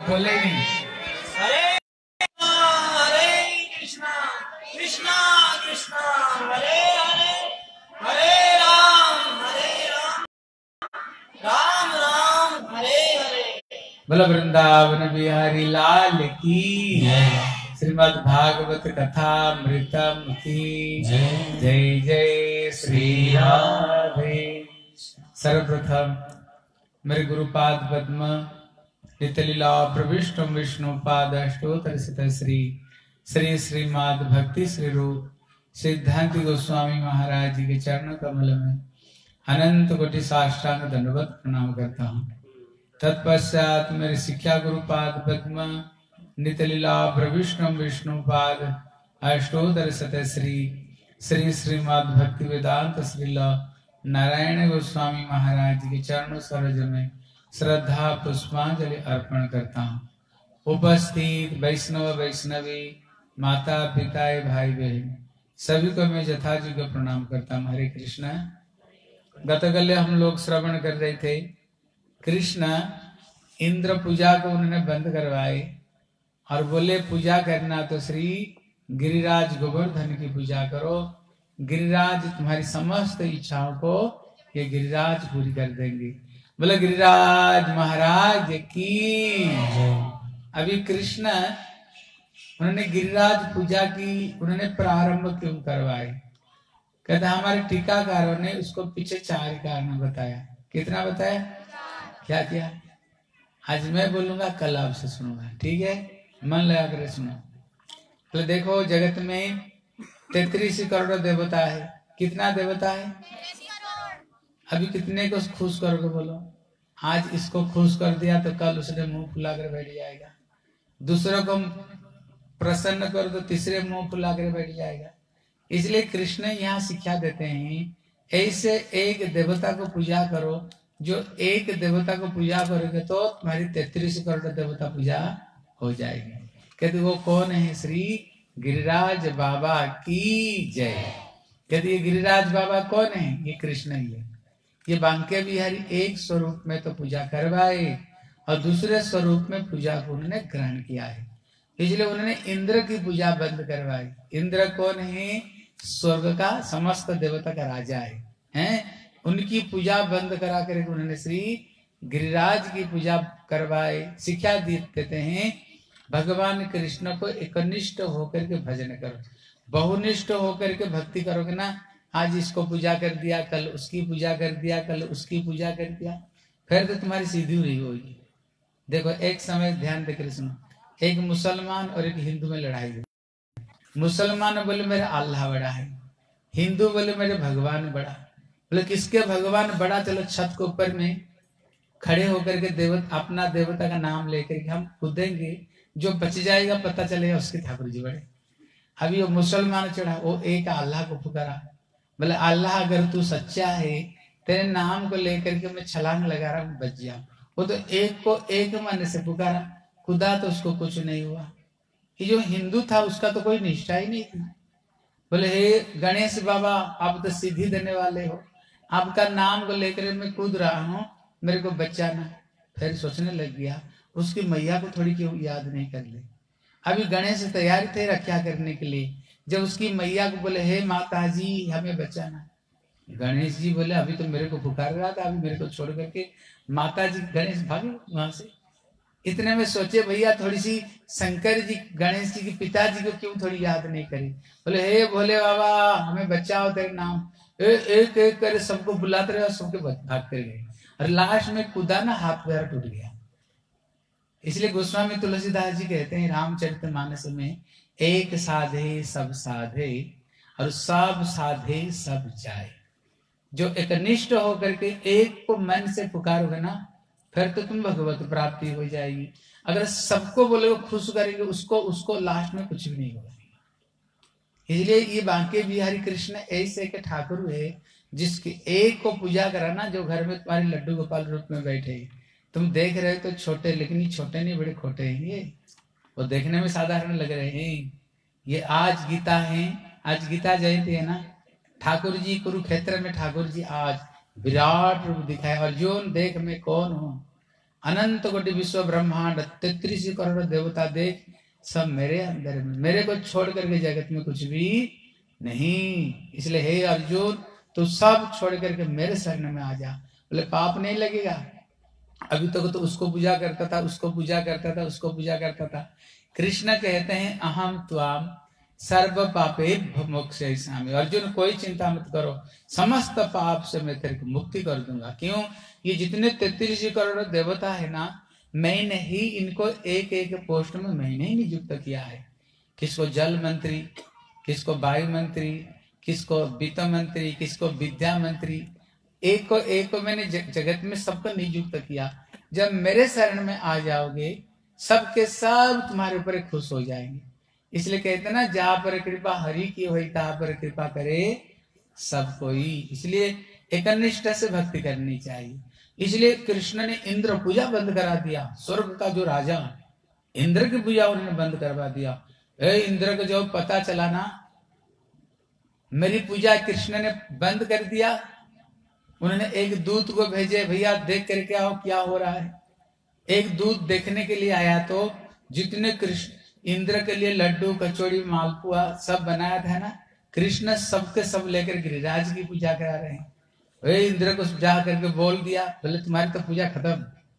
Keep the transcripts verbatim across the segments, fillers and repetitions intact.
बोले नहीं। हरे हरे कृष्णा कृष्णा कृष्णा हरे हरे हरे राम हरे राम राम राम हरे हरे। बोला वृंदावन बिहारी लाल की श्रीमद् भागवत कथा मृतम की जय जय श्री राधे। सर्वप्रथम मेरे गुरुपाद पद्म नितलीला प्रविष्ट विष्णु पाद अष्टोत्तर सित श्री श्री श्रीमद् भक्ति श्री रूप सिद्धांत गोस्वामी महाराज जी के चरण कमल में अनंत कोटि साष्टांग दंडवत प्रणाम करता हूँ। तत्पश्चात मेरे शिक्षा गुरुपाद पद्म नितलीला प्रविष्णु विष्णु पाद अष्टोत्तर सित श्री श्री श्रीमद् भक्ति वेदांत श्रीला नारायण गोस्वामी महाराज जी के चरणों सरोज में श्रद्धा पुष्पांजलि अर्पण करता हूँ। उपस्थित वैष्णव वैष्णवी माता पिता भाई बहन सभी को मैं यथायोग्य प्रणाम करता हूँ। हरे कृष्णा। गतकल्य हम लोग श्रवण कर रहे थे, कृष्ण इंद्र पूजा को उन्होंने बंद करवाए और बोले पूजा करना तो श्री गिरिराज गोवर्धन की पूजा करो, गिरिराज तुम्हारी समस्त इच्छाओं को ये गिरिराज पूरी कर देंगे। बोले गिरिराज महाराज की। अभी कृष्ण उन्होंने गिरिराज पूजा की, उन्होंने प्रारंभ क्यों करवाए? कहते हमारे टीकाकारों ने उसको पीछे चार कारण बताया। कितना बताया? क्या क्या? आज मैं बोलूंगा, कल आपसे सुनूंगा, ठीक है? मन लगा कर सुनो। तो देखो जगत में तैतीस करोड़ देवता है। कितना देवता है? अभी कितने को खुश करोगे बोलो? आज इसको खुश कर दिया तो कल उसने मुंह फुला कर बैठ जाएगा, दूसरों को प्रसन्न कर दो तीसरे मुंह फुला कर बैठ जाएगा। इसलिए कृष्ण यहाँ शिक्षा देते हैं, ऐसे एक देवता को पूजा करो, जो एक देवता को पूजा करोगे तो तुम्हारी तैतीस करोड़ देवता पूजा हो जाएगी। कहते वो कौन है? श्री गिरिराज बाबा की जय। कहते ये गिरिराज बाबा कौन है? ये कृष्ण ही है। ये बांके बिहारी एक स्वरूप में तो पूजा करवाए और दूसरे स्वरूप में पूजा को उन्होंने ग्रहण किया है, इसलिए उन्होंने इंद्र की पूजा बंद करवाई। इंद्र कौन है? स्वर्ग का समस्त देवता का राजा है, हैं? उनकी पूजा बंद करा कर उन्होंने श्री गिरिराज की पूजा करवाए। शिक्षा देते हैं भगवान कृष्ण को एकनिष्ठ होकर के भजन करो, बहुनिष्ठ होकर के भक्ति करोगे ना, आज इसको पूजा कर दिया, कल उसकी पूजा कर दिया, कल उसकी पूजा कर दिया, फिर तो तुम्हारी सीधी हुई होगी। देखो एक समय ध्यान देकर सुनो, एक मुसलमान और एक हिंदू में लड़ाई हुई। मुसलमान बोले मेरा अल्लाह बड़ा है, हिंदू बोले मेरे भगवान बड़ा। बोले किसके भगवान बड़ा? चलो छत के ऊपर में खड़े होकर के देवता अपना देवता का नाम लेकर के हम कूदेंगे, जो बच जाएगा पता चलेगा उसके ठाकुर जी बड़े। अभी वो मुसलमान चढ़ा, वो एक अल्लाह को पुकारा, बोले अल्लाह अगर तू सच्चा है, तेरे नाम को लेकर के मैं छलांग लगा रहा हूँ, बच जाऊं। वो तो एक को एक मन से पुकारा, खुदा तो उसको कुछ नहीं हुआ। ये जो हिंदू था उसका तो कोई निष्ठा ही नहीं थी। बोले हे गणेश बाबा, आप तो सीधी देने वाले हो, आपका नाम को लेकर मैं कूद रहा हूँ, मेरे को बचाना। फिर सोचने लग गया उसकी मैया को थोड़ी क्यों याद नहीं कर ले। अभी गणेश तैयार थे रक्षा करने के लिए, जब उसकी मैया को बोले हे माता जी हमें बचाना, गणेश जी बोले अभी तो मेरे को पुकार रहा था, अभी मेरे को छोड़ करके माता जी। गणेश भागे वहां से। इतने में सोचे भैया थोड़ी सी शंकर जी गणेश जी के पिताजी को क्यों थोड़ी याद नहीं करी। बोले हे भोले बाबा हमें बचाओ, तेरे नाम ए, एक एक करे सबको बुलाते रहे और सबके भाग कर गए, और लास्ट में कूदा ना, हाथ पैर टूट गया। इसलिए गोस्वामी तुलसीदास जी कहते हैं रामचरितमानस में, एक साधे सब साधे और सब साधे सब जाए। जो एकनिष्ठ होकर के एक को मन से पुकारोगे ना, फिर तो तुम भगवत प्राप्ति हो जाएगी। अगर सबको बोले खुश करेंगे उसको, उसको लास्ट में कुछ भी नहीं होगा। इसलिए ये बांके बिहारी कृष्ण ऐसे के ठाकुर हुए जिसके एक को पूजा कराना, जो घर में तुम्हारे लड्डू गोपाल रूप में बैठे। तुम देख रहे हो तो छोटे, लेकिन ये छोटे नहीं बड़े खोटे हैं। ये वो देखने में साधारण लग रहे हैं। ये आज गीता है, आज गीता जयंती है ना, ठाकुर जी कुरुक्षेत्र में ठाकुर जी आज विराट रूप दिखाए। अर्जुन देख मैं कौन हूँ, अनंत कोटि विश्व ब्रह्मांड तैतीस करोड़ देवता देख सब मेरे अंदर में, मेरे को छोड़ करके जगत में कुछ भी नहीं। इसलिए हे अर्जुन तू सब छोड़ करके मेरे शरण में आ जा। बोले पाप नहीं लगेगा। अभी तक तो, तो उसको पूजा करता था, उसको पूजा करता था, उसको पूजा करता था। कृष्ण कहते हैं अहम त्वाम सर्व पापे मोक्षयिष्यामि। अर्जुन कोई चिंता मत करो, समस्त पाप से मैं तेरे को मुक्ति कर दूंगा। क्यों? ये जितने तैतीस करोड़ देवता है ना, मैंने ही इनको एक एक पोस्ट में मैंने ही नियुक्त किया है। किसको जल मंत्री, किसको वायु मंत्री, किसको वित्त मंत्री, किसको विद्या मंत्री, एक को एक को मैंने जगत में सबको नियुक्त किया। जब मेरे शरण में आ जाओगे सबके सब तुम्हारे ऊपर खुश हो जाएंगे। इसलिए कहते ना जहाँ पर कृपा हरि की हुई तहाँ पर कृपा करे सब कोई। इसलिए एकनिष्ठ से भक्ति करनी चाहिए। इसलिए कृष्ण ने इंद्र पूजा बंद करा दिया। स्वर्ग का जो राजा इंद्र की पूजा उन्होंने बंद करवा दिया। ए इंद्र को जो पता चला ना मेरी पूजा कृष्ण ने बंद कर दिया, उन्होंने एक दूत को भेजे, भैया देख करके आओ क्या हो रहा है। एक दूत देखने के लिए आया तो जितने कृष्ण इंद्र के लिए लड्डू कचौड़ी मालपुआ सब बनाया था ना, कृष्ण सबके सब लेकर गिरिराज की पूजा करा रहे हैं। वे इंद्र को जा करके बोल दिया, बोले तुम्हारी तो पूजा खत्म।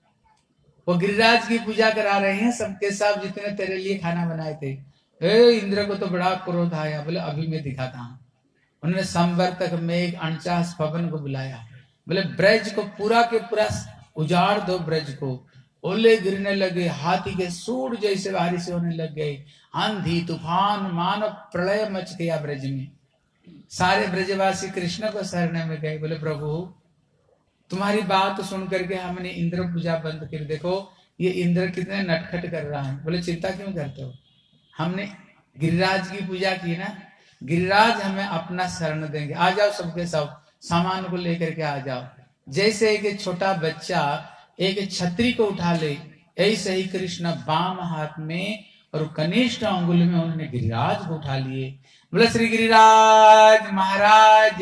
वो गिरिराज की पूजा करा रहे हैं सबके सब जितने तेरे लिए खाना बनाए थे। ए इंद्र को तो बड़ा क्रोध आया, बोले अभी मैं दिखाता हूँ। उन्होंने संवर्तक मेघ अणचास पवन को बुलाया, बोले ब्रज को पूरा के पूरा उजाड़ दो, ब्रज को। ओले गिरने लगे, हाथी के सूर जैसे बारिश होने लग गए, आंधी तूफान मानव प्रलय मच गया ब्रज में। सारे ब्रजवासी कृष्ण को शरण में गए, बोले प्रभु तुम्हारी बात सुन करके हमने इंद्र पूजा बंद कर। देखो ये इंद्र कितने नटखट कर रहा है। बोले चिंता क्यों करते हो, हमने गिरिराज की पूजा की ना, गिरिराज हमें अपना शरण देंगे। आ जाओ सबके सब सामान को लेकर के आ जाओ। जैसे एक छोटा बच्चा एक छतरी को उठा ले, ऐसे ही कृष्ण बाम हाथ में और कनिष्ठ अंगुल में उन्होंने गिरिराज को उठा लिए। बोले श्री गिरिराज महाराज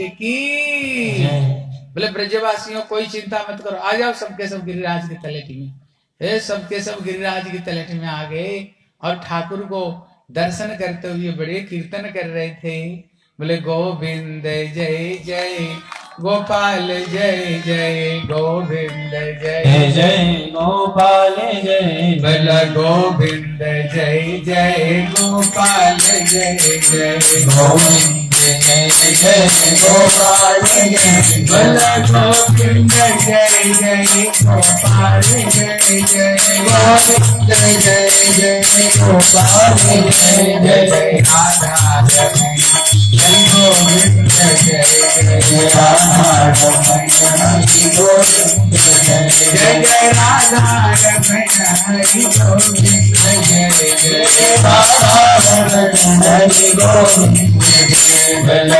की। बोले ब्रजवासियों कोई चिंता मत करो, आ जाओ सबके सब गिरिराज की तलेटी में। ए सबके सब गिरिराज की तलेटी में आ गए और ठाकुर को दर्शन करते हुए बड़े कीर्तन कर रहे थे। बोले गोविंद जय जय गोपाल जय जय गोविंद जय जय गोपाल जय। बोला गोविंद जय जय गोपाल जय जय गोविंद जय जय गोपाल जय। बोला गोविंद जय जय गोपाल जय जय गोविंद जय जय गोपाल जय जय। राधा रमण जय गोविंद जय जय राधा रमण गोविंद जय जय जय राधा रमण हरि गोविंद जय जय राधा रमण हरि गोविंद जय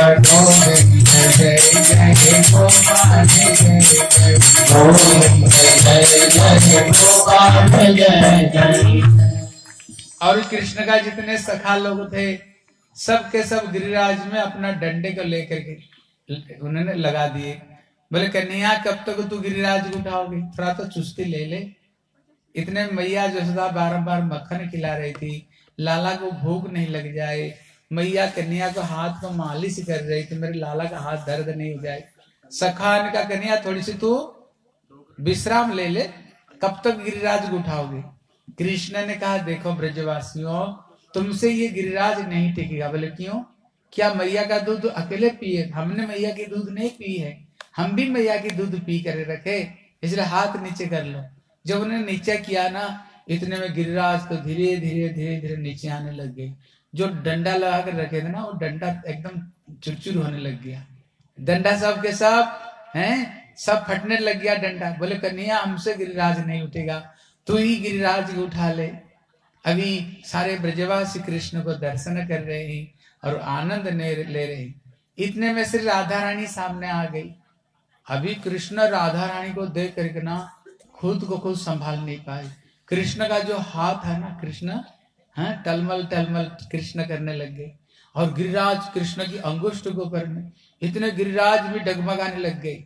गोविंद जय जय गोपाल जय जय गोविंद जय जय गोपाल जय जय। और कृष्ण का जितने सखा लोग थे सबके सब गिरिराज में अपना डंडे को लेकर के उन्होंने लगा दिए। बोले कन्हैया कब तक तू गिरिराज को उठाओगे, थोड़ा तो चुस्ती ले ले। इतने मैया जसोदा बारंबार मक्खन खिला रही थी, लाला को भूख नहीं लग जाए। मैया कन्हैया को हाथ को मालिश कर रही थी, मेरे लाला का हाथ दर्द नहीं हो जाए। सखा ने कहा कन्हैया थोड़ी सी तू विश्राम ले ले, कब तक गिरिराज को उठाओगे। कृष्ण ने कहा देखो ब्रजवासियों तुमसे ये गिरिराज नहीं टिकेगा। बोले क्यों, क्या मैया का दूध अकेले पिए, हमने मैया की दूध नहीं पी है, हम भी मैया की दूध पी कर रखे, इसलिए हाथ नीचे कर लो। जब उन्होंने नीचे किया ना, इतने में गिरिराज तो धीरे धीरे धीरे धीरे नीचे आने लग गए। जो डंडा लगा कर रखे थे ना वो डंडा एकदम चुरचुर होने लग गया, डंडा सब के सब हैं सब फटने लग गया डंडा। बोले कन्हैया हमसे गिरिराज नहीं उठेगा, तू ही गिरिराज को उठा ले। अभी सारे ब्रजवासी कृष्ण को दर्शन कर रहे हैं और आनंद ले रहे हैं। इतने में श्री राधा रानी सामने आ गई। अभी कृष्ण राधा रानी को देख करके ना खुद को खुद संभाल नहीं पाए। कृष्ण का जो हाथ है ना, कृष्ण हाँ टलमल टलमल कृष्ण करने लग गए और गिरिराज कृष्ण की अंगुष्ठ को करने, इतने गिरिराज भी डगमगाने लग गए।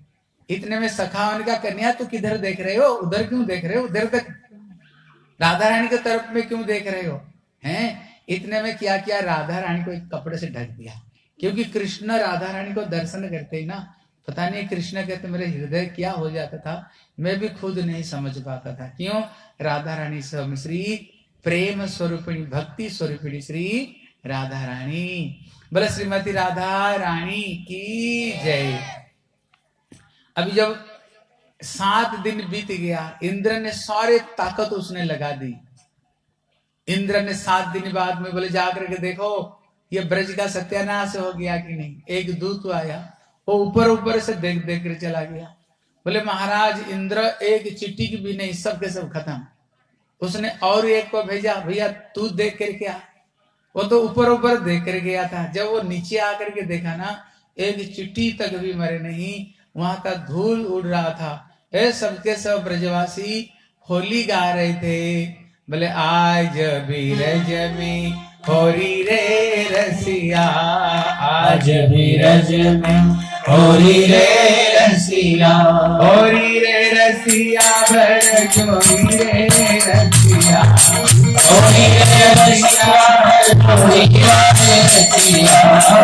इतने में सखा उनका कन्या तो किधर देख रहे हो, उधर क्यों देख रहे हो, उधर तक राधा रानी की तरफ में क्यों देख रहे हो हैं? इतने में क्या किया, राधा रानी को एक कपड़े से ढक दिया, क्योंकि कृष्ण राधा रानी को दर्शन करते ही ना, पता नहीं कृष्ण कहते मेरे हृदय क्या हो जाता था, मैं भी खुद नहीं समझ पाता था। क्यों? राधा रानी सब श्री प्रेम स्वरूपिणी, भक्ति स्वरूपिणी श्री राधा रानी। बोले श्रीमती राधा रानी की जय। अभी जब सात दिन बीत गया, इंद्र ने सारे ताकत उसने लगा दी। इंद्र ने सात दिन बाद में बोले जाकर के देखो ये ब्रज का सत्यानाश हो गया कि नहीं। एक दूत आया, वो ऊपर ऊपर से देख देख कर चला गया। बोले महाराज इंद्र एक चिट्ठी की भी नहीं, सब के सब खत्म। उसने और एक को भेजा, भैया तू देख कर क्या। वो तो ऊपर ऊपर देख कर गया था, जब वो नीचे आकर के देखा ना, एक चिट्ठी तक भी मरे नहीं, वहां का धूल उड़ रहा था। ए सबके सब ब्रजवासी होली गा रहे थे। बोले आज बीरज में होरी रे रसिया, आज बीरज में होरी रे रसिया, होरी रे रसिया भर जोरी रे रसिया, होरी रे रसिया, होरी रे रसिया,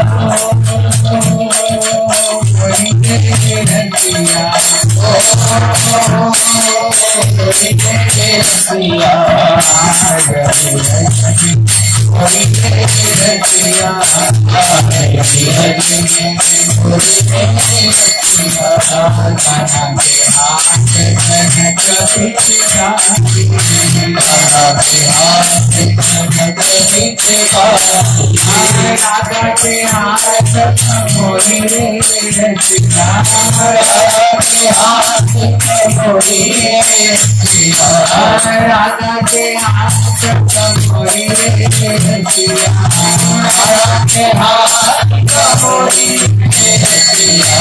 होरी रे रसिया, होरी रे रसिया, आज बीरज में होरी रे रसिया, आज बीरज में होरी रे रसिया, राधा के हाथ में कपिता, राधा के हाथ में कपिता, राधा के हाथ होरी रे रसिया, राधा के हाथ में होरी रे रसिया, राधा के हाथ होरी रे रसिया, राधा के हाथ में होरी रे रसिया,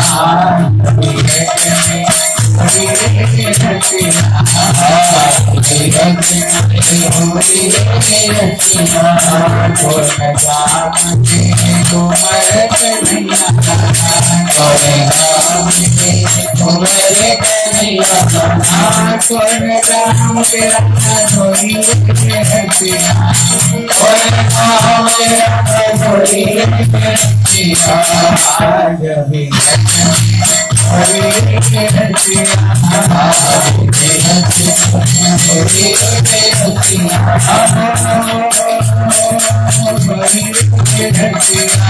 होरी रे रसिया, बीरज में होरी रे रसिया, बोल जाम के तुम्हारे कन्हैया, होरे राम के तुम्हारे कन्हैया, बोल जाम के राधा होरी रे रसिया, होरे राम के होरी रे रसिया, आज भी होरी रे रसिया, आज बीरज में होरी रे रसिया, होरी रे रसिया,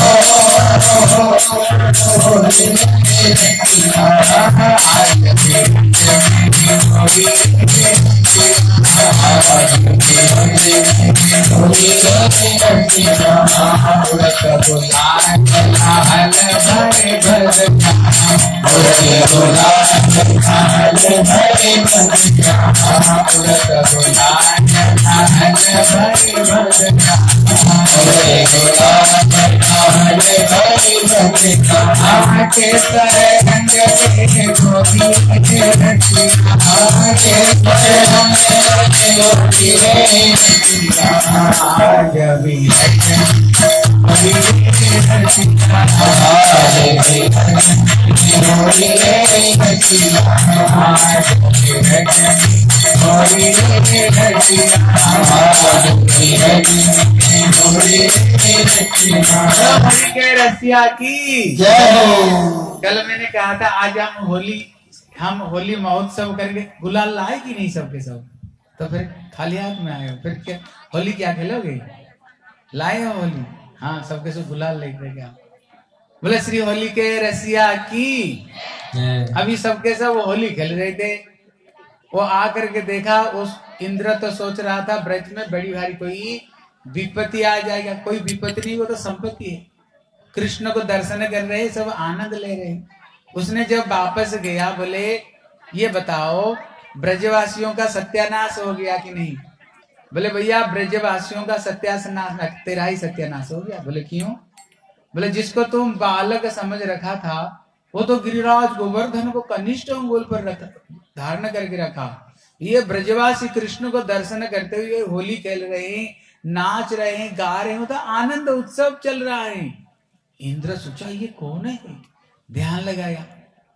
होरी रे रसिया, आज भी होरी रे रसिया, आज बीरज में होरी रे रसिया, उड़त बुलान लाल भरे भरता, होरे गुलाल खाल भरे भरता, उड़त बुलान लाल भरे भरता, होरे गुलाल खाल भरे भरता, आके तरंग के गोदी के रसिया, आके तरंग के गोदी रे रसिया, आज भी होरी रे रसिया, आज बीरज में होरी रे रसिया, आज होरी रे रसिया, आज बीरज में होरी रे रसिया। होली के रसिया की जय हो। कल मैंने कहा था आज हम होली हम होली महोत्सव करेंगे, गुलाल लाए कि नहीं सबके सब, तो फिर खाली हाथ में आए हो, फिर क्या होली क्या खेलोगे, लाए हो होली, हाँ सबके सब गुलाल लेके क्या। बोले श्री होली के रसिया की। अभी सबके सब वो होली खेल रहे थे, वो आकर के देखा, उस इंद्र तो सोच रहा था ब्रज में बड़ी भारी कोई विपत्ति आ जाएगा, कोई विपत्ति नहीं, वो तो संपत्ति है। कृष्ण को दर्शन कर रहे, सब आनंद ले रहे। उसने जब वापस गया, बोले ये बताओ ब्रजवासियों का सत्यानाश हो गया कि नहीं। बोले भैया ब्रजवासियों का सत्यानाश, तेरा ही सत्यानाश हो गया। बोले क्यों। बोले जिसको तुम बालक समझ रखा था, वो तो गिरिराज गोवर्धन को कनिष्ठ अंगुल पर रखा, धारण करके रखा। ये ब्रजवासी कृष्ण को दर्शन करते हुए होली खेल रहे हैं, नाच रहे हैं, गा रहे हैं, तो आनंद उत्सव चल रहा है। इंद्र सोचा ये कौन है, ध्यान लगाया,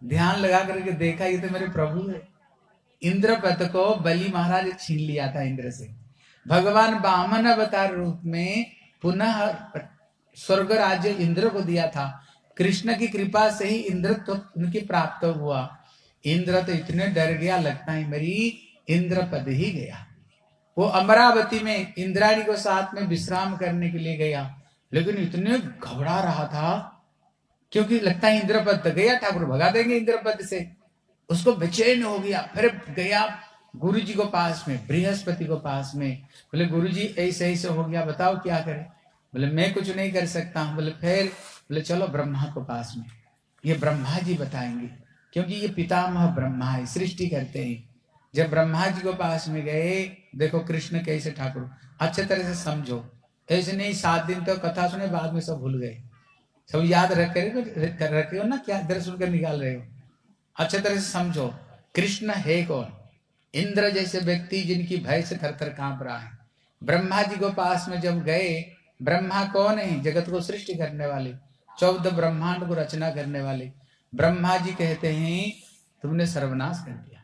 ध्यान लगा करके देखा ये तो मेरे प्रभु है। इंद्रपद को बलि महाराज छीन लिया था इंद्र से। भगवान वामन अवतार रूप में पुनः स्वर्ग राज्य इंद्र को दिया था। कृष्ण की कृपा से ही इंद्र तो उनकी प्राप्त हुआ। इंद्र तो इतने डर गया, लगता है मेरी इंद्रपद ही गया। वो अमरावती में इंद्राणी को साथ में विश्राम करने के लिए गया, लेकिन इतने घबरा रहा था क्योंकि लगता है इंद्रपद गया, ठाकुर भगा देंगे इंद्रपद से। उसको बेचैन हो गया। फिर गया गुरु जी को पास में, बृहस्पति को पास में। बोले गुरु जी ऐसे ऐसे हो गया, बताओ क्या करें। बोले मैं कुछ नहीं कर सकता हूँ। बोले फिर बोले चलो ब्रह्मा को पास में, ये ब्रह्मा जी बताएंगे, क्योंकि ये पितामह ब्रह्मा है, सृष्टि करते हैं। जब ब्रह्मा जी को पास में गए, देखो कृष्ण कैसे ठाकुर अच्छे तरह से समझो, ऐसे नहीं सात दिन तो कथा सुने बाद में सब भूल गए। सब याद रख कर रखे हो ना, क्या इधर सुनकर निकाल रहे हो। अच्छे तरह से समझो कृष्ण है कौन। इंद्र जैसे व्यक्ति जिनकी भय से थर थर कांप रहा है। ब्रह्मा जी को पास में जब गए, ब्रह्मा कौन है, जगत को सृष्टि करने वाले, चौदह ब्रह्मांड को रचना करने वाले। ब्रह्मा जी कहते हैं तुमने सर्वनाश कर दिया,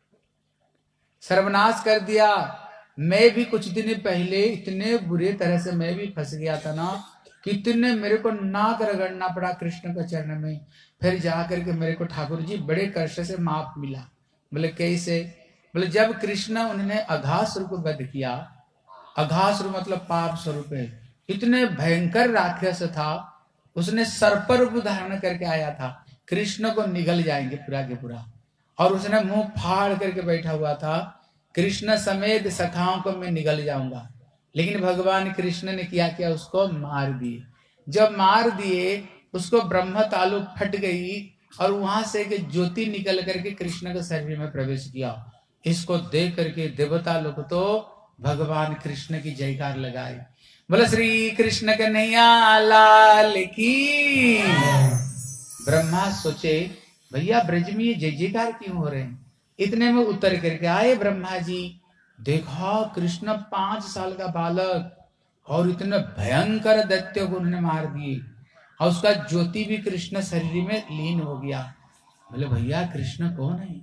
सर्वनाश कर दिया। मैं भी कुछ दिन पहले इतने बुरे तरह से मैं भी फंस गया था ना, कितने मेरे को नाक रगड़ना पड़ा कृष्ण के चरण में। फिर जाकर के मेरे को ठाकुर जी बड़े कष्ट से माफ मिला। बोले कैसे। बोले जब कृष्ण उन्होंने अघासुर को वध किया, अघासुर मतलब पाप स्वरूप है, इतने भयंकर राक्षस था, उसने सर्प रूप धारण करके आया था, कृष्ण को निगल जाएंगे पूरा के पूरा। और उसने मुंह फाड़ करके बैठा हुआ था, कृष्ण समेत सखाओं को मैं निगल जाऊंगा। लेकिन भगवान कृष्ण ने क्या किया, उसको मार दिए। जब मार दिए उसको ब्रह्म तालु फट गई और वहां से एक ज्योति निकल करके कृष्ण के शरीर में प्रवेश किया। इसको देख करके देवता लोग तो भगवान कृष्ण की जयकार लगाए। बोले श्री कृष्ण कन्हैया लाल की। ब्रह्मा सोचे भैया ब्रज में ये जय जयकार क्यों हो रहे हैं। इतने में उतर करके आए ब्रह्मा जी, देखा कृष्ण पांच साल का बालक और इतने भयंकर दैत्य को उन्होंने मार दिए और उसका ज्योति भी कृष्ण शरीर में लीन हो गया। बोले भैया कृष्ण कौन है,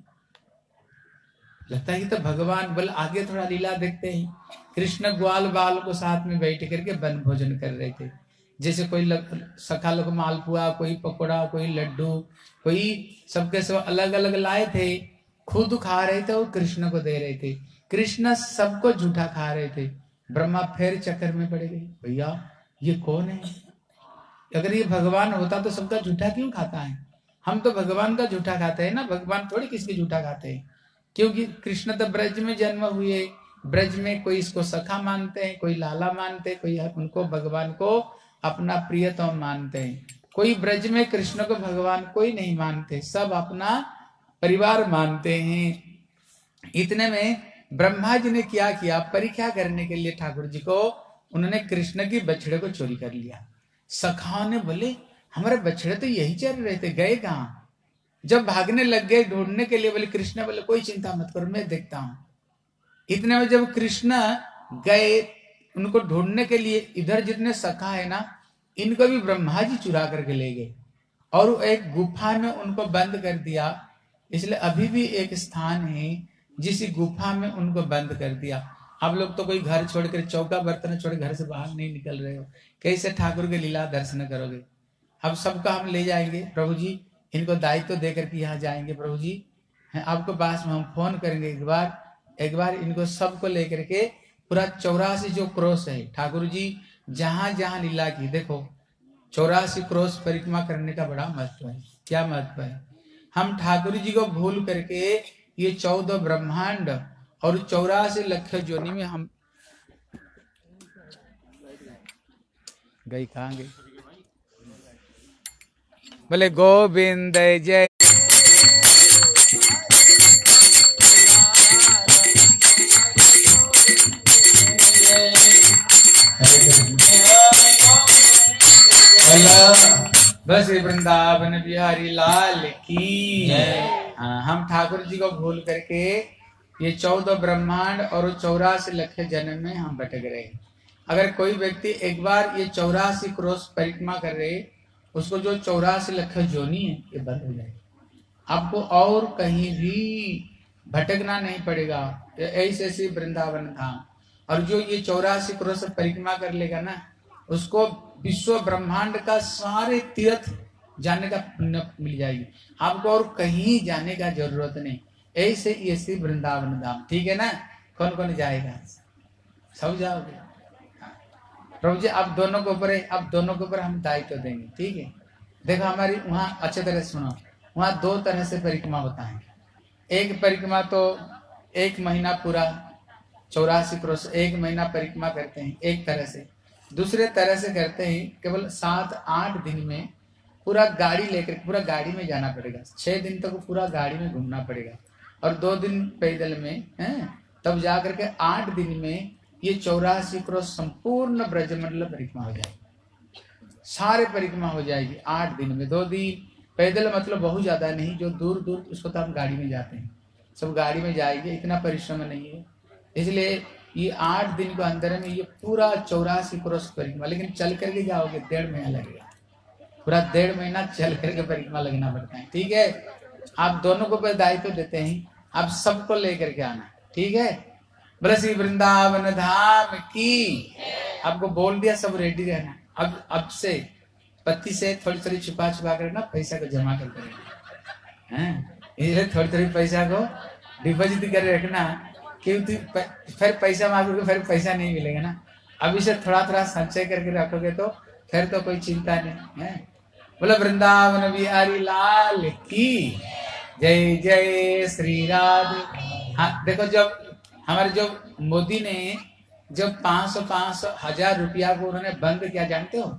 लगता है तो भगवान। बोले आगे थोड़ा लीला देखते हैं। कृष्ण ग्वाल बाल को साथ में बैठ करके वन भोजन कर रहे थे। जैसे कोई सखा लोग मालपुआ, कोई पकोड़ा, कोई लड्डू, कोई सबके सब अलग अलग लाए थे, खुद खा रहे थे और कृष्ण को दे रहे थे। कृष्ण सबको झूठा खा रहे थे। ब्रह्मा फिर चक्कर में पड़ गए, भैया ये कौन है। अगर ये भगवान होता तो सबका झूठा क्यों खाता है। हम तो भगवान का झूठा खाते हैं ना, भगवान थोड़ी किसके झूठा खाते हैं। क्योंकि कृष्ण तो ब्रज में जन्म हुए, ब्रज में कोई इसको सखा मानते हैं, कोई लाला मानते हैं, कोई उनको भगवान को अपना प्रियतम मानते हैं। कोई ब्रज में कृष्ण को भगवान कोई नहीं मानते, सब अपना परिवार मानते हैं। इतने में ब्रह्मा जी ने क्या किया, परीक्षा करने के लिए ठाकुर जी को उन्होंने कृष्ण की बछड़े को चोरी कर लिया। सखाओं ने बोले हमारे बछड़े तो यही चल रहे थे, गए कहाँ। जब भागने लग गए ढूंढने के लिए, बोले कृष्ण बोले कोई चिंता मत करो मैं देखता हूं। इतने में जब कृष्ण गए उनको ढूंढने के लिए, इधर जितने सखा है ना इनको भी ब्रह्मा जी चुरा करके ले गए और एक गुफा में उनको बंद कर दिया। इसलिए अभी भी एक स्थान है जिस गुफा में उनको बंद कर दिया। आप लोग तो कोई घर छोड़कर, चौका बर्तन छोड़ घर से बाहर नहीं निकल रहे हो, कैसे ठाकुर के लीला दर्शन करोगे। अब सबका हम ले जाएंगे प्रभु जी, इनको दायित्व देकर के यहाँ जाएंगे प्रभु जी, है आपको पास में हम फोन करेंगे एक बार एक बार इनको सबको लेकर के पूरा चौरासी जो क्रोश है ठाकुर जी जहां जहां लीला की, देखो चौरासी क्रोश परिक्रमा करने का बड़ा महत्व है। क्या महत्व है, हम ठाकुर जी को भूल करके ये चौदह ब्रह्मांड और चौरासी लक्ष जोनी में हम गई कहाँ गई। बोले गोविंद जय। बस वृंदावन बिहारी लाल की जय। हम ठाकुर जी को भूल करके ये चौदह ब्रह्मांड और चौरासी लक्ष जन्म में हम भटक रहे। अगर कोई व्यक्ति एक बार ये चौरासी क्रोश परिक्रमा कर रहे, उसको जो चौरासी लक्ष जोनी है ये बंद हो जाए। आपको और कहीं भी भटकना नहीं पड़ेगा। ऐसे ऐसे वृंदावन धाम। और जो ये चौरासी करोड़ से परिक्रमा कर लेगा ना, उसको विश्व ब्रह्मांड का सारे तीर्थ जाने का पुण्य मिल जाएगी। आपको और कहीं जाने का जरूरत नहीं। ऐसे ऐसे वृंदावन धाम। ठीक है ना? कौन कौन जाएगा? सब जाओगे? प्रभु जी आप दोनों के ऊपर है, आप दोनों के ऊपर हम दायित्व देंगे। ठीक है? देखो हमारी वहाँ अच्छे तरह सुनो, वहाँ दो तरह से परिक्रमा होता है। एक परिक्रमा तो एक महीना पूरा चौरासी करोड़ एक महीना परिक्रमा करते हैं एक तरह से। दूसरे तरह से करते हैं केवल सात आठ दिन में पूरा गाड़ी लेकर, पूरा गाड़ी में जाना पड़ेगा। छह दिन तक तो पूरा गाड़ी में घूमना पड़ेगा और दो दिन पैदल में है, तब जाकर के आठ दिन में ये चौरासी करोड़ संपूर्ण ब्रजमंडल परिक्रमा हो जाएगी। सारे परिक्रमा हो जाएगी आठ दिन में। दो दिन पैदल मतलब बहुत ज्यादा नहीं, जो दूर दूर उसको तो हम गाड़ी में जाते हैं, सब गाड़ी में जाएंगे, इतना परिश्रम नहीं है। इसलिए ये आठ दिन के अंदर में ये पूरा चौरासी करोड़ परिक्रमा। लेकिन चल करके जाओगे डेढ़ महीना लगेगा, पूरा डेढ़ महीना चल करके परिक्रमा लगना पड़ता है। ठीक है? आप दोनों को दायित्व देते हैं, आप सबको लेकर के आना। ठीक है? बोले श्री वृंदावन धाम की। आपको बोल दिया, सब रेडी रहना। अब अब से पत्ती से थोड़ी थोड़ी छुपा छुपा कर ना पैसा को जमा कर देना है। इसलिए थोड़ी थोड़ी पैसा को डिपॉजिट कर रखना, क्योंकि फिर पैसा मांगोगे फिर पैसा नहीं मिलेगा ना। अभी से थोड़ा थोड़ा संचय करके रखोगे तो फिर तो कोई चिंता नहीं है। बोले वृंदावन बिहारी लाल की जय। जय श्री राधे। हाँ देखो, जब हमारे जो मोदी ने जब पांच सौ पांच सौ हजार रुपया को उन्होंने बंद किया, जानते हो?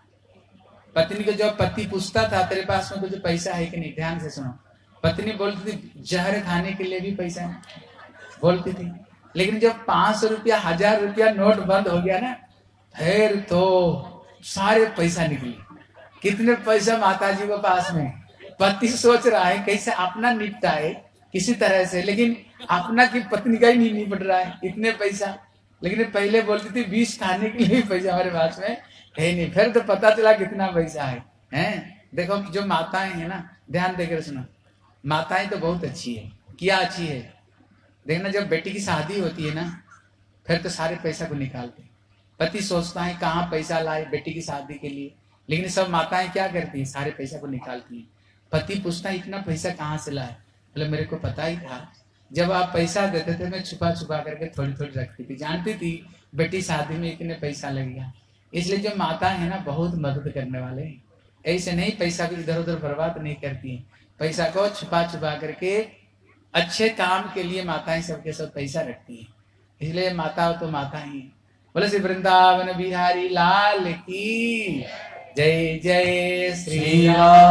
पत्नी को जब पति पूछता था तेरे पास में कुछ पैसा है कि नहीं, ध्यान से सुनो, पत्नी बोलती थी जहर खाने के लिए भी पैसा नहीं, बोलती थी। लेकिन जब पांच सौ रुपया हजार रुपया नोट बंद हो गया ना, फिर तो सारे पैसा निकले। कितने पैसा माता जी के पास में। पति सोच रहा है कैसे अपना निपटाए किसी तरह से, लेकिन अपना की पत्नी का ही नहीं निपट रहा है, इतने पैसा। लेकिन पहले बोलती थी बीस खाने के लिए पैसा हमारे पास में है नहीं, फिर तो पता चला कितना पैसा है। हैं? देखो जो माताएं हैं ना, ध्यान देकर सुनो, माताएं तो बहुत अच्छी है। क्या अच्छी है? देखना, जब बेटी की शादी होती है ना, फिर तो सारे पैसा को निकालते। पति सोचता है कहाँ पैसा लाए बेटी की शादी के लिए, लेकिन सब माताएं क्या करती है, सारे पैसा को निकालती है। पति पूछता है इतना पैसा कहाँ से लाए? बोले मेरे को पता ही था, जब आप पैसा देते थे मैं छुपा छुपा करके थोड़ी थोड़ी रखती थी, जानती थी बेटी शादी में इतने पैसा लगेगा। इसलिए जो माता है ना, बहुत मदद करने वाले हैं। ऐसे नहीं पैसा को इधर उधर बर्बाद नहीं करती है, पैसा को छुपा छुपा करके अच्छे काम के लिए माताएं सबके सब पैसा रखती है। इसलिए माता तो माता ही है। बोले श्री वृंदावन बिहारी लाल की जय। जय श्री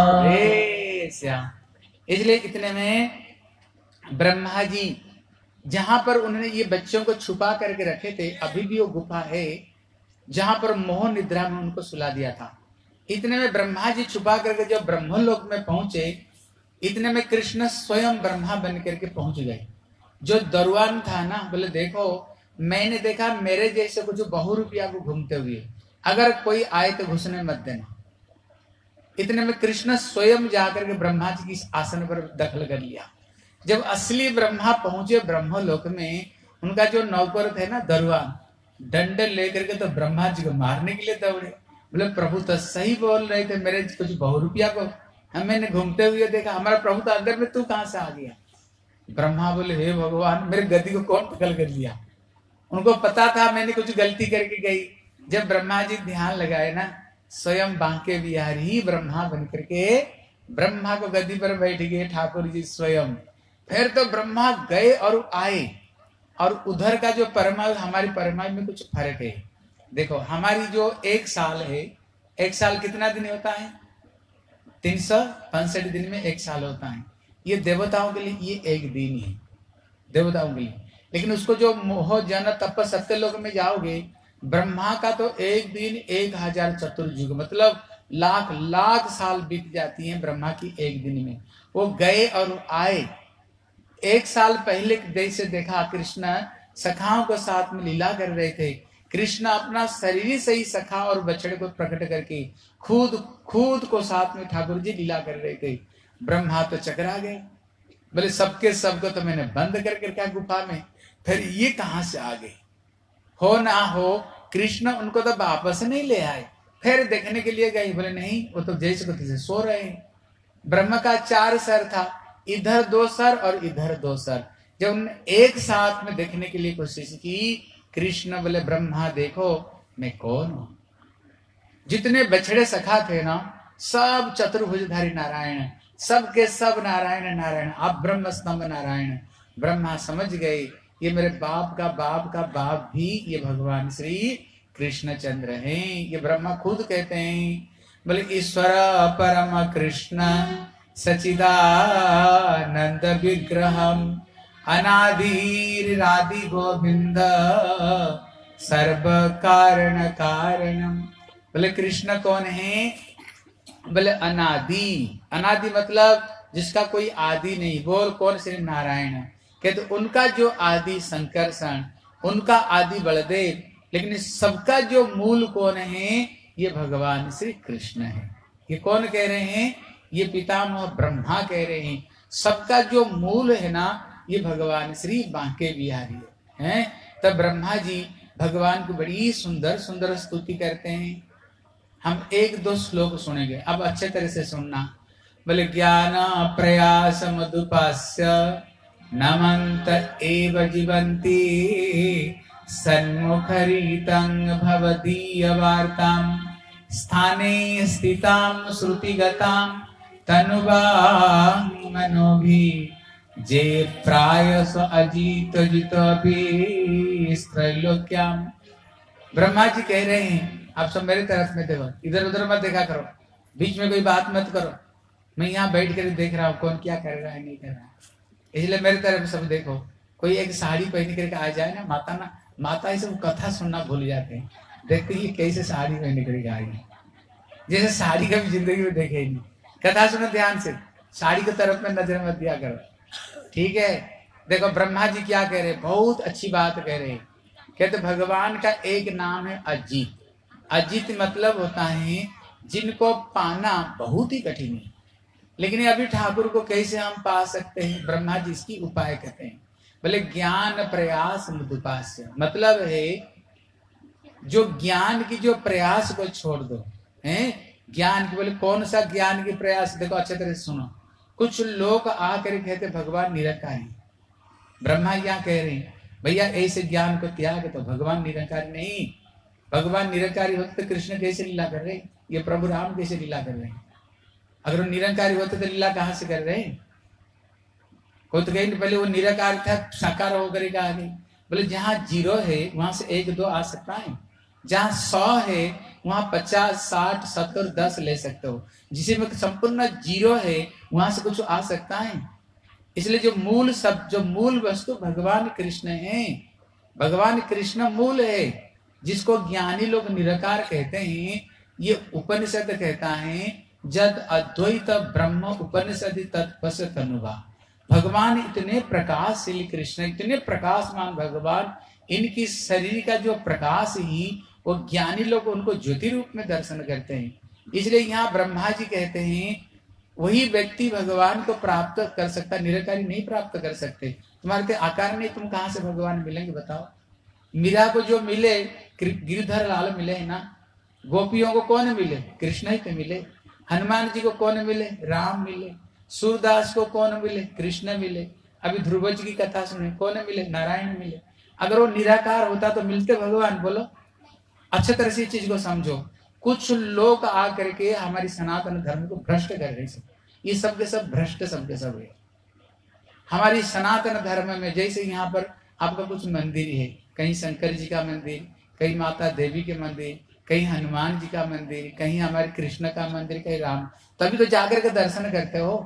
राधे श्याम। इसलिए इतने में ब्रह्मा जी जहां पर उन्होंने ये बच्चों को छुपा करके रखे थे, अभी भी वो गुफा है जहां पर मोह निद्रा में उनको सुला दिया था। इतने में ब्रह्मा जी छुपा करके जब ब्रह्मलोक में पहुंचे, इतने में कृष्ण स्वयं ब्रह्मा बन करके पहुंच गए। जो दरवान था ना, बोले देखो मैंने देखा मेरे जैसे कुछ बहुरूपिया को घूमते हुए, अगर कोई आए तो घुसने मत देना। इतने में कृष्ण स्वयं जाकर के ब्रह्मा जी की आसन पर दखल कर लिया। जब असली ब्रह्मा पहुंचे ब्रह्मलोक में, उनका जो नौकर थे ना दरवान, डंडे लेकर के तो ब्रह्मा जी को मारने के लिए दौड़े। बोले प्रभु तो सही बोल रहे थे, मेरे कुछ बहुरूपिया को हम मैंने घूमते हुए देखा, हमारा प्रभु तो अंदर में, तू कहां से आ गया? ब्रह्मा बोले हे भगवान, मेरे गद्दी को कौन पकड़ कर लिया? उनको पता था मैंने कुछ गलती करके गई। जब ब्रह्मा जी ध्यान लगाए ना, स्वयं बांके बिहारी ही ब्रह्मा बन करके ब्रह्मा को गद्दी पर बैठ गए ठाकुर जी स्वयं। फिर तो ब्रह्मा गए और आए, और उधर का जो परमायु हमारी परमायु में कुछ फर्क है। देखो हमारी जो एक साल है, एक साल कितना दिन होता है? तीन सौ पैंसठ दिन में एक साल होता है। ये देवताओं के लिए ये एक दिन है, देवताओं के लिए। लेकिन उसको जो मोह जन तप सत्य लोक में जाओगे, ब्रह्मा का तो एक दिन एक हजार चतुर्युग, मतलब लाख लाख साल बीत जाती हैं ब्रह्मा की एक दिन में। वो गए और आए। एक साल पहले जैसे देखा कृष्ण सखाओं के साथ में लीला कर रहे थे। कृष्ण अपना शरीर से ही सखा और बछड़े को प्रकट करके खुद खुद को साथ में ठाकुर जी लीला कर रहे थे। ब्रह्मा तो चकरा गए, बोले सबके सबको तो मैंने बंद करके रखा गुफा में, फिर ये कहां से आ गए? हो ना हो कृष्ण उनको तो वापस नहीं ले आए, फिर देखने के लिए गए, बोले नहीं वो तो जैसे को तैसे सो रहे हैं। ब्रह्मा का चार सर था, इधर दो सर और इधर दो सर, जब उन्होंने एक साथ में देखने के लिए कोशिश की, कृष्ण बोले ब्रह्मा देखो मैं कौन हूं। जितने बछड़े सखा थे ना सब चतुर्भुजधारी नारायण, सब के सब नारायण नारायण, आप ब्रह्म स्तंभ नारायण। ब्रह्मा समझ गए ये मेरे बाप का बाप का बाप भी ये भगवान श्री कृष्णचंद्र हैं। ये ब्रह्मा खुद कहते हैं, बोले ईश्वर परम कृष्ण सचिदानंद विग्रहम अनादिरादि गोविंद सर्व कारण कारणम। बोले कृष्ण कौन है? बोले अनादि। अनादि मतलब जिसका कोई आदि नहीं। बोल कौन? श्री नारायण। कहते उनका जो आदि संकर्षण, उनका आदि बलदेव, लेकिन सबका जो मूल कौन है? ये भगवान श्री कृष्ण है। ये कौन कह रहे हैं? ये पितामह ब्रह्मा कह रहे हैं। सबका जो मूल है ना ये भगवान श्री बांके बिहारी है। तब ब्रह्मा जी भगवान की बड़ी सुंदर सुंदर स्तुति करते हैं। हम एक दो श्लोक सुनेंगे, अब अच्छे तरह से सुनना। बोले ज्ञान प्रयास मधुपास्य नमंत एव जीवंती सन्मुखरीतं भवदीय वार्तां स्थाने स्थितां श्रुतिगतां तनुवां मनोभि जे प्रायस अजीत जितोपि त्रैलोक्याम। ब्रह्मा जी कह रहे हैं आप सब मेरे तरफ में देखो, इधर उधर मत देखा करो, बीच में कोई बात मत करो। मैं यहाँ बैठ कर देख रहा हूँ कौन क्या कर रहा है नहीं कर रहा है, इसलिए मेरे तरफ सब देखो। कोई एक साड़ी पहन करके आ जाए ना, माता ना माता ये सब कथा सुनना भूल जाते हैं। देखते ये कैसे साड़ी पहन करके आई है, जैसे साड़ी कभी जिंदगी में देखे ही नहीं। कथा सुनो ध्यान से, साड़ी की तरफ में नजर मत दिया करो, ठीक है। देखो ब्रह्मा जी क्या कह रहे हैं, बहुत अच्छी बात कह रहे हैं। कहते भगवान का एक नाम है अजित। अजित मतलब होता है जिनको पाना बहुत ही कठिन है, लेकिन अभी ठाकुर को कैसे हम पा सकते हैं? ब्रह्मा जी इसकी उपाय कहते हैं। बोले ज्ञान प्रयास मधुपास्य, मतलब है जो ज्ञान की जो प्रयास को छोड़ दो हैं। ज्ञान की बोले कौन सा ज्ञान की प्रयास? देखो अच्छे तरह से सुनो। कुछ लोग आकर कहते भगवान निरंकारी। ब्रह्मा यहाँ कह रहे हैं भैया ऐसे ज्ञान को त्याग, तो भगवान निरंकारी नहीं। भगवान निरंकारी होते तो कृष्ण कैसे लीला कर रहे? ये प्रभु राम कैसे लीला कर रहे हैं? अगर वो निरंकारी होते तो लीला कहां से कर रहे हैं? कोई तो कहीं पहले वो निराकार था, साकार होकर के आ गई। बोले जहां जीरो है वहां से एक दो आ सकता है, जहां सौ है वहां पचास साठ सत्तर दस ले सकते हो। जिसे में संपूर्ण जीरो है वहां से कुछ आ सकता है। इसलिए जो मूल सब जो मूल वस्तु भगवान कृष्ण है, भगवान कृष्ण मूल है, जिसको ज्ञानी लोग निराकार कहते हैं। ये उपनिषद कहता है जद अद्वैत ब्रह्म उपनिषद तत्पस तनुवा। भगवान इतने प्रकाशशील कृष्ण, इतने प्रकाशमान भगवान, इनकी शरीर का जो प्रकाश ही वो ज्ञानी लोग उनको ज्योति रूप में दर्शन करते हैं। इसलिए यहाँ ब्रह्मा जी कहते हैं वही व्यक्ति भगवान को प्राप्त कर सकता, निराकारी नहीं प्राप्त कर सकते। तुम्हारे आकार नहीं, तुम कहाँ से भगवान मिलेंगे बताओ? मीरा को जो मिले गिरधर लाल मिले है ना, गोपियों को कौन मिले? कृष्ण ही तो मिले। हनुमान जी को कौन मिले? राम मिले। सूरदास को कौन मिले? कृष्ण मिले। अभी ध्रुव जी की कथा सुने, कौन मिले? नारायण मिले। अगर वो निराकार होता तो मिलते भगवान? बोलो अच्छे तरह से इस चीज को समझो। कुछ लोग आकर के हमारी सनातन धर्म को भ्रष्ट कर रहे हैं। ये सब के सब भ्रष्ट सब के सब है। हमारी सनातन धर्म में जैसे यहाँ पर आपका कुछ मंदिर है, कहीं शंकर जी का मंदिर, कहीं माता देवी के मंदिर, कहीं हनुमान जी का मंदिर, कहीं हमारे कृष्ण का मंदिर, कहीं राम, तभी तो जाकर के दर्शन करते हो।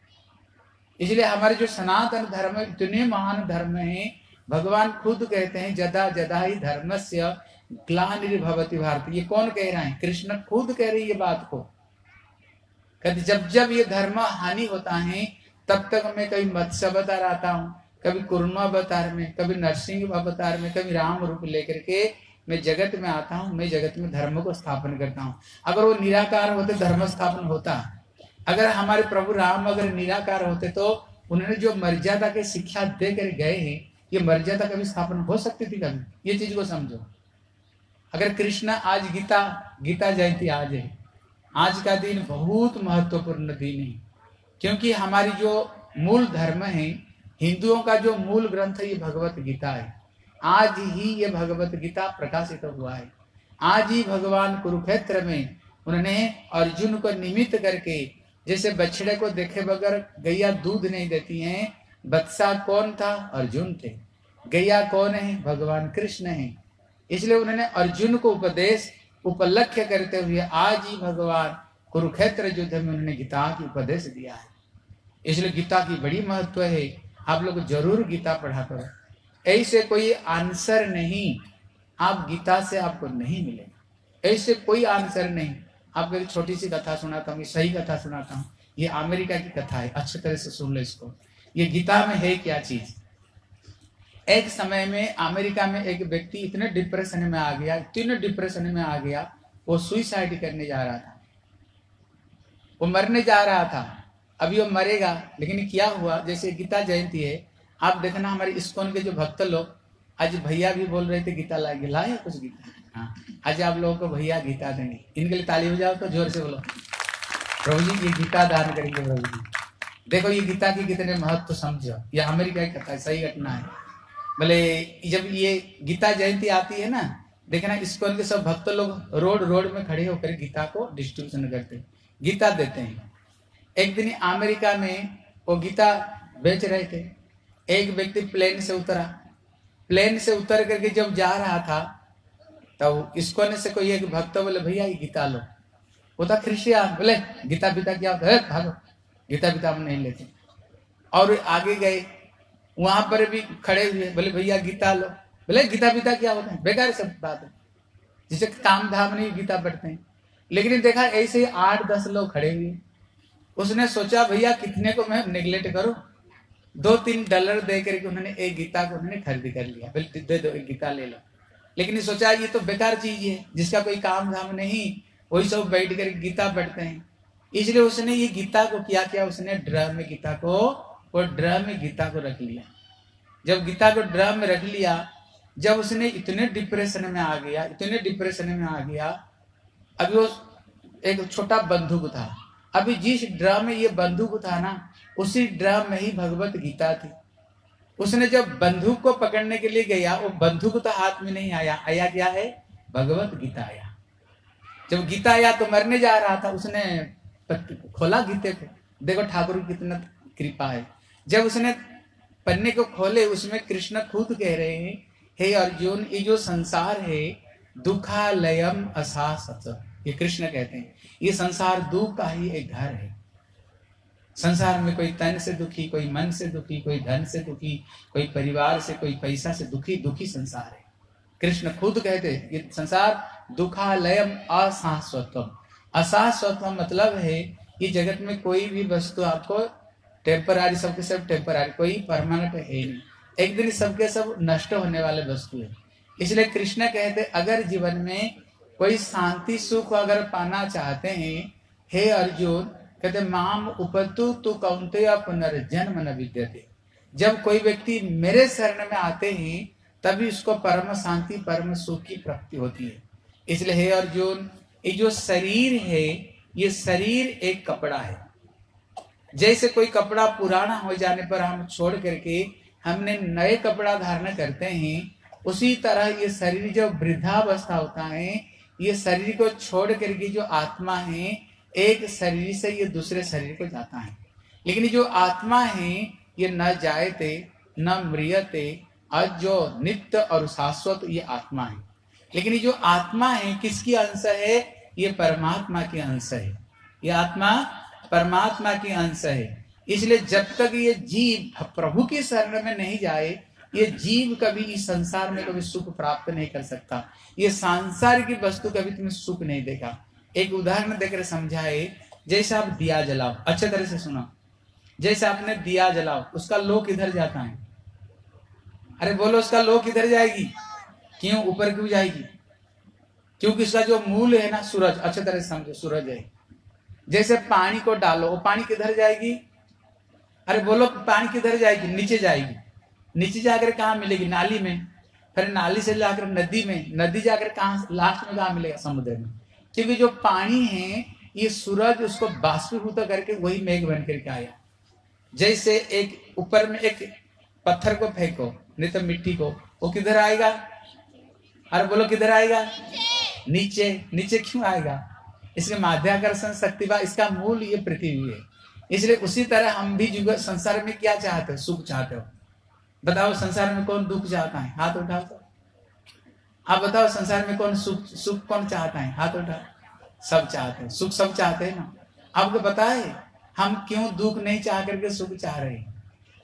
इसलिए हमारे जो सनातन धर्म इतने महान धर्म है, भगवान खुद कहते हैं जदा जदा ही धर्मस्य ग्लानिर्भवति भारत। ये कौन कह रहा है? कृष्ण खुद कह रही है बात को। कहते जब जब ये धर्म हानि होता है तब तक मैं कभी मत्स्य अवतार आता हूँ, कभी कुर्म अवतार में, कभी नरसिंह अवतार में, कभी राम रूप लेकर के मैं जगत में आता हूँ। मैं जगत में धर्म को स्थापन करता हूँ। अगर वो निराकार होते धर्म स्थापन होता, अगर हमारे प्रभु राम अगर निराकार होते तो उन्होंने जो मर्यादा के शिक्षा दे कर गए हैं, ये मर्यादा कभी स्थापन हो सकती थी कभी? ये चीज को समझो। अगर कृष्ण आज गीता गीता जयंती आज है, आज का दिन बहुत महत्वपूर्ण दिन है, क्योंकि हमारी जो मूल धर्म है, हिंदुओं का जो मूल ग्रंथ है, ये भगवत गीता है। आज ही ये भगवत गीता प्रकाशित हुआ है। आज ही भगवान कुरुक्षेत्र में उन्होंने अर्जुन को निमित्त करके, जैसे बछड़े को देखे बगैर गैया दूध नहीं देती हैं, बत्सा कौन था? अर्जुन थे। गैया कौन है? भगवान कृष्ण है। इसलिए उन्होंने अर्जुन को उपदेश उपलक्ष्य करते हुए आज ही भगवान कुरुक्षेत्र युद्ध में उन्होंने गीता की उपदेश दिया है। इसलिए गीता की बड़ी महत्व है। आप लोग जरूर गीता पढ़ा करो। ऐसे कोई आंसर नहीं आप गीता से आपको नहीं मिलेगा, ऐसे कोई आंसर नहीं। आपको एक छोटी सी कथा सुनाता हूँ, सही कथा सुनाता हूँ। ये अमेरिका की कथा है, अच्छी तरह से सुन लो इसको। ये गीता में है क्या चीज। एक समय में अमेरिका में एक व्यक्ति इतने डिप्रेशन में आ गया, इतने डिप्रेशन में आ गया, वो सुइसाइड करने जा रहा था, वो मरने जा रहा था। अभी वो मरेगा, लेकिन क्या हुआ, जैसे गीता जयंती है, आप देखना हमारे इस्कॉन के जो भक्त लोग, आज भैया भी बोल रहे थे गीता लाएंगे, लाए कुछ गीता। हाँ, आज आप लोगों को भैया गीता देंगे, इनके लिए ताली हो जाओ तो जोर से बोलो, प्रभु जी ये गीता दान करेंगे प्रभु जी। देखो ये गीता की कितने महत्व समझो। यह अमेरिका की कथा है, सही घटना है। भले जब ये गीता जयंती आती है ना, देखना इस्कॉन के सब भक्त लोग रोड रोड में खड़े होकर गीता को डिस्ट्रीब्यूशन करते हैं, गीता देते हैं। एक दिन अमेरिका में वो गीता बेच रहे थे, एक व्यक्ति प्लेन से उतरा, प्लेन से उतर करके जब जा रहा था तब इस्कॉन से कोई एक भक्त बोले भैया ये गीता लो। वो था क्रिश्चियन, बोले गीता पिता क्या होता है, भागो गीता पिता हम नहीं लेते। और आगे गए, वहां पर भी खड़े हुए, बोले भैया गीता लो। बोले गीता पिता क्या होता है, बेकार सब बात है, जिसे काम धाम नहीं गीता पढ़ते हैं। लेकिन देखा ऐसे ही आठ दस लोग खड़े हुए, उसने सोचा भैया कितने को मैं नेग्लेक्ट करूं, दो तीन डॉलर दे करके उन्होंने एक गीता को उन्होंने खरीद कर लिया, बोले दे दो एक गीता ले लो। लेकिन सोचा ये तो बेकार चीज है, जिसका कोई काम धाम नहीं, वही सब बैठ कर गीता पढ़ते हैं। इसलिए उसने ये गीता को क्या किया, उसने ड्रम में गीता को वो ड्रम में गीता को रख लिया। जब गीता को ड्रम में रख लिया, जब उसने इतने डिप्रेशन में आ गया, इतने डिप्रेशन में आ गया, अभी वो एक छोटा बंदूक था, अभी जिस ड्रम में ये बंदूक था ना, उसी ड्रम में ही भगवत गीता थी। उसने जब बंदूक को पकड़ने के लिए गया, वो बंदूक तो हाथ में नहीं आया, आया क्या है, भगवत गीता आया। जब गीता आया तो मरने जा रहा था, उसने खोला गीते को, देखो ठाकुर की कितना कृपा है। जब उसने पन्ने को खोले, उसमें कृष्ण खुद कह रहे हैं, हे अर्जुन ये जो संसार है दुखालयम असासत, ये कृष्ण कहते हैं, ये संसार दुख का ही एक घर है। संसार में कोई तन से दुखी, कोई मन से दुखी, कोई धन से दुखी, कोई परिवार से, कोई पैसा से दुखी, दुखी संसार है। कृष्ण खुद कहते हैं ये संसार दुखालयम अशाश्वतम। अशाश्वतम मतलब है ये जगत में कोई भी वस्तु आपको टेम्परारी, सबके सब टेम्परारी, कोई परमानेंट है नहीं, एक दिन सबके सब नष्ट होने वाले वस्तु है। इसलिए कृष्ण कहते अगर जीवन में कोई शांति सुख अगर पाना चाहते हैं, हे अर्जुन, कहते माम उपतु तु कौन्तेय पुनर्जन्म न विद्यते। जब कोई व्यक्ति मेरे शरण में आते हैं तभी उसको परम शांति परम सुख की प्राप्ति होती है। इसलिए हे अर्जुन, ये जो शरीर है, ये शरीर एक कपड़ा है। जैसे कोई कपड़ा पुराना हो जाने पर हम छोड़ करके हमने नए कपड़ा धारण करते हैं, उसी तरह ये शरीर जो वृद्धावस्था होता है, ये शरीर को छोड़ करके जो आत्मा है, एक शरीर से ये दूसरे शरीर को जाता है। लेकिन जो आत्मा है ये न जायते न म्रियते, और जो नित्य और शाश्वत ये आत्मा है। लेकिन ये जो आत्मा है किसकी अंश है, ये परमात्मा की अंश है। ये आत्मा परमात्मा की अंश है। इसलिए जब तक ये जीव प्रभु की शरण में नहीं जाए, ये जीव कभी इस संसार में कभी सुख प्राप्त नहीं कर सकता। ये सांसार की वस्तु कभी तुम्हें सुख नहीं देगा। एक उदाहरण देकर समझाए, जैसे आप दिया जलाओ, अच्छे तरह से सुनो, जैसे आपने दिया जलाओ, उसका लो किधर जाता है, अरे बोलो उसका लो किधर जाएगी, क्यों ऊपर क्यों जाएगी, क्योंकि इसका जो मूल है ना सूरज, अच्छे तरह से समझो, सूरज है। जैसे पानी को डालो, वो पानी किधर जाएगी? अरे बोलो, पानी किधर जाएगी? नीचे जाएगी। नीचे जाकर कहाँ मिलेगी? नाली में। फिर नाली से जाकर नदी में, नदी जाकर कहाँ लास्ट में कहाँ मिलेगा? समुद्र में। क्योंकि जो पानी है ये सूरज उसको बाष्पीभूत करके वही मेघ बन करके आया। जैसे एक ऊपर में एक पत्थर को फेंको, नहीं तो मिट्टी को, वो किधर आएगा? अरे बोलो किधर आएगा? नीचे। नीचे क्यों आएगा? इसके माध्याकर्षण शक्ति बा, इसका मूल ये पृथ्वी है। इसलिए उसी तरह हम भी जुग संसार में क्या चाहते हो? सुख चाहते हो। बताओ संसार में कौन दुख चाहता है? हाथ उठाओ तो। आप बताओ संसार में कौन सुख सुख कौन चाहता है? हाथ उठाओ। सब चाहते हैं सुख, सब चाहते हैं ना। आपको पता है हम क्यों दुख नहीं चाह करके सुख चाह रहे हैं?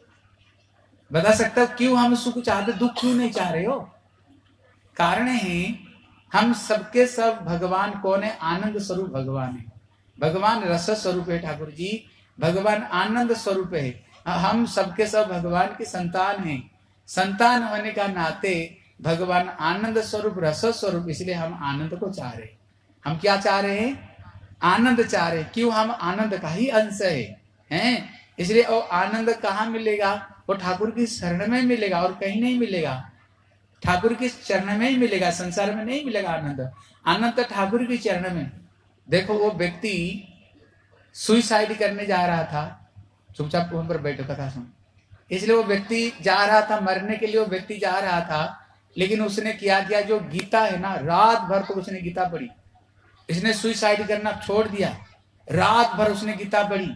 बता सकते हो क्यों हम सुख चाहते, दुख क्यों नहीं चाह रहे हो? कारण है हम सबके सब भगवान कौन है? आनंद स्वरूप भगवान है। भगवान रस स्वरूप है ठाकुर जी, भगवान आनंद स्वरूप है। हम सबके सब भगवान की संतान हैं। संतान होने का नाते भगवान आनंद स्वरूप, रस स्वरूप, इसलिए हम आनंद को चाह रहे हैं। हम क्या चाह रहे हैं? आनंद चाह रहे हैं। क्यों? हम आनंद का ही अंश है, हैं? इसलिए वो आनंद कहाँ मिलेगा? वो ठाकुर की शरण में मिलेगा और कहीं नहीं मिलेगा। ठाकुर के चरण में ही मिलेगा, संसार में नहीं मिलेगा आनंद। आनंद तो ठाकुर के चरण में। देखो वो व्यक्ति सुइसाइड करने जा रहा था, चुपचाप वहां पर बैठो कथा सुन। इसलिए वो व्यक्ति जा रहा था मरने के लिए, वो व्यक्ति जा रहा था, लेकिन उसने क्या किया? जो गीता है ना, रात भर तो उसने गीता पढ़ी। इसने सुइसाइड करना छोड़ दिया, रात भर उसने गीता पढ़ी।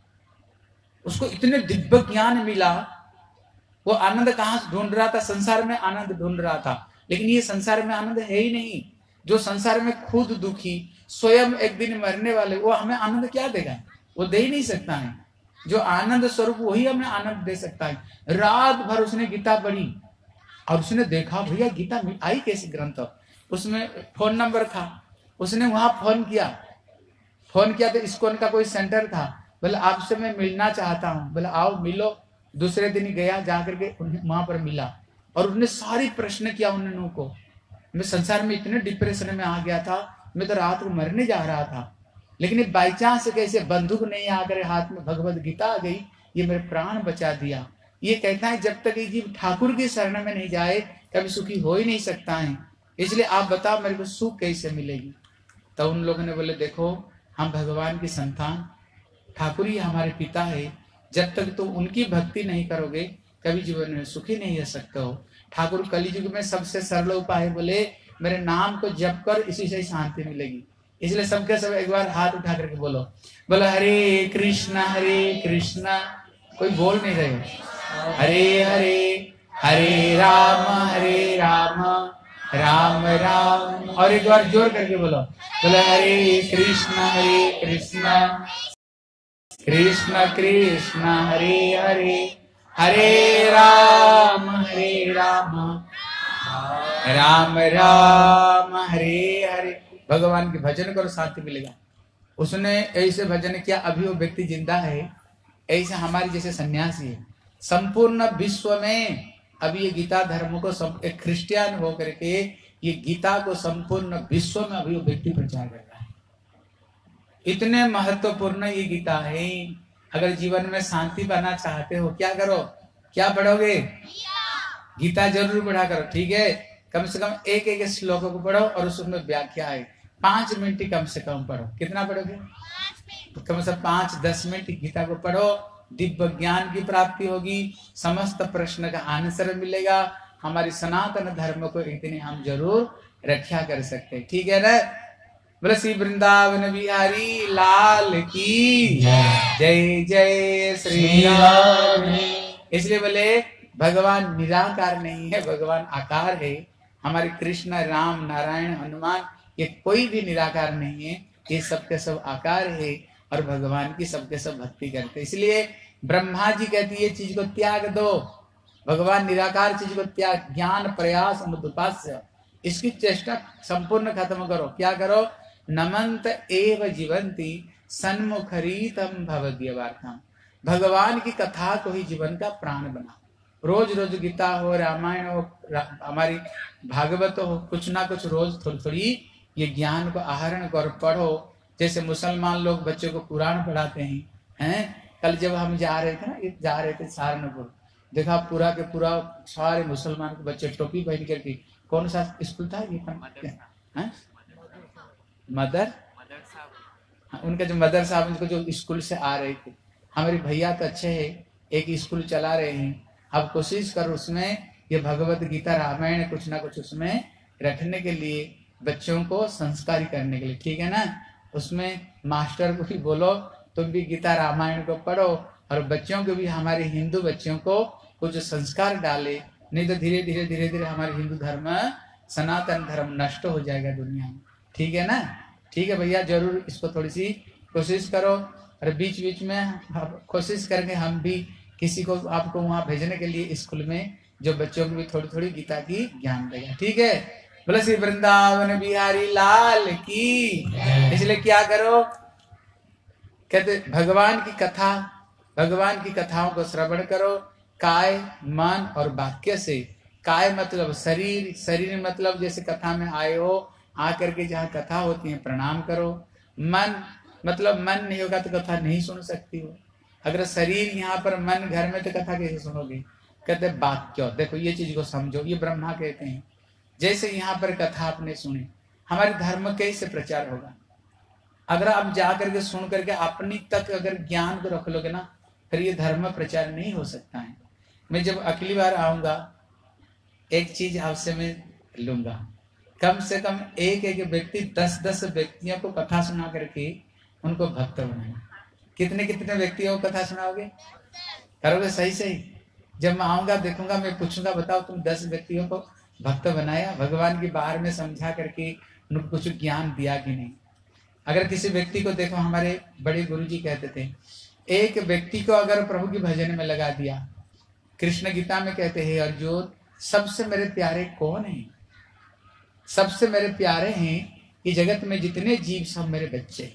उसको इतने दिव्य ज्ञान मिला। वो आनंद कहाँ ढूंढ रहा था? संसार में आनंद ढूंढ रहा था, लेकिन ये संसार में आनंद है ही नहीं। जो संसार में खुद दुखी, स्वयं एक दिन मरने वाले, वो हमें आनंद क्या देगा? वो दे ही नहीं सकता है। जो आनंद स्वरूप वही हमें आनंद दे सकता है। रात भर उसने गीता पढ़ी और उसने देखा भैया गीता आई कैसे ग्रंथ। उसमें फोन नंबर था, उसने वहां फोन किया। फोन किया तो इस्कॉन का कोई सेंटर था। बोले आपसे मैं मिलना चाहता हूँ। बोले आओ मिलो। दूसरे दिन ही गया, जाकर के वहां पर मिला और उन्होंने सारी प्रश्न किया उन्होंने को। मैं संसार में इतने डिप्रेशन में आ गया था, मैं तो रात को मरने जा रहा था, लेकिन बाई चांस कैसे बंदूक नहीं आकर हाथ में भगवत गीता आ गई, ये मेरे प्राण बचा दिया। ये कहता है जब तक ये जीव ठाकुर की शरण में नहीं जाए कभी सुखी हो ही नहीं सकता है। इसलिए आप बताओ मेरे को सुख कैसे मिलेगी? तो उन लोगों ने बोले देखो हम भगवान की संतान, ठाकुर ही हमारे पिता है। जब तक तुम उनकी भक्ति नहीं करोगे कभी जीवन में सुखी नहीं रह सकते हो। ठाकुर कलियुग में सबसे सरल उपाय बोले मेरे नाम को जप कर, इसी से शांति मिलेगी। इसलिए सबके सब एक बार हाथ उठा करके बोलो, बोलो हरे कृष्णा हरे कृष्णा। कोई बोल नहीं रहे। हरे हरे हरे राम हरे राम राम राम। और एक बार जोर करके बोलो, बोलो हरे कृष्णा हरे कृष्णा कृष्ण कृष्ण हरे हरे हरे राम हरे राम राम राम हरे हरे। भगवान के भजन करो शांति मिलेगा। उसने ऐसे भजन किया, अभी वो व्यक्ति जिंदा है। ऐसे हमारे जैसे सन्यासी है संपूर्ण विश्व में। अभी ये गीता धर्म को सब एक क्रिश्चियन हो करके ये गीता को संपूर्ण विश्व में अभी वो व्यक्ति प्रचार कर रहा है। इतने महत्वपूर्ण ये गीता है। अगर जीवन में शांति पाना चाहते हो क्या करो? क्या पढ़ोगे? गीता जरूर पढ़ा करो, ठीक है? कम से कम एक एक श्लोक को पढ़ो और उसमें व्याख्या है। पांच मिनट ही कम से कम पढ़ो। कितना पढ़ोगे? कम से कम पांच दस मिनट गीता को पढ़ो, दिव्य ज्ञान की प्राप्ति होगी, समस्त प्रश्न का आंसर मिलेगा। हमारी सनातन धर्म को इतने हम जरूर रक्षा कर सकते हैं, ठीक है ना? बोले श्री वृंदावन बिहारी लाल की जय जय श्री राम। इसलिए बोले भगवान निराकार नहीं है, भगवान आकार है। हमारे कृष्ण राम नारायण हनुमान ये कोई भी निराकार नहीं है, ये सबके सब आकार है और भगवान की सबके सब भक्ति करते। इसलिए ब्रह्मा जी कहती है ये चीज को त्याग दो, भगवान निराकार चीज को त्याग, ज्ञान प्रयास मुदुपास्य, इसकी चेष्टा संपूर्ण खत्म करो। क्या करो? नमंत एव जीवंती सन्मुखरीतम भवद्यवार्थम। भगवान की कथा को ही जीवन का प्राण बना। रोज रोज गीता हो, रामायण हो, हमारी भागवत हो, कुछ ना कुछ रोज थोड़ी थोड़ी ये ज्ञान को आहरण कर पढ़ो। जैसे मुसलमान लोग बच्चों को कुरान पढ़ाते हैं हैं कल जब हम जा रहे थे ना, ये जा रहे थे सहारनपुर, देखा पूरा के पूरा सारे मुसलमान के बच्चे टोपी पहन करके, कौन सा स्कूल था ये? हैं? मदर हाँ, उनका जो मदर साहब उनको जो स्कूल से आ रहे थे, हमारे भैया तो अच्छे है, एक स्कूल चला रहे हैं। अब कोशिश कर उसमें ये भगवत गीता रामायण कुछ ना कुछ उसमें रखने के लिए, बच्चों को संस्कारी करने के लिए, ठीक है ना। उसमें मास्टर को भी बोलो तुम भी गीता रामायण को पढ़ो, और बच्चों को भी, हमारे हिंदू बच्चों को कुछ संस्कार डाले, नहीं तो धीरे धीरे धीरे धीरे हमारे हिंदू धर्म, सनातन धर्म नष्ट हो जाएगा दुनिया में, ठीक है ना। ठीक है भैया, जरूर इसको थोड़ी सी कोशिश करो, और बीच बीच में कोशिश करके हम भी किसी को आपको वहां भेजने के लिए स्कूल में, जो बच्चों को भी थोड़ी थोड़ी गीता की ज्ञान देगा, ठीक है। बोले श्री वृंदावन बिहारी लाल की। इसलिए क्या करो, कहते भगवान की कथा, भगवान की कथाओं को श्रवण करो काय, मन और वाक्य से। काय मतलब शरीर, शरीर मतलब जैसे कथा में आए हो, आकर के जहाँ कथा होती है प्रणाम करो। मन मतलब मन नहीं होगा तो कथा नहीं सुन सकती हो। अगर शरीर यहाँ पर, मन घर में, तो कथा कैसे सुनोगे। कहते वाक्य, देखो ये चीज को समझो, ये ब्रह्मा कहते हैं, जैसे यहाँ पर कथा आपने सुनी, हमारे धर्म कैसे प्रचार होगा। अगर आप जा करके सुन करके अपनी तक अगर ज्ञान को रख लोगे ना, फिर ये धर्म प्रचार नहीं हो सकता है। मैं जब अगली बार आऊंगा, एक चीज आपसे मैं लूंगा, कम से कम एक एक व्यक्ति, दस दस व्यक्तियों को कथा सुना करके उनको भक्त बनाना। कितने कितने व्यक्तियों को कथा सुनाओगे, करोगे सही सही। जब मैं आऊंगा देखूंगा, मैं पूछूंगा बताओ तुम दस व्यक्तियों को भक्त बनाया, भगवान की बाहर में समझा करके उनको कुछ ज्ञान दिया कि नहीं। अगर किसी व्यक्ति को देखो, हमारे बड़े गुरुजी कहते थे, एक व्यक्ति को अगर प्रभु की भजन में लगा दिया, कृष्ण गीता में कहते हैं अर्जुन सबसे मेरे प्यारे कौन है, सबसे मेरे प्यारे हैं कि जगत में जितने जीव सब मेरे बच्चे,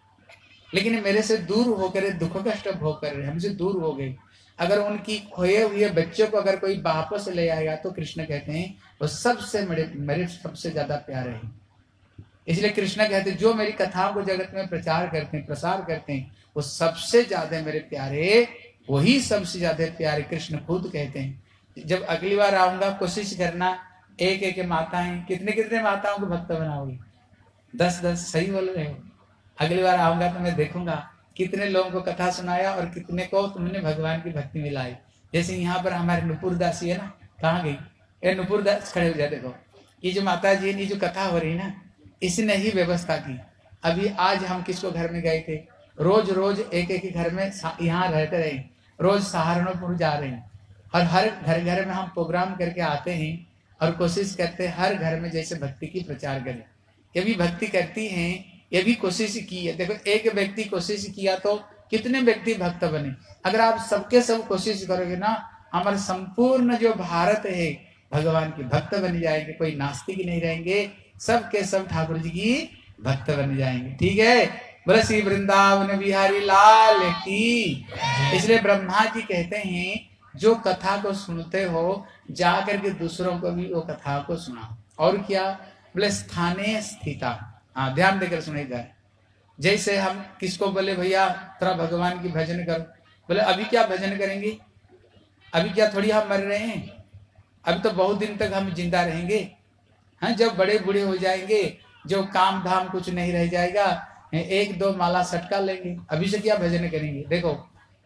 लेकिन मेरे से दूर होकर, दुख कष्ट भोग कर रहे, हमसे दूर हो गए। अगर उनकी खोए हुए बच्चों को अगर कोई वापस ले आएगा, तो कृष्ण कहते हैं वो सबसे मेरे मेरे सबसे ज्यादा प्यारे हैं। इसलिए कृष्ण कहते हैं जो मेरी कथाओं को जगत में प्रचार करते हैं, प्रसार करते हैं, वो सबसे ज्यादा मेरे प्यारे, वही सबसे ज्यादा प्यारे कृष्ण खुद कहते हैं। जब अगली बार आऊंगा कोशिश करना, एक एक माताएं, कितने कितने माताओं को भक्त बनाओगे, दस दस, सही बोल रहे हो। अगली बार आऊंगा तो मैं देखूंगा कितने लोगों को कथा सुनाया और कितने को तुमने भगवान की भक्ति में लाई। जैसे यहाँ पर हमारे नुपुर दासी है ना, कहाँ गई ये नुपुर दास, खड़े हो जाए। देखो ये जो माता जी ने जो कथा हो रही है ना, इसने ही व्यवस्था की। अभी आज हम किसको घर में गए थे, रोज रोज एक एक घर में यहाँ रहते रहे, रोज सहारनपुर जा रहे हैं, और हर घर घर में हम प्रोग्राम करके आते हैं और कोशिश करते हैं हर घर में जैसे भक्ति की प्रचार करें। ये भी भक्ति करती हैं, ये भी कोशिश की है। देखो एक व्यक्ति कोशिश किया तो कितने व्यक्ति भक्त बने। अगर आप सबके सब कोशिश करोगे ना, हमारे संपूर्ण जो भारत है भगवान की भक्त बन जाएंगे, कोई नास्तिक नहीं रहेंगे, सब के सब ठाकुर जी की भक्त बन जाएंगे, ठीक है। बोले श्री वृंदावन बिहारी लाल की। इसलिए ब्रह्मा जी कहते हैं जो कथा को सुनते हो, जा करके दूसरों को भी वो कथा को सुनाओ। और क्या बोले स्थाने स्थिता, हाँ ध्यान देकर सुनेगा। जैसे हम किसको बोले भैया थोड़ा भगवान की भजन करो, बोले अभी क्या भजन करेंगे, अभी क्या थोड़ी हम मर रहे हैं, अभी तो बहुत दिन तक हम जिंदा रहेंगे। हाँ जब बड़े बूढ़े हो जाएंगे, जो काम धाम कुछ नहीं रह जाएगा, एक दो माला सटका लेंगे, अभी से क्या भजन करेंगे। देखो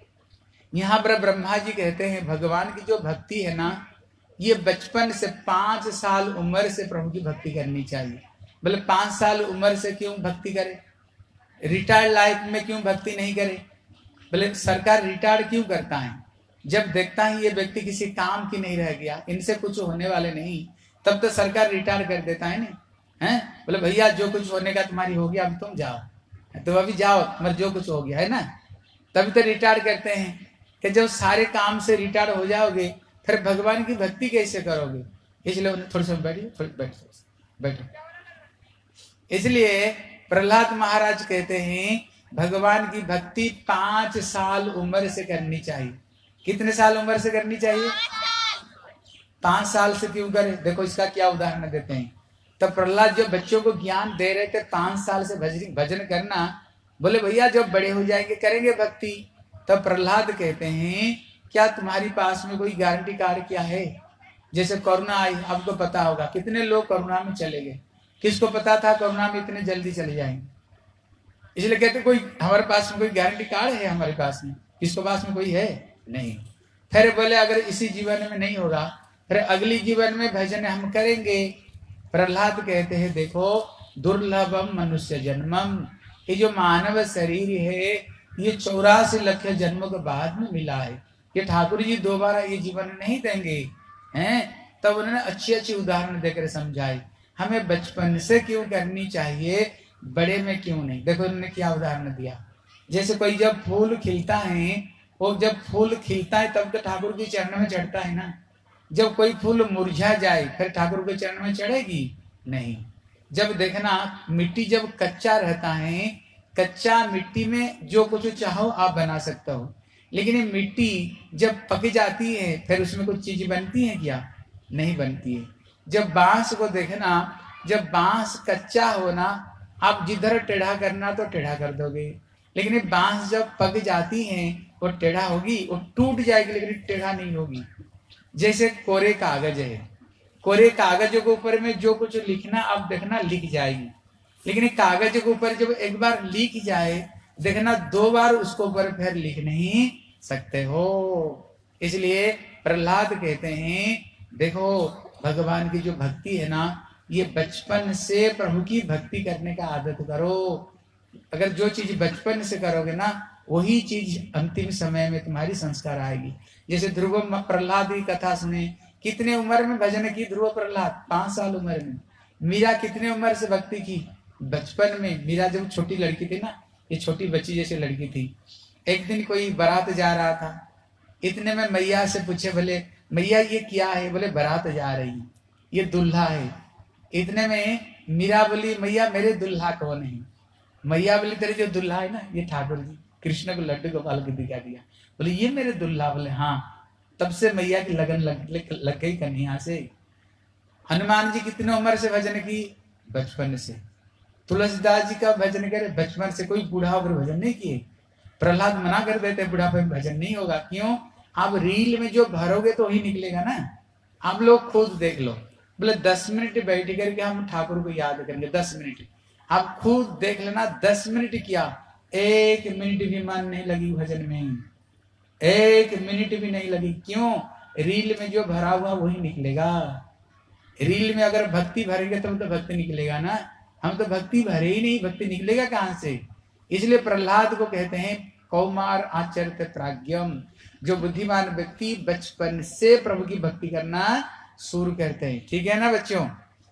यहाँ पर ब्रह्मा जी कहते हैं भगवान की जो भक्ति है ना, ये बचपन से पांच साल उम्र से प्रभु की भक्ति करनी चाहिए। बोले पांच साल उम्र से क्यों भक्ति करे, रिटायर्ड लाइफ में क्यों भक्ति नहीं करे। बोले सरकार रिटायर्ड क्यों करता है, जब देखता है ये व्यक्ति किसी काम की नहीं रह गया, इनसे कुछ होने वाले नहीं, तब तो सरकार रिटायर कर देता है ना। हैं बोले भैया जो कुछ होने का तुम्हारी हो गया, अभी तुम जाओ, तो अभी जाओ, मगर जो कुछ हो गया है ना, तभी तो रिटायर करते हैं। कि जब सारे काम से रिटायर हो जाओगे, फिर भगवान की भक्ति कैसे करोगे। इसलिए उन्हें थोड़ी सी बैठिए, थोड़ी बैठो बैठो। इसलिए प्रहलाद महाराज कहते हैं भगवान की भक्ति पांच साल उम्र से करनी चाहिए। कितने साल उम्र से करनी चाहिए, पांच साल से क्यों करें। देखो इसका क्या उदाहरण देते हैं। तब प्रहलाद जो बच्चों को ज्ञान दे रहे थे पांच साल से भजन भजन करना, बोले भैया जब बड़े हो जाएंगे करेंगे भक्ति। तब प्रहलाद कहते हैं क्या तुम्हारी पास में कोई गारंटी कार्ड क्या है? जैसे कोरोना आई, आपको पता होगा कितने लोग कोरोना में चले गए, किसको पता था कोरोना में इतने जल्दी चले जाएंगे? इसलिए कहते कोई हमारे पास में कोई गारंटी कार्ड है? हमारे पास में किसको पास में कोई है? नहीं। फिर बोले अगर इसी जीवन में नहीं होगा फिर अगली जीवन में भजन हम करेंगे। प्रहलाद कहते हैं देखो दुर्लभम मनुष्य जन्मम, ये जो मानव शरीर है ये चौरासी लाख जन्मों के बाद में मिला है, ये ठाकुर जी दोबारा ये जीवन नहीं देंगे हैं। तब उन्होंने अच्छी अच्छी उदाहरण देकर समझाई हमें बचपन से क्यों करनी चाहिए, बड़े में क्यों नहीं। देखो उन्होंने क्या उदाहरण दिया, जैसे कोई जब फूल खिलता है, वो जब फूल खिलता है तब तो ठाकुर के चरण में चढ़ता है ना। जब कोई फूल मुरझा जाए फिर ठाकुर के चरण में चढ़ेगी नहीं। जब देखना मिट्टी जब कच्चा रहता है, कच्चा मिट्टी में जो कुछ चाहो आप बना सकते हो, लेकिन ये मिट्टी जब पक जाती है फिर उसमें कुछ चीज बनती है क्या? नहीं बनती है। जब बांस को देखना, जब बांस कच्चा होना आप जिधर टेढ़ा करना तो टेढ़ा कर दोगे, लेकिन ये बांस जब पक जाती है वो टेढ़ा होगी, वो टूट जाएगी लेकिन टेढ़ा नहीं होगी। जैसे कोरे कागज है, कोरे कागज के ऊपर में जो कुछ लिखना आप देखना लिख जाएगी, लेकिन कागज के ऊपर जब एक बार लिख जाए देखना दो बार उसको ऊपर फिर लिख नहीं सकते हो। इसलिए प्रहलाद कहते हैं देखो भगवान की जो भक्ति है ना, ये बचपन से प्रभु की भक्ति करने का आदत करो। अगर जो चीज बचपन से करोगे ना वही चीज अंतिम समय में तुम्हारी संस्कार आएगी। जैसे ध्रुव प्रहलाद की कथा सुने, कितने उम्र में भजन की ध्रुव प्रहलाद? पांच साल उम्र में। मीरा कितने उम्र से भक्ति की? बचपन में। मीरा जब छोटी लड़की थी ना, ये छोटी बच्ची जैसे लड़की थी, एक दिन कोई बारात जा रहा था, इतने में मैया से पूछे बोले मैया ये क्या है? बोले बारात जा रही, ये दुल्हा है। इतने में मीरा बोली मैया मेरे दुल्हा कौन है? मैया बोली तेरे जो दुल्हा है ना ये ठाकुर जी, कृष्ण को लड्डू गोपाल को दिखा दिया, बोले ये मेरे दुल्हा। बोले हाँ। तब से मैया की लगन लग, लग गई कन्हैया से। हनुमान जी कितने उम्र से भजन की? बचपन से। तुलसीदास जी का भजन करे बचपन से, कोई बूढ़ा होकर भजन नहीं किए। प्रहलाद मना कर देते बुढ़ापे में भजन नहीं होगा। क्यों? आप रील में जो भरोगे तो ही निकलेगा ना। आप लोग खुद देख लो, बोले दस मिनट बैठ करके हम ठाकुर को याद करेंगे, दस मिनट आप खुद देख लेना। दस मिनट किया, एक मिनट भी मन नहीं लगी भजन में, एक मिनट भी नहीं लगी। क्यों? रील में जो भरा हुआ वही निकलेगा। रील में अगर भक्ति भरेंगे तब तो भक्ति निकलेगा ना, हम तो भक्ति भरे ही नहीं, भक्ति निकलेगा कहां से? इसलिए प्रहलाद को कहते हैं कौमार आचरित प्राज्ञम, जो बुद्धिमान व्यक्ति बचपन से प्रभु की भक्ति करना शुरू करते हैं। ठीक है ना बच्चों?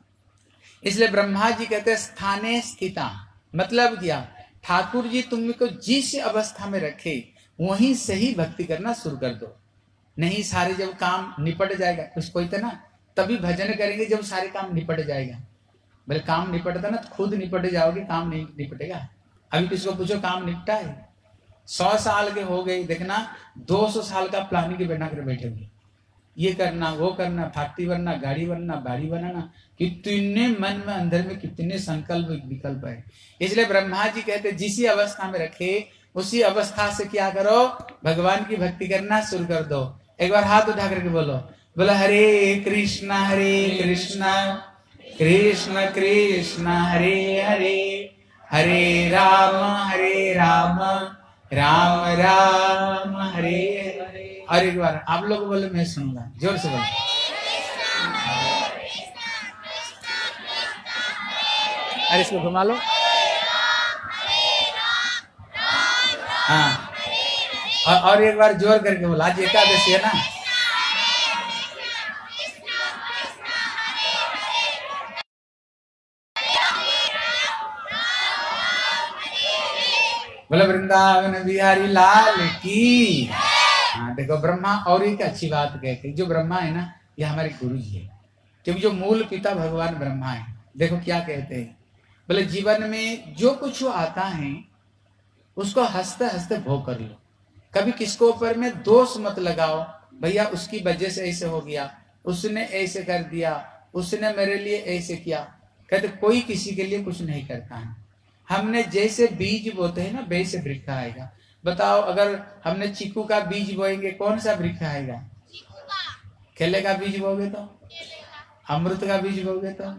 इसलिए ब्रह्मा जी कहते हैं स्थाने स्थिता, मतलब क्या? ठाकुर जी तुमको जिस अवस्था में रखे वहीं से ही भक्ति करना शुरू कर दो। नहीं सारे जब काम निपट जाएगा, कुछ कोई तो ना तभी भजन करेंगे जब सारे काम निपट जाएगा। बोले काम निपटता ना तो खुद निपट जाओगे, काम नहीं निपटेगा। अभी किसको पूछो काम निपटा है? सौ साल के हो गए, देखना दो सौ साल का प्लानिंग बना कर बैठे हुए, ये करना वो करना, फैक्ट्री बनना, गाड़ी बनना, बाड़ी बनाना, कितने मन में अंदर में कितने संकल्प विकल्प है। इसलिए ब्रह्मा जी कहते जिस अवस्था में रखे उसी अवस्था से क्या करो? भगवान की भक्ति करना शुरू कर दो। एक बार हाथ उठा करके बोलो, बोला हरे कृष्णा हरे कृष्णा कृष्ण कृष्ण हरे हरे, हरे राम हरे राम राम राम हरे हरे। और एक बार आप लोग बोले मैं सुनूंगा, जोर से बोलो। अरे इसको घुमा लो। हाँ और, और एक बार जोर करके बोला, आज एकादशी है ना। बोले वृंदावन बिहारी लाल की। हाँ देखो ब्रह्मा, और एक अच्छी बात कहते जो ब्रह्मा है ना ये हमारे गुरु जी है, क्योंकि जो मूल पिता भगवान ब्रह्मा है। देखो क्या कहते हैं, बोले जीवन में जो कुछ आता है उसको हंसते हंसते भोग कर लो। कभी किसको ऊपर में दोष मत लगाओ, भैया उसकी वजह से ऐसे हो गया, उसने ऐसे कर दिया, उसने मेरे लिए ऐसे किया। कहते कोई किसी के लिए कुछ नहीं करता है। हमने जैसे बीज बोते हैं ना वैसे वृक्ष आएगा। बताओ अगर हमने चीकू का बीज बोएंगे कौन सा वृक्ष आएगा? केले का बीज बोगे तो, अमृत का बीज बोगे तो,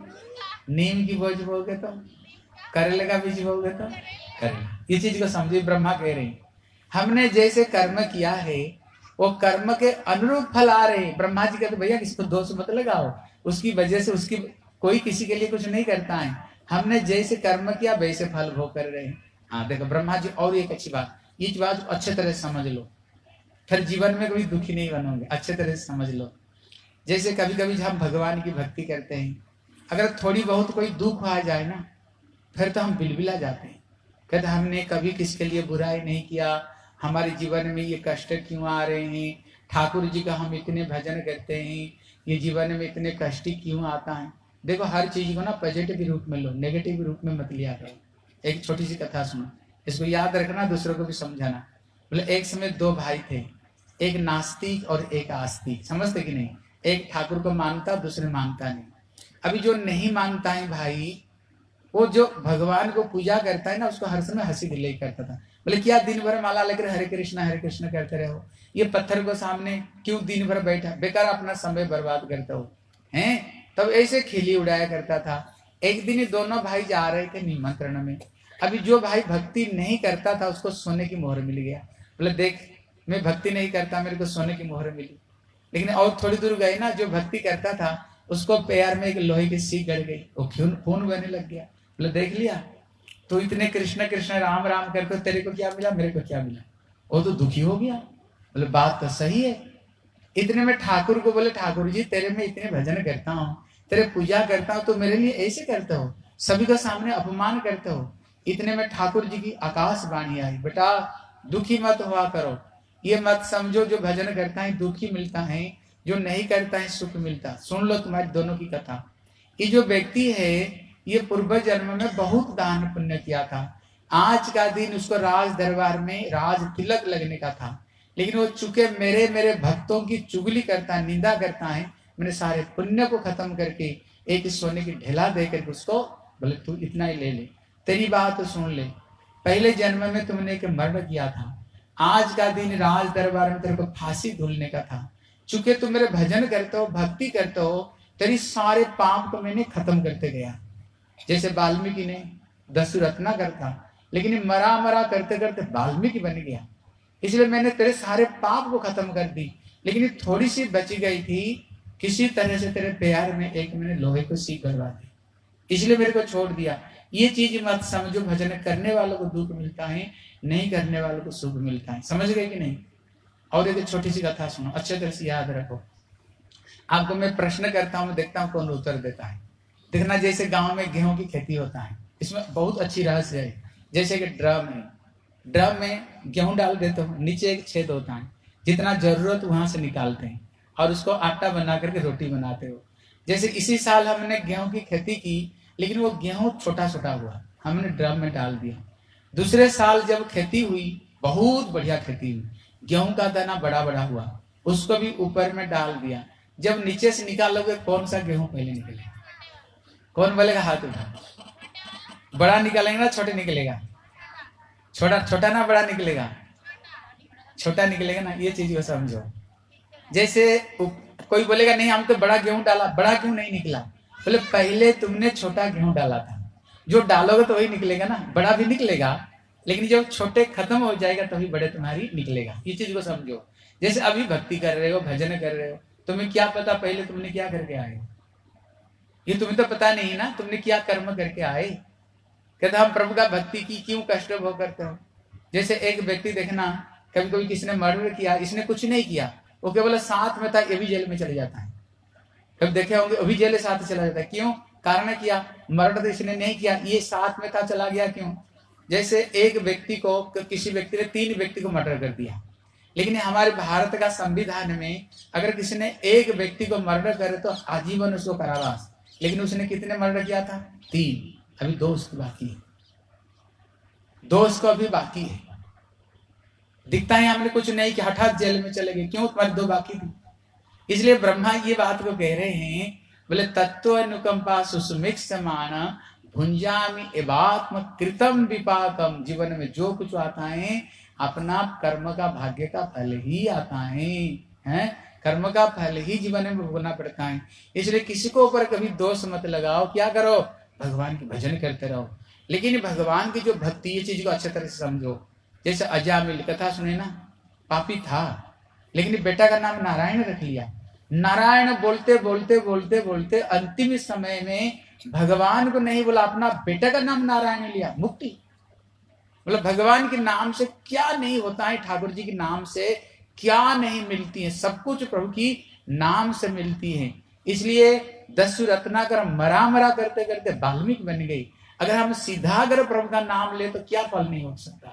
नीम की बीज बोगे तो, करेले का बीज बोगे तो करेला। ये चीज को समझिए, ब्रह्मा कह रहे हैं हमने जैसे कर्म किया है वो कर्म के अनुरूप फल आ रहे हैं। ब्रह्मा जी कहते भैया किसको दोष मत लगाओ, उसकी वजह से उसकी कोई किसी के लिए कुछ नहीं करता है। हमने जैसे कर्म किया वैसे फल भोग कर रहे हैं। हाँ देखो ब्रह्मा जी, और एक अच्छी बात, ये बात अच्छे तरह से समझ लो, फिर जीवन में कभी दुखी नहीं बनोगे। अच्छे तरह से समझ लो, जैसे कभी कभी जब हम भगवान की भक्ति करते हैं, अगर थोड़ी बहुत कोई दुख आ जाए ना, फिर तो हम बिलबिला जाते हैं, कहते हमने कभी किसके लिए बुराई नहीं किया, हमारे जीवन में ये कष्ट क्यों आ रहे हैं, ठाकुर जी का हम इतने भजन करते हैं, ये जीवन में इतने कष्ट क्यों आता है। देखो हर चीज को ना पॉजिटिव रूप में लो, नेगेटिव रूप में मत लिया करो। एक छोटी सी कथा सुनो, इसको याद रखना, दूसरों को भी समझाना। बोले एक समय दो भाई थे, एक नास्तिक और एक आस्तिक, समझते कि नहीं? एक ठाकुर को मानता, दूसरे मानता नहीं। अभी जो नहीं मानता है भाई, वो जो भगवान को पूजा करता है ना, उसको हर समय हंसी दिल्ली करता था। बोले क्या दिन भर माला लेकर हरे कृष्णा हरे कृष्णा करते रहो, ये पत्थर को सामने क्यों दिन भर बैठा, बेकार अपना समय बर्बाद करते हो हैं। तब ऐसे खिली उड़ाया करता था। एक दिन दोनों भाई जा रहे थे निमंत्रण में। अभी जो भाई भक्ति नहीं करता था उसको सोने की मोहर मिल गया। बोले देख मैं भक्ति नहीं करता, मेरे को सोने की मोहर मिली। लेकिन और थोड़ी दूर गए ना, जो भक्ति करता था उसको पैर में एक लोहे की सीख गड़ गई, वो खून खून बहने लग गया। बोले देख लिया, तो इतने कृष्ण कृष्ण राम राम करते तेरे को क्या मिला, मेरे को क्या मिला। वो तो दुखी हो गया। बोले बात तो सही है। इतने में ठाकुर को बोले ठाकुर जी तेरे में इतने भजन करता हूँ, तेरे पूजा करता हूँ, तो मेरे लिए ऐसे करते हो, सभी के सामने अपमान करते हो। इतने में ठाकुर जी की आकाशवाणी आई, बेटा दुखी मत हुआ करो, ये मत समझो जो भजन करता है दुखी मिलता है, जो नहीं करता है सुख मिलता। सुन लो तुम्हारी दोनों की कथा। ये जो व्यक्ति है ये पूर्व जन्म में बहुत दान पुण्य किया था। आज का दिन उसको राज दरबार में राज तिलक लगने का था, लेकिन वो चूंकि मेरे मेरे भक्तों की चुगली करता है, निंदा करता है, मैंने सारे पुण्य को खत्म करके एक सोने की ढेला देकर उसको बोले तू इतना ही ले ले, तेरी बात सुन ले, पहले जन्म में तुमने एक मर्डर किया था, आज का दिन राज दरबार में तेरे को फांसी झूलने का था। चूंकि तुम मेरे भजन करते हो, भक्ति करते हो, तेरी सारे पाप को मैंने खत्म करते गया। जैसे वाल्मीकि ने दस रत्ना करता, लेकिन मरा मरा करते करते वाल्मीकि बन गया, इसलिए मैंने तेरे सारे पाप को खत्म कर दी। लेकिन थोड़ी सी बची गई थी, किसी तरह से तेरे प्यार में एक मैंने लोहे को सीख करवा दी, इसलिए मेरे को छोड़ दिया। ये चीज मत समझो, भजन करने वालों को दुख मिलता है, नहीं करने वालों को सुख मिलता है। समझ गए कि नहीं? और एक छोटी सी कथा सुनो, अच्छे तरह से याद रखो। आपको मैं प्रश्न करता हूँ, देखता हूँ कौन उत्तर देता है। देखना, जैसे गांव में गेहूं की खेती होता है, इसमें बहुत अच्छी रहस्य है। जैसे कि ड्रम है, ड्रम में गेहूं डाल देते हो, नीचे एक छेद होता है, जितना जरूरत वहां से निकालते हैं और उसको आटा बना करके रोटी बनाते हो। जैसे इसी साल हमने गेहूं की खेती की, लेकिन वो गेहूं छोटा छोटा हुआ, हमने ड्रम में डाल दिया। दूसरे साल जब खेती हुई, बहुत बढ़िया खेती हुई, गेहूं का दाना बड़ा बड़ा हुआ, उसको भी ऊपर में डाल दिया। जब नीचे से निकालोगे कौन सा गेहूं पहले निकलेगा? कौन बोलेगा? हाथ उठा। बड़ा निकालेंगे ना छोटे निकलेगा? छोटा छोटा ना बड़ा निकलेगा? छोटा निकलेगा ना। ये चीज को समझो। जैसे कोई बोलेगा नहीं हम तो बड़ा गेहूं डाला, बड़ा क्यों नहीं निकला? बोले पहले तुमने छोटा गेहूं डाला था, जो डालोगे तो वही निकलेगा ना, बड़ा भी निकलेगा, लेकिन जब छोटे खत्म हो जाएगा तभी बड़े तुम्हारी निकलेगा। ये चीज को समझो। जैसे अभी भक्ति कर रहे हो, भजन कर रहे हो, तुम्हें क्या पता पहले तुमने क्या करके आए हो? ये तुम्हें तो पता नहीं ना, तुमने क्या कर्म करके आए। कहते हम प्रभु का भक्ति की क्यों कष्ट भोग करते हो। जैसे एक व्यक्ति देखना, कभी कभी किसी ने मर्डर किया, इसने कुछ नहीं किया, वो केवल साथ में था, ये भी जेल में चले जाता है। कभी देखे होंगे अभी जेल साथ चला जाता है, क्यों? कारण किया मर्डर तो इसने नहीं किया, ये साथ में था चला गया, क्यों? जैसे एक व्यक्ति को, किसी व्यक्ति ने तीन व्यक्ति को मर्डर कर दिया, लेकिन हमारे भारत का संविधान में अगर किसी ने एक व्यक्ति को मर्डर करे तो आजीवन उसको कारावास, लेकिन उसने कितने मर्डर किया था? तीन। अभी दो उसको बाकी है, दो उसको अभी बाकी है। दिखता है हमने कुछ नहीं कि हठात जेल में चले गए, क्यों? तुम्हारी दो बाकी थी। इसलिए ब्रह्मा ये बात को कह रहे हैं, बोले तत्व अनुकंपा सुसुमिक समान भुंजामि एवात्म कृतम विपाकम। जीवन में जो कुछ आता है अपना कर्म का भाग्य का फल ही आता है, हैं? कर्म का फल ही जीवन में भोगना पड़ता है। इसलिए किसी को ऊपर कभी दोष मत लगाओ, क्या करो, भगवान की भजन करते रहो। लेकिन भगवान की जो भक्ति, ये चीज को अच्छे तरह से समझो। जैसे अजामिल कथा सुने ना, पापी था लेकिन बेटा का नाम नारायण रख लिया। नारायण बोलते बोलते बोलते बोलते अंतिम समय में भगवान को नहीं बोला, अपना बेटा का नाम नारायण लिया, मुक्ति। मतलब भगवान के नाम से क्या नहीं होता है, ठाकुर जी के नाम से क्या नहीं मिलती है, सब कुछ प्रभु की नाम से मिलती है। इसलिए दस्यु रत्नाकर मरा मरा करते करते वाल्मीकि बन गई। अगर हम सीधा अगर प्रभु का नाम ले तो क्या फल नहीं हो सकता,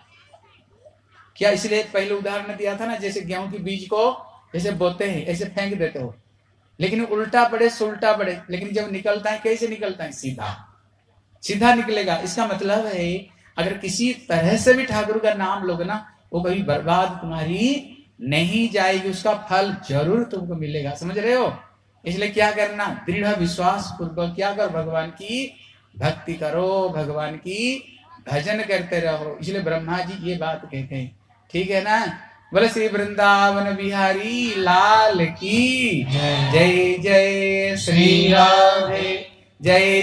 क्या? इसलिए पहले उदाहरण दिया था ना, जैसे गेहूं के बीज को जैसे बोते हैं ऐसे फेंक देते हो, लेकिन उल्टा पड़े सुलटा पड़े, लेकिन जब निकलता है कैसे निकलता है? सीधा सीधा निकलेगा। इसका मतलब है अगर किसी तरह से भी ठाकुर का नाम लोगे ना, वो कभी बर्बाद तुम्हारी नहीं जाएगी, उसका फल जरूर तुमको मिलेगा। समझ रहे हो? इसलिए क्या करना, दृढ़ विश्वास पूर्वक क्या करो, भगवान की भक्ति करो, भगवान की भजन करते रहो। इसलिए ब्रह्मा जी ये बात कहते हैं, ठीक है ना? बोले श्री वृंदावन बिहारी लाल की जय जय श्री राधे, जय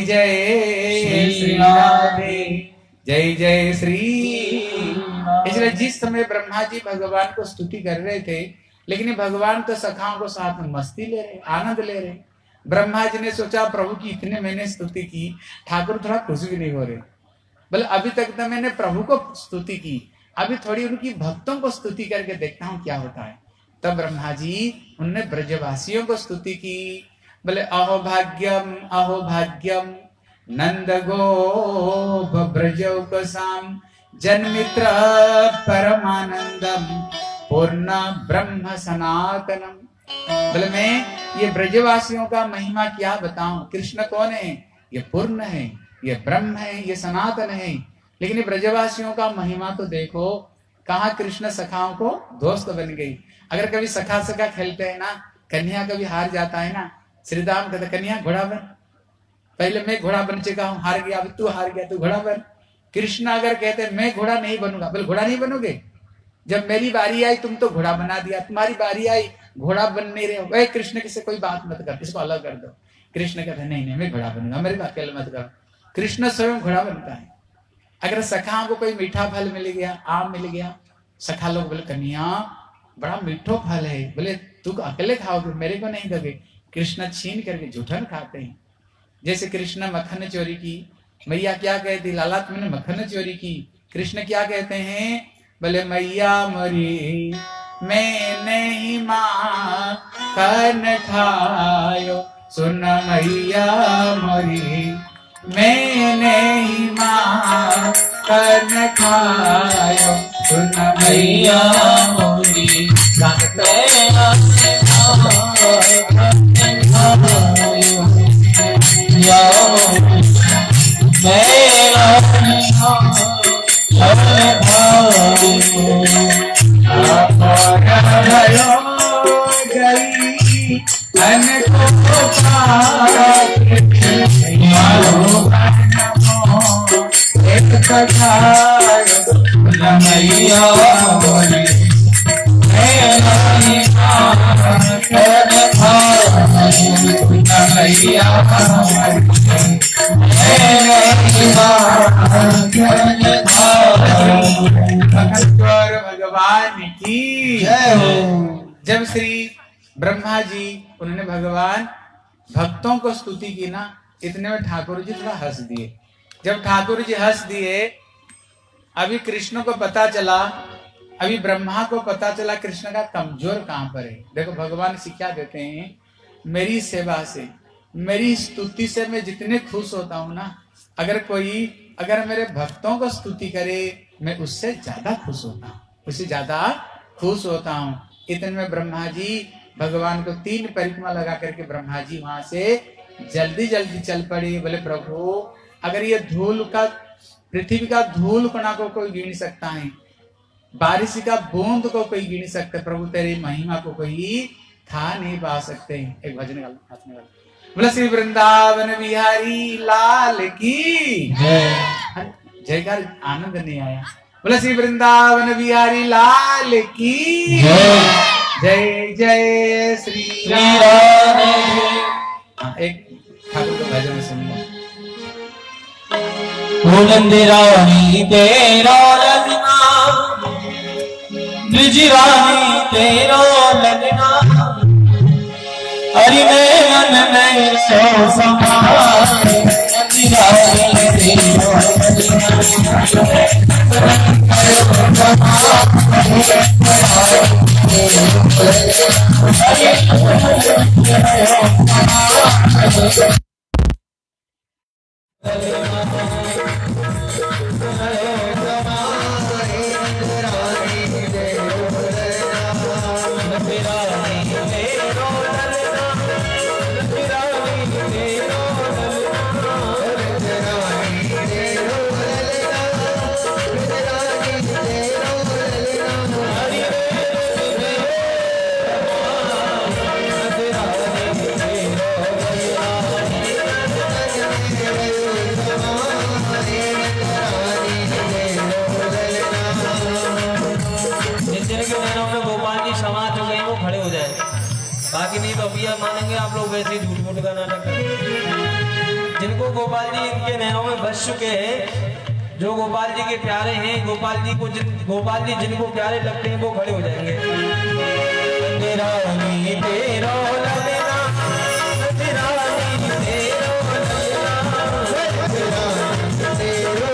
जय श्री राधे, जय जय श्री। इसलिए जिस समय ब्रह्मा जी भगवान को स्तुति कर रहे थे, लेकिन भगवान तो सखाओं को साथ में मस्ती ले रहे, आनंद ले रहे। ब्रह्मा जी ने सोचा प्रभु की इतने मैंने स्तुति की, ठाकुर थोड़ा खुश भी नहीं हो रहे। बोले अभी तक तो मैंने प्रभु को स्तुति की, अभी थोड़ी उनकी भक्तों को स्तुति करके देखता हूँ क्या होता है। तब ब्रह्मा जी उनने ब्रजवासियों को स्तुति की। बोले अहो भाग्यम अहो भाग्यम नंद गोप ब्रजौकसाम जन्मित्र परमानंदम पूर्ण ब्रह्म सनातनम। बोले मैं ये ब्रजवासियों का महिमा क्या बताऊं? कृष्ण कौन है? ये पूर्ण है, ये ब्रह्म है, ये सनातन है। लेकिन ये ब्रजवासियों का महिमा तो देखो, कहा कृष्ण सखाओं को दोस्त बन गई। अगर कभी सखा सखा खेलते हैं ना, कन्या कभी हार जाता है ना, श्रीराम कहते कन्या घोड़ा बन, पहले मैं घोड़ा बन चुका हूं, हार गया, अभी तू हार गया, तू घोड़ा बन। कृष्ण अगर कहते मैं घोड़ा नहीं बनूंगा, बोले घोड़ा नहीं बनोगे, जब मेरी बारी आई तुम तो घोड़ा बना दिया, तुम्हारी बारी आई घोड़ा बन नहीं रहे हो। वह कृष्ण किसे कोई बात मत कर, इसको अलग कर दो। कृष्ण कहते नहीं नहीं मैं घोड़ा बनूंगा, मेरी बात अकेले मत करो। कृष्ण स्वयं घोड़ा बनता है। अगर सखा को कोई मीठा फल मिल गया, आम मिल गया, सखा लोग बोले कन्या बड़ा मीठो फल है, बोले तू अकेले खाओगे, मेरे को नहीं दोगे। कृष्ण छीन करके जूठन खाते हैं। जैसे कृष्ण मक्खन चोरी की, मैया क्या कहती, लाला तुमने मक्खन चोरी की। कृष्ण क्या कहते हैं, बोले मैया मरी मैं नहीं माखन खायो, सुन मैया मरी मैं नहीं माखन खायो, सुन मैया मरी भगवान की जय हो। जब श्री ब्रह्मा जी उन्होंने भगवान भक्तों को स्तुति की ना, इतने में ठाकुर जी थोड़ा हंस दिए। जब ठाकुर जी हंस दिए, अभी कृष्ण को पता चला, अभी ब्रह्मा को पता चला कृष्ण का कमजोर कहां पर है। देखो भगवान शिक्षा देते हैं, मेरी सेवा से, मेरी स्तुति से मैं जितने खुश होता हूं ना, अगर कोई अगर मेरे भक्तों को स्तुति करे मैं उससे ज्यादा खुश होता हूँ, उससे ज्यादा खुश होता हूँ। इतने में ब्रह्मा जी भगवान को तीन परिक्रमा लगा करके ब्रह्मा जी वहां से जल्दी जल्दी चल पड़े। बोले प्रभु अगर ये धूल का, पृथ्वी का धूल कणा को कोई गिन सकता है, बारिश का बूंद को कोई गिन सकता है, प्रभु तेरी महिमा को कोई था नहीं पा सकते। एक भजन गाने वाला, बोला श्री वृंदावन बिहारी लाल की जय। जयकार आनंद नहीं आया। बोला श्री वृंदावन बिहारी लाल की जय। जय जय श्री राधे। हाँ, एक ठाकुर का भजन सुन लो। बुलंद रानी तेरा लगना, ब्रिज रानी तेरा लगना, हरि में मन में सो समाए, बुलंद रानी तेरा लगना। बाकी नहीं तो अभी मानेंगे आप लोग वैसे झूठ मूठ का नाटक करें। जिनको गोपाल जी इनके नैनों में बस चुके हैं, जो गोपाल जी के प्यारे हैं, गोपाल जी को जिन गोपाल जी जिनको प्यारे लगते हैं वो खड़े हो जाएंगे। तेरा नी तेरा लगना, तेरा नी तेरा लगना, तेरा तेरा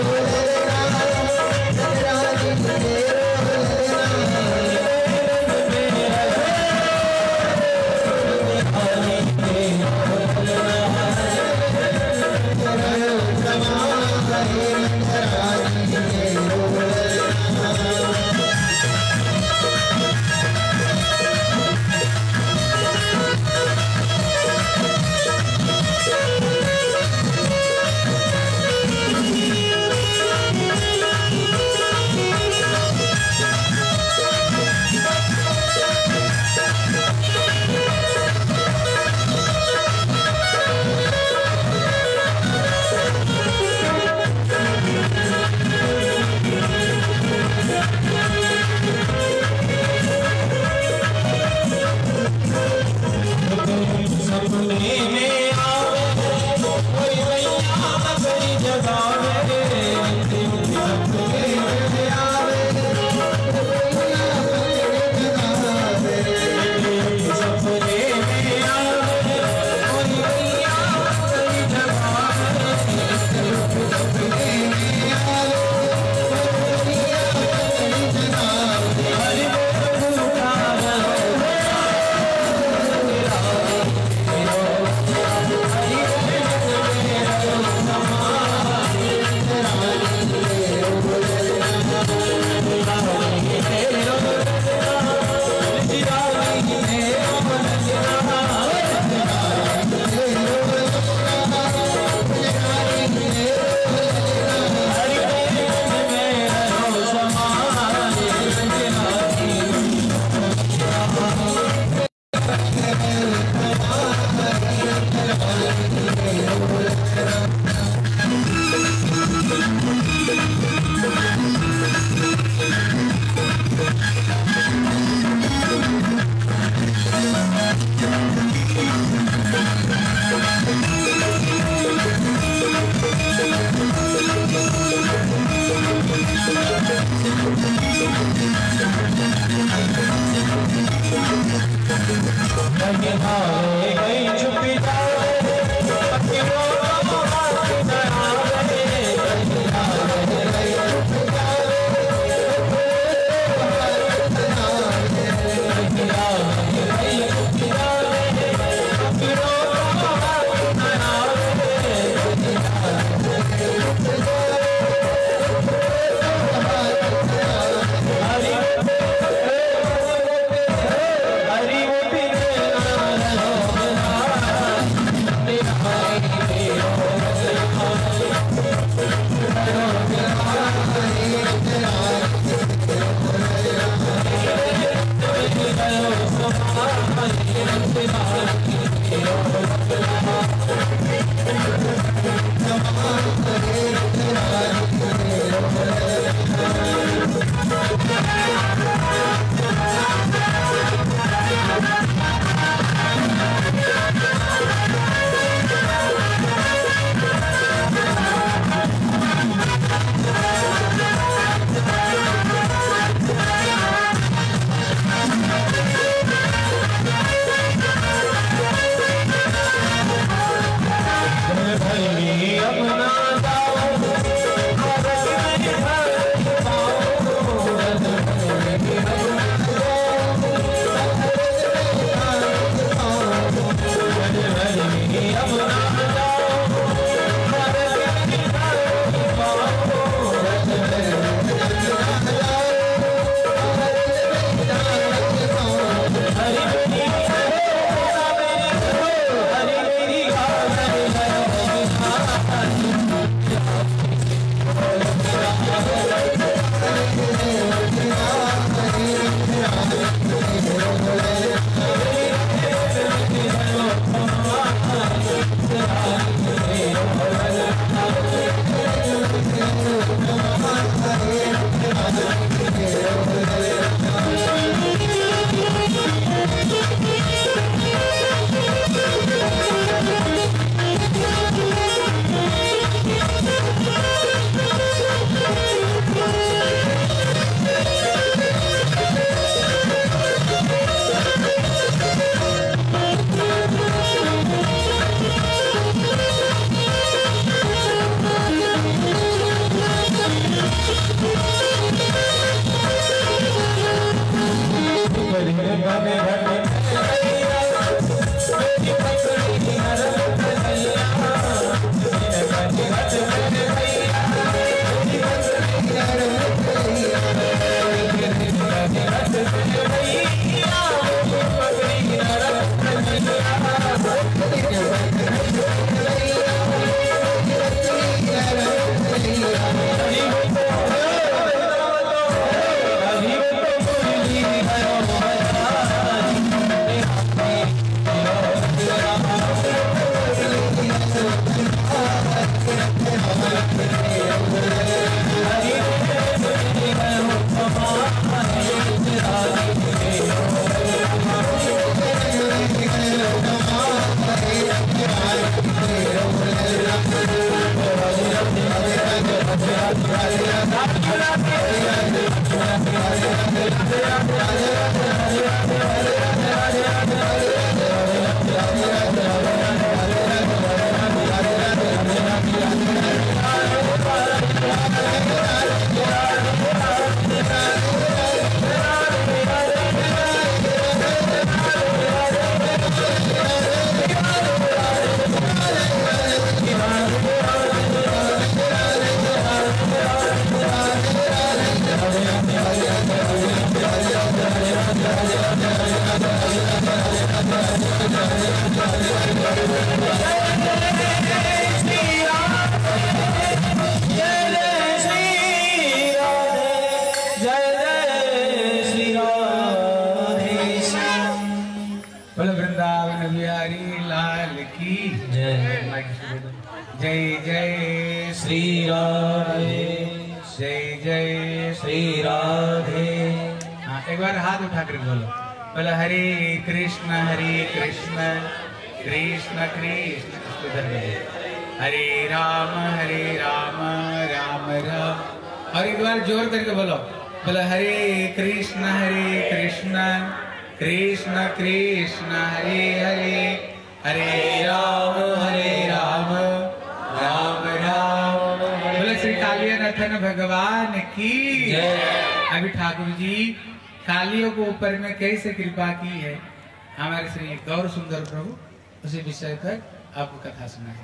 बोलो वृंदावन बिहारी लाल की जय। जय जय श्री राधे जय जय श्री राधे। हाँ, एक बार हाथ उठा कर बोलो। बोलो हरे कृष्ण हरे कृष्ण कृष्ण कृष्ण उधर गए। हरे राम हरे राम राम राम। और एक बार जोर करके बोलो। बोलो हरे कृष्ण हरे कृष्ण कृष्ण कृष्ण हरे हरे हरे राम हरे राम राम राम। बोले श्री कालियानाथन भगवान की जय। अभी ठाकुर जी कालियों को ऊपर में कैसे कृपा की है हमारे श्री गौर सुंदर प्रभु, उसी विषय पर आपको कथा सुनाए।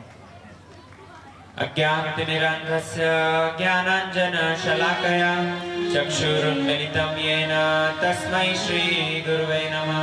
अज्ञानतिमिरान्धस्य ज्ञानाञ्जनशलाकया चक्षुरुन्मिलितं येन तस्मै श्रीगुरुवे नमः।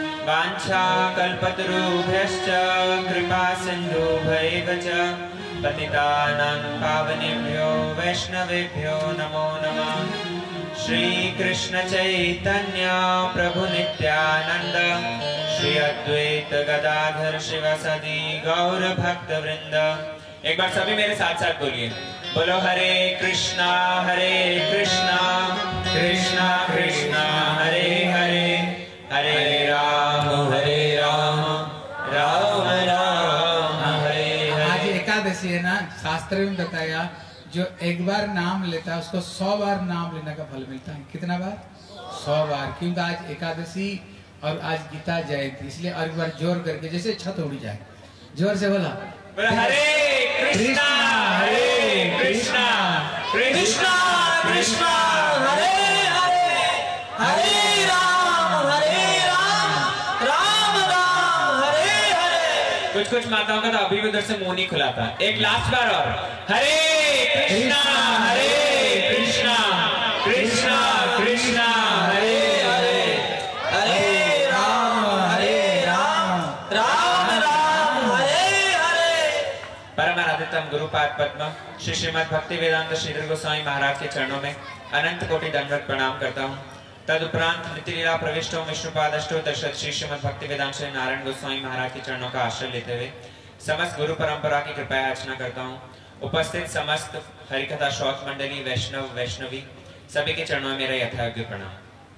वाञ्छाकल्पतरुभ्यश्च कृपासिन्धुभ्यैव च पतितानां पावनेभ्यो वैष्णवेभ्यो नमो नमः। श्रीकृष्ण चैतन्य प्रभु नित्यानंद श्री अद्वैत गदाधर शिवसदि गौर भक्त वृंद। एक बार सभी मेरे साथ साथ बोलिए। बोलो हरे कृष्णा हरे कृष्णा कृष्णा कृष्णा हरे हरे हरे राम हरे राम राम राम हरे हरे। आज एकादशी है ना, शास्त्र में बताया जो एक बार नाम लेता है उसको सौ बार नाम लेने का फल मिलता है। कितना बार? सौ बार। क्योंकि आज एकादशी और आज गीता जयंती, इसलिए और एक बार जोर करके जैसे छत उड़ जाए, जोर से बोला हरे कृष्णा हरे कृष्णा कृष्णा कृष्णा हरे हरे हरे राम हरे राम राम राम हरे हरे। कुछ कुछ माताओं का तो अभी भी उधर से मुंह नहीं खुला था। एक लास्ट बार और हरे कृष्णा हरे कृष्णा कृष्णा कृष्णा हरे हरे हरे राम हरे राम राम राम हरे हरे। परमाराधितम गुरुपाद पद्म श्री श्रीमद् भक्ति वेदांत श्रीधर गोस्वामी महाराज के चरणों में अनंत कोटि दंडवत प्रणाम करता हूँ। तदुपरांत नीति लीला प्रविष्टो विष्णुपादष्टो दशरथ श्री श्रीमद् भक्ति वेदांत श्री नारायण गोस्वामी महाराज के चरणों का आश्रय लेते हुए समस्त गुरु परंपरा की कृपया याचना करता हूँ। उपस्थित समस्त हरिकथा श्रोत मंडली वैष्णव वैष्णवी सभी के चरणों में मेरा यथायोग्य प्रणाम।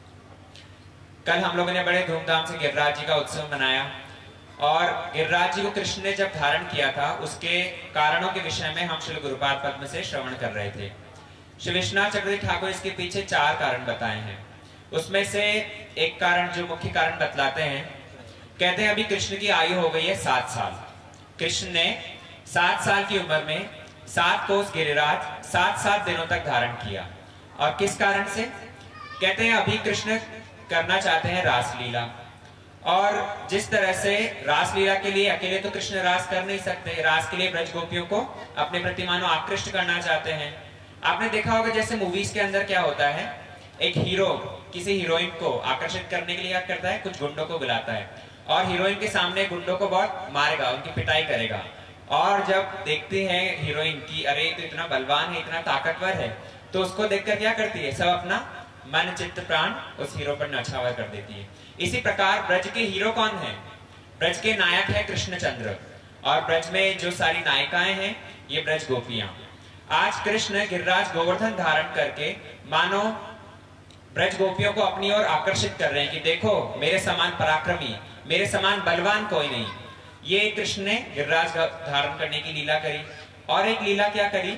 कल हम लोगों ने बड़े धूमधाम से गिरिराज जी का उत्सव मनाया और गिरिराज जी को कृष्ण ने जब धारण किया था उसके कारणों के विषय में हम श्री गुरुपाद पद्म से श्रवण कर रहे थे। श्री विश्वनाथ चक्रवर्ती ठाकुर इसके पीछे चार कारण बताए हैं। उसमें से एक कारण जो मुख्य कारण बतलाते हैं, कहते हैं अभी कृष्ण की आयु हो गई है सात साल। कृष्ण ने सात साल की उम्र में सात कोस गिरिराज सात सात दिनों तक धारण किया। और किस कारण से? कहते हैं अभी कृष्ण करना चाहते हैं रासलीला, और जिस तरह से रासलीला के लिए अकेले तो कृष्ण रास कर नहीं सकते, रास के लिए ब्रज गोपियों को अपने प्रति मानो आकृष्ट करना चाहते हैं। आपने देखा होगा जैसे मूवीज के अंदर क्या होता है, एक हीरो किसी हीरोइन को आकर्षित करने के लिए क्या करता है, कुछ गुंडों को बुलाता है और हीरोइन के सामने गुंडों को बहुत मारेगा, उनकी पिटाई करेगा। और जब देखते हैं हीरोइन की अरे तो इतना बलवान है, इतना ताकतवर है, तो उसको देखकर क्या करती है, सब अपना मन चित्त प्राण उस हीरो पर न्यौछावर कर देती है। इसी प्रकार ब्रज के हीरो कौन है? ब्रज के नायक है कृष्णचंद्र, और ब्रज में जो सारी नायिकाएं हैं ये ब्रज गोपियां। आज कृष्ण गिरिराज गोवर्धन धारण करके मानो ब्रज गोपियों को अपनी ओर आकर्षित कर रहे हैं कि देखो मेरे समान पराक्रमी, मेरे समान बलवान कोई नहीं। ये कृष्ण ने गिरिराज धारण करने की लीला करी। और एक लीला क्या करी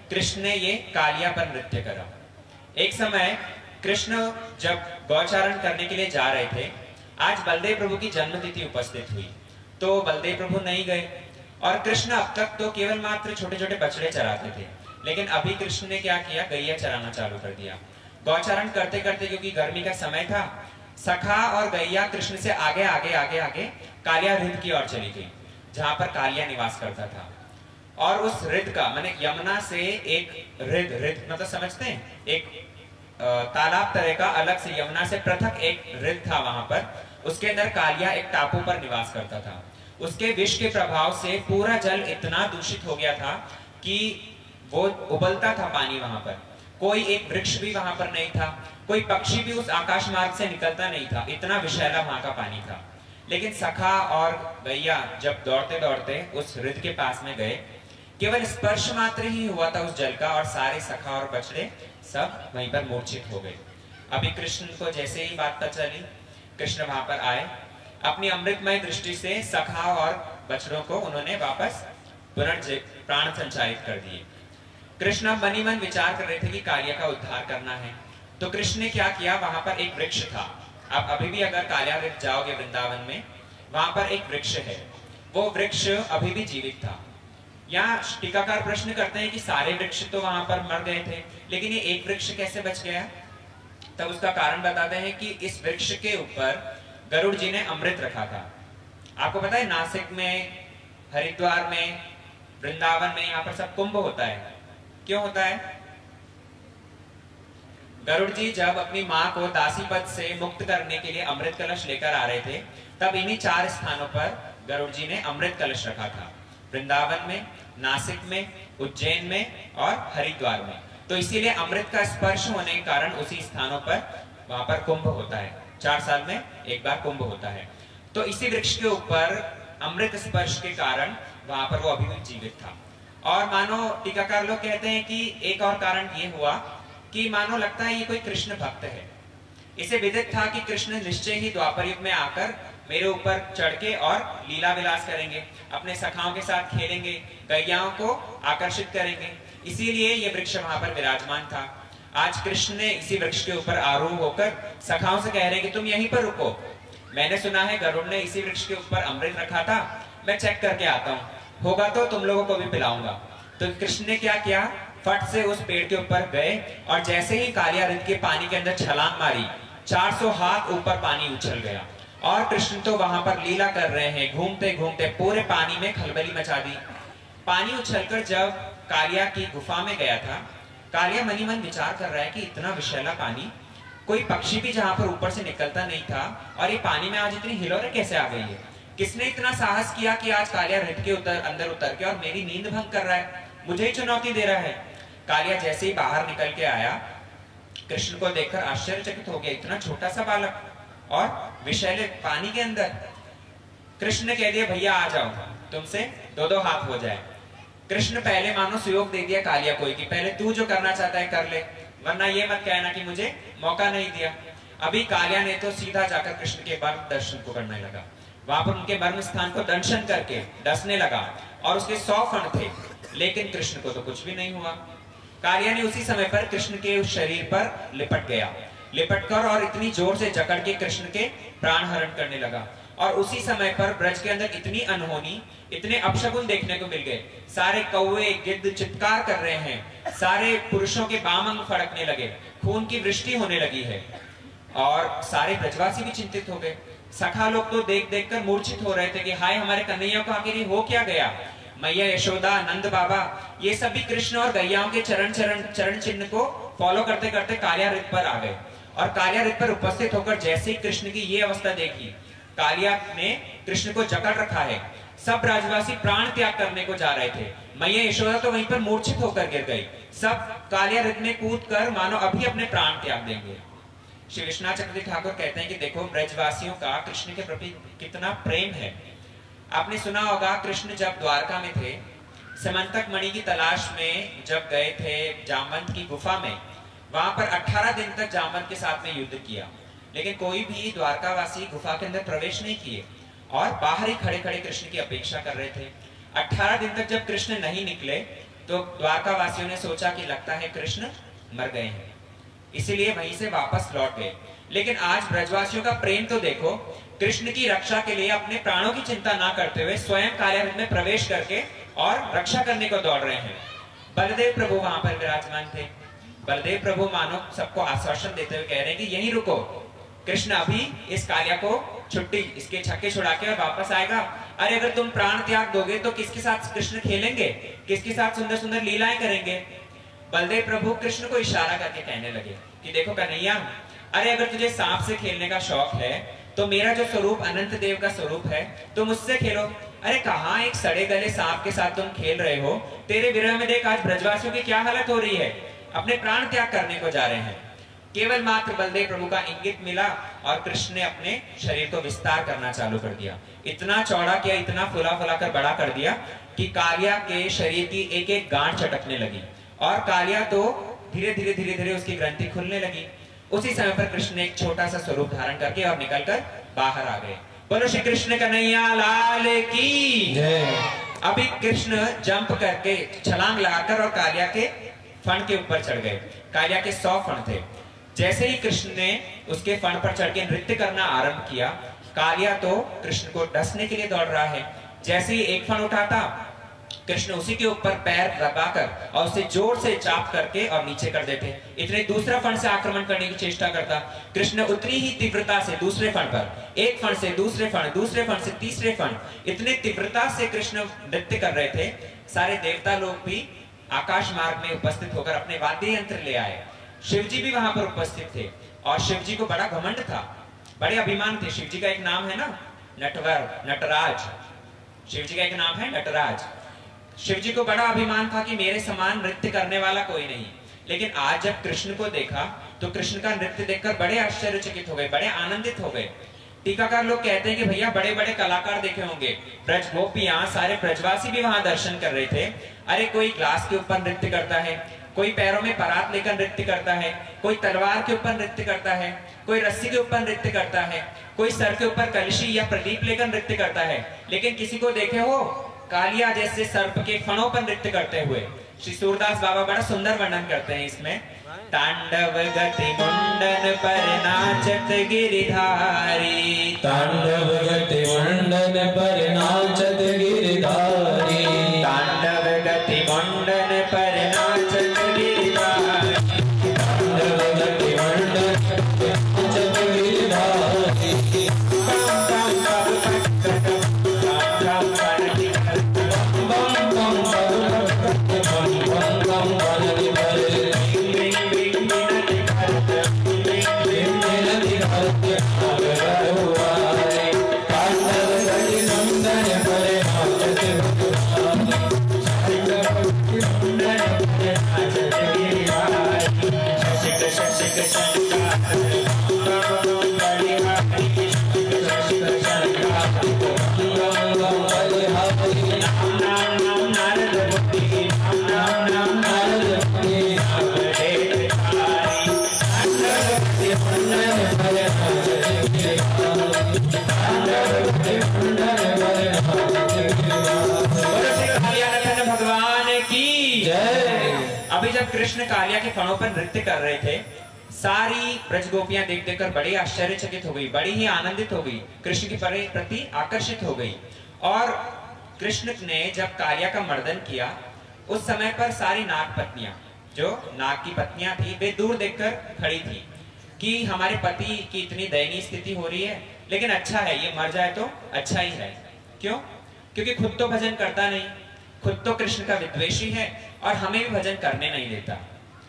कृष्ण ने ये कालिया पर नृत्य करा। एक समय कृष्ण जब गौचारण करने के लिए जा रहे थे, आज बलदेव प्रभु की जन्मतिथि उपस्थित हुई, तो बलदेव प्रभु नहीं गए और कृष्ण अब तक तो केवल मात्र छोटे छोटे बछड़े चराते थे, लेकिन अभी कृष्ण ने क्या किया, गैया चराना चालू कर दिया। गौचारण करते करते, क्योंकि गर्मी का समय था, सखा और गैया कृष्ण से आगे आगे आगे आगे कालिया हृद की ओर चली गई, जहां पर कालिया निवास करता था। और उस हृद का माने यमुना से एक हृद, हृद मतलब समझते हैं, एक तालाब तरह का अलग से यमुना से पृथक एक हृद था वहां पर। उसके अंदर कालिया एक टापू पर निवास करता था। उसके विष के प्रभाव से पूरा जल इतना दूषित हो गया था कि वो उबलता था पानी वहां पर। कोई एक वृक्ष भी वहां पर नहीं था, कोई पक्षी भी उस आकाश मार्ग से निकलता नहीं था, इतना विषैला वहां का पानी था। लेकिन सखा और गैया जब दौड़ते दौड़ते उस हृद के पास में गए, केवल स्पर्श मात्र ही हुआ था उस जल का और सारे सखा और बछड़े सब वहीं पर मूर्छित हो गए। अभी कृष्ण को जैसे ही बात पता चली, कृष्ण वहां पर आए, अपनी अमृतमय दृष्टि से सखा और बछड़ों को उन्होंने वापस पुनर्ज प्राण संचारित कर दिए। कृष्ण मन ही मन विचार कर रहे थे कि कालिया का उद्धार करना है। तो कृष्ण ने क्या किया, वहां पर एक वृक्ष था। आप अभी भी अगर कालिया वृक्ष जाओगे वृंदावन में, वहां पर एक वृक्ष है, वो वृक्ष अभी भी जीवित था। यहाँ टीकाकार प्रश्न करते हैं कि सारे वृक्ष तो वहां पर मर गए थे, लेकिन ये एक वृक्ष कैसे बच गया? तब उसका कारण बताते हैं कि इस वृक्ष के ऊपर गरुड़ जी ने अमृत रखा था। आपको पता है नासिक में, हरिद्वार में, वृंदावन में, यहाँ पर सब कुंभ होता है। क्यों होता है? गरुड़ जी जब अपनी माँ को दासी पद से मुक्त करने के लिए अमृत कलश लेकर आ रहे थे, तब इन्हीं चार स्थानों पर गरुड़ जी ने अमृत कलश रखा था, वृंदावन में, नासिक में, उज्जैन में और हरिद्वार में। तो इसीलिए अमृत का स्पर्श होने के कारण उसी स्थानों पर वहां पर कुंभ होता है, चार साल में एक बार कुंभ होता है। तो इसी वृक्ष के ऊपर अमृत स्पर्श के कारण वहां पर वो अभी भी जीवित था। और मानो टीकाकार लोग कहते हैं कि एक और कारण ये हुआ कि मानो लगता है ये कोई कृष्ण भक्त है। इसे विदित था कि कृष्ण निश्चय ही द्वापर युग में आकर मेरे ऊपर चढ़ के और लीला विलास करेंगे, अपने सखाओं के साथ खेलेंगे, गैयाओं को आकर्षित करेंगे, इसीलिए ये वृक्ष वहां पर विराजमान था। आज कृष्ण ने इसी वृक्ष के ऊपर आरूढ़ होकर सखाओं से कह रहे कि तुम यहीं पर रुको, मैंने सुना है गरुड़ ने इसी वृक्ष के ऊपर अमृत रखा था, मैं चेक करके आता हूँ, होगा तो तुम लोगों को भी पिलाऊंगा। तो कृष्ण ने क्या किया, फट से उस पेड़ के ऊपर गए और जैसे ही कालिया हृद के पानी के अंदर छलांग मारी, चार सौ हाथ ऊपर पानी उछल गया और कृष्ण तो वहां पर लीला कर रहे हैं, घूमते घूमते पूरे पानी में खलबली मचा दी। पानी उछलकर जब कालिया की गुफा में गया था, कालिया मनी मन विचार कर रहा है कि इतना विषैला पानी, कोई पक्षी भी जहां पर ऊपर से निकलता नहीं था और ये पानी में आज इतनी हिलोरें कैसे आ गई है? किसने इतना साहस किया कि आज कालिया हृद के उतर अंदर उतर के और मेरी नींद भंग कर रहा है, मुझे ही चुनौती दे रहा है। कालिया जैसे ही बाहर निकल के आया, कृष्ण को देखकर आश्चर्यचकित हो गया, इतना छोटा सा बालक और विषैले पानी के अंदर। कृष्ण ने कह दिया भैया आ जाओ, तुमसे दो दो हाथ हो जाए। कृष्ण पहले मानो सुयोग दे दिया कालिया को कि पहले तू जो करना चाहता है कर ले, वरना ये मत कहना कि मुझे मौका नहीं दिया। अभी कालिया ने तो सीधा जाकर कृष्ण के मर्म दर्शन को करने लगा, वहां पर उनके मर्म स्थान को दर्शन करके डसने लगा और उसके सौ फण थे, लेकिन कृष्ण को तो कुछ भी नहीं हुआ। कालिया ने उसी समय पर कृष्ण के उस शरीर पर लिपट गया, लिपट कर और इतनी जोर से जकड़ के कृष्ण के प्राण हरण करने लगा। और उसी समय पर ब्रज के अंदर इतनी अनहोनी, इतने अपशगुन देखने को मिल गए। सारे कौवे गिद्ध चित्कार कर रहे हैं, सारे पुरुषों के बाम अंग फड़कने लगे, खून की वृष्टि होने लगी है और सारे ब्रजवासी भी चिंतित हो गए। सखा लोग तो देख देख कर मूर्छित हो रहे थे कि हाय हमारे कन्हैया को आखिर हो क्या गया। मैया यशोदा, नंद बाबा, ये सभी कृष्ण और गैयाओं के चरण चरण चरण चिन्ह को फॉलो करते करते कालिया हृद पर आ गए और कालिया हृद पर उपस्थित होकर जैसे ही कृष्ण की ये अवस्था देखी, कालिया ने कृष्ण को जकड़ रखा है, सब राजवासी प्राण त्याग करने को जा रहे थे। मैया यशोदा तो वहीं पर मूर्छित होकर गिर गई। सब कालिया हृद में कूद कर मानो अभी अपने प्राण त्याग देंगे। श्री विश्वनाथ चक्रवर्ती ठाकुर कहते हैं कि देखो ब्रजवासियों का कृष्ण के प्रति कितना प्रेम है। आपने सुना होगा कृष्ण जब द्वारका में थे, समंतक मणि की तलाश में जब गए थे जामवंत की गुफा में, वहां पर अठारह दिन तक जामवंत के साथ में युद्ध किया, लेकिन कोई भी द्वारकावासी गुफा के अंदर प्रवेश नहीं किए और बाहर ही खड़े खड़े कृष्ण की अपेक्षा कर रहे थे। अठारह दिन तक जब कृष्ण नहीं निकले तो द्वारका वासियों ने सोचा कि लगता है कृष्ण मर गए हैं, इसीलिए वहीं से वापस लौट गए। लेकिन आज ब्रजवासियों का प्रेम तो देखो, कृष्ण की रक्षा के लिए अपने प्राणों की चिंता ना करते हुए स्वयं कालियागृह में प्रवेश करके और रक्षा करने को दौड़ रहे हैं। बलदेव प्रभु वहां पर विराजमान थे। बलदेव प्रभु मानो सबको आश्वासन देते हुए कह रहे हैं कि यहीं रुको, कृष्ण अभी इस कालिया को छुट्टी, इसके छक्के छुड़ा के और वापस आएगा। अरे अगर तुम प्राण त्याग दोगे तो किसके साथ कृष्ण खेलेंगे, किसके साथ सुंदर सुंदर लीलाएं करेंगे। बलदेव प्रभु कृष्ण को इशारा करके कहने लगे कि देखो कन्हैया, अरे अगर तुझे सांप से खेलने का शौक है तो मेरा जो स्वरूप अनंत देव का स्वरूप है तो मुझसे खेलो। अरे कहाँ एक सड़े गले सांप के साथ तुम खेल रहे हो, तेरे विरह में देख आज ब्रजवासियों की क्या हालत हो रही है, अपने प्राण त्याग करने को जा रहे हैं। केवल मात्र बलदेव प्रभु का इंगित मिला और कृष्ण ने अपने शरीर को विस्तार करना चालू कर दिया। इतना चौड़ा किया, इतना फुला फुला कर बड़ा कर दिया कि कालिया के शरीर की एक एक गांठ चटकने लगी और कालिया तो धीरे धीरे धीरे धीरे उसकी ग्रंथि खुलने लगी। उसी समय पर कृष्ण ने एक छोटा सा स्वरूप धारण करके और निकलकर बाहर आ गए। बोलो श्री कृष्ण कन्हैया लाल की जय। अभी कृष्ण जंप करके छलांग लगाकर और कालिया के फण के ऊपर चढ़ गए। कालिया के सौ फण थे। जैसे ही कृष्ण ने उसके फण पर चढ़ के नृत्य करना आरंभ किया, कालिया तो कृष्ण को डसने के लिए दौड़ रहा है। जैसे ही एक फण उठाता, कृष्ण उसी के ऊपर पैर लगाकर और उसे जोर से चाप करके और नीचे कर देते। इतने दूसरा फण से आक्रमण करने की चेष्टा करता। कृष्ण उतनी ही तीव्रता से दूसरे फण पर, एक फण से दूसरे फण, दूसरे फण से तीसरे फण, इतने तीव्रता से कृष्ण नृत्य कर रहे थे। सारे देवता लोग भी आकाश मार्ग में उपस्थित होकर अपने वाद्य यंत्र ले आए। शिव जी भी वहां पर उपस्थित थे और शिव जी को बड़ा घमंड था, बड़े अभिमान थे। शिव जी का एक नाम है ना नटवर, नटराज। शिव जी का एक नाम है नटराज। शिव जी को बड़ा अभिमान था कि मेरे समान नृत्य करने वाला कोई नहीं। लेकिन आज जब कृष्ण को देखा तो कृष्ण का नृत्य देखकर बड़े आश्चर्यचकित हो गए, बड़े आनंदित हो गए। टीकाकार लोग कहते हैं कि भैया बड़े बड़े कलाकार देखे होंगे, ब्रज गोपियां, सारे ब्रजवासी भी वहां दर्शन कर रहे थे। अरे कोई ग्लास के ऊपर नृत्य करता है, कोई पैरों में परात लेकर नृत्य करता है, कोई तलवार के ऊपर नृत्य करता है, कोई रस्सी के ऊपर नृत्य करता है, कोई सर के ऊपर कलशी या प्रदीप लेकर नृत्य करता है। लेकिन किसी को देखे हो कालिया जैसे सर्प के फणों पर नृत्य करते हुए। श्री सूरदास बाबा बड़ा सुंदर वर्णन करते हैं इसमें। तांडव गति मुंडन पर नाचत गिरिधारी, तांडव गति मुंडन पर नाचत गिरिधारी, तांडव गति मुंडन पर नाचत गिरिधारी, तांडव गति मुंडन पर नाचत गिरिधारी। अभी जब कृष्ण कालिया के फणों पर नृत्य कर रहे थे, सारी ब्रज गोपियां देख देखकर बड़ी आश्चर्यचकित हो गई, बड़ी ही आनंदित हो गई, कृष्ण के प्रति आकर्षित हो गई। और कृष्ण ने जब कालिया का मर्दन किया, उस समय पर सारी नाग पत्नियां, जो नाग की पत्नियां थी, वे दूर देखकर खड़ी थी कि हमारे पति की इतनी दयनीय स्थिति हो रही है, लेकिन अच्छा है ये मर जाए तो अच्छा ही है। क्यों? क्योंकि खुद तो भजन करता नहीं, खुद तो कृष्ण का विद्वेषी है और हमें भी भजन करने नहीं देता,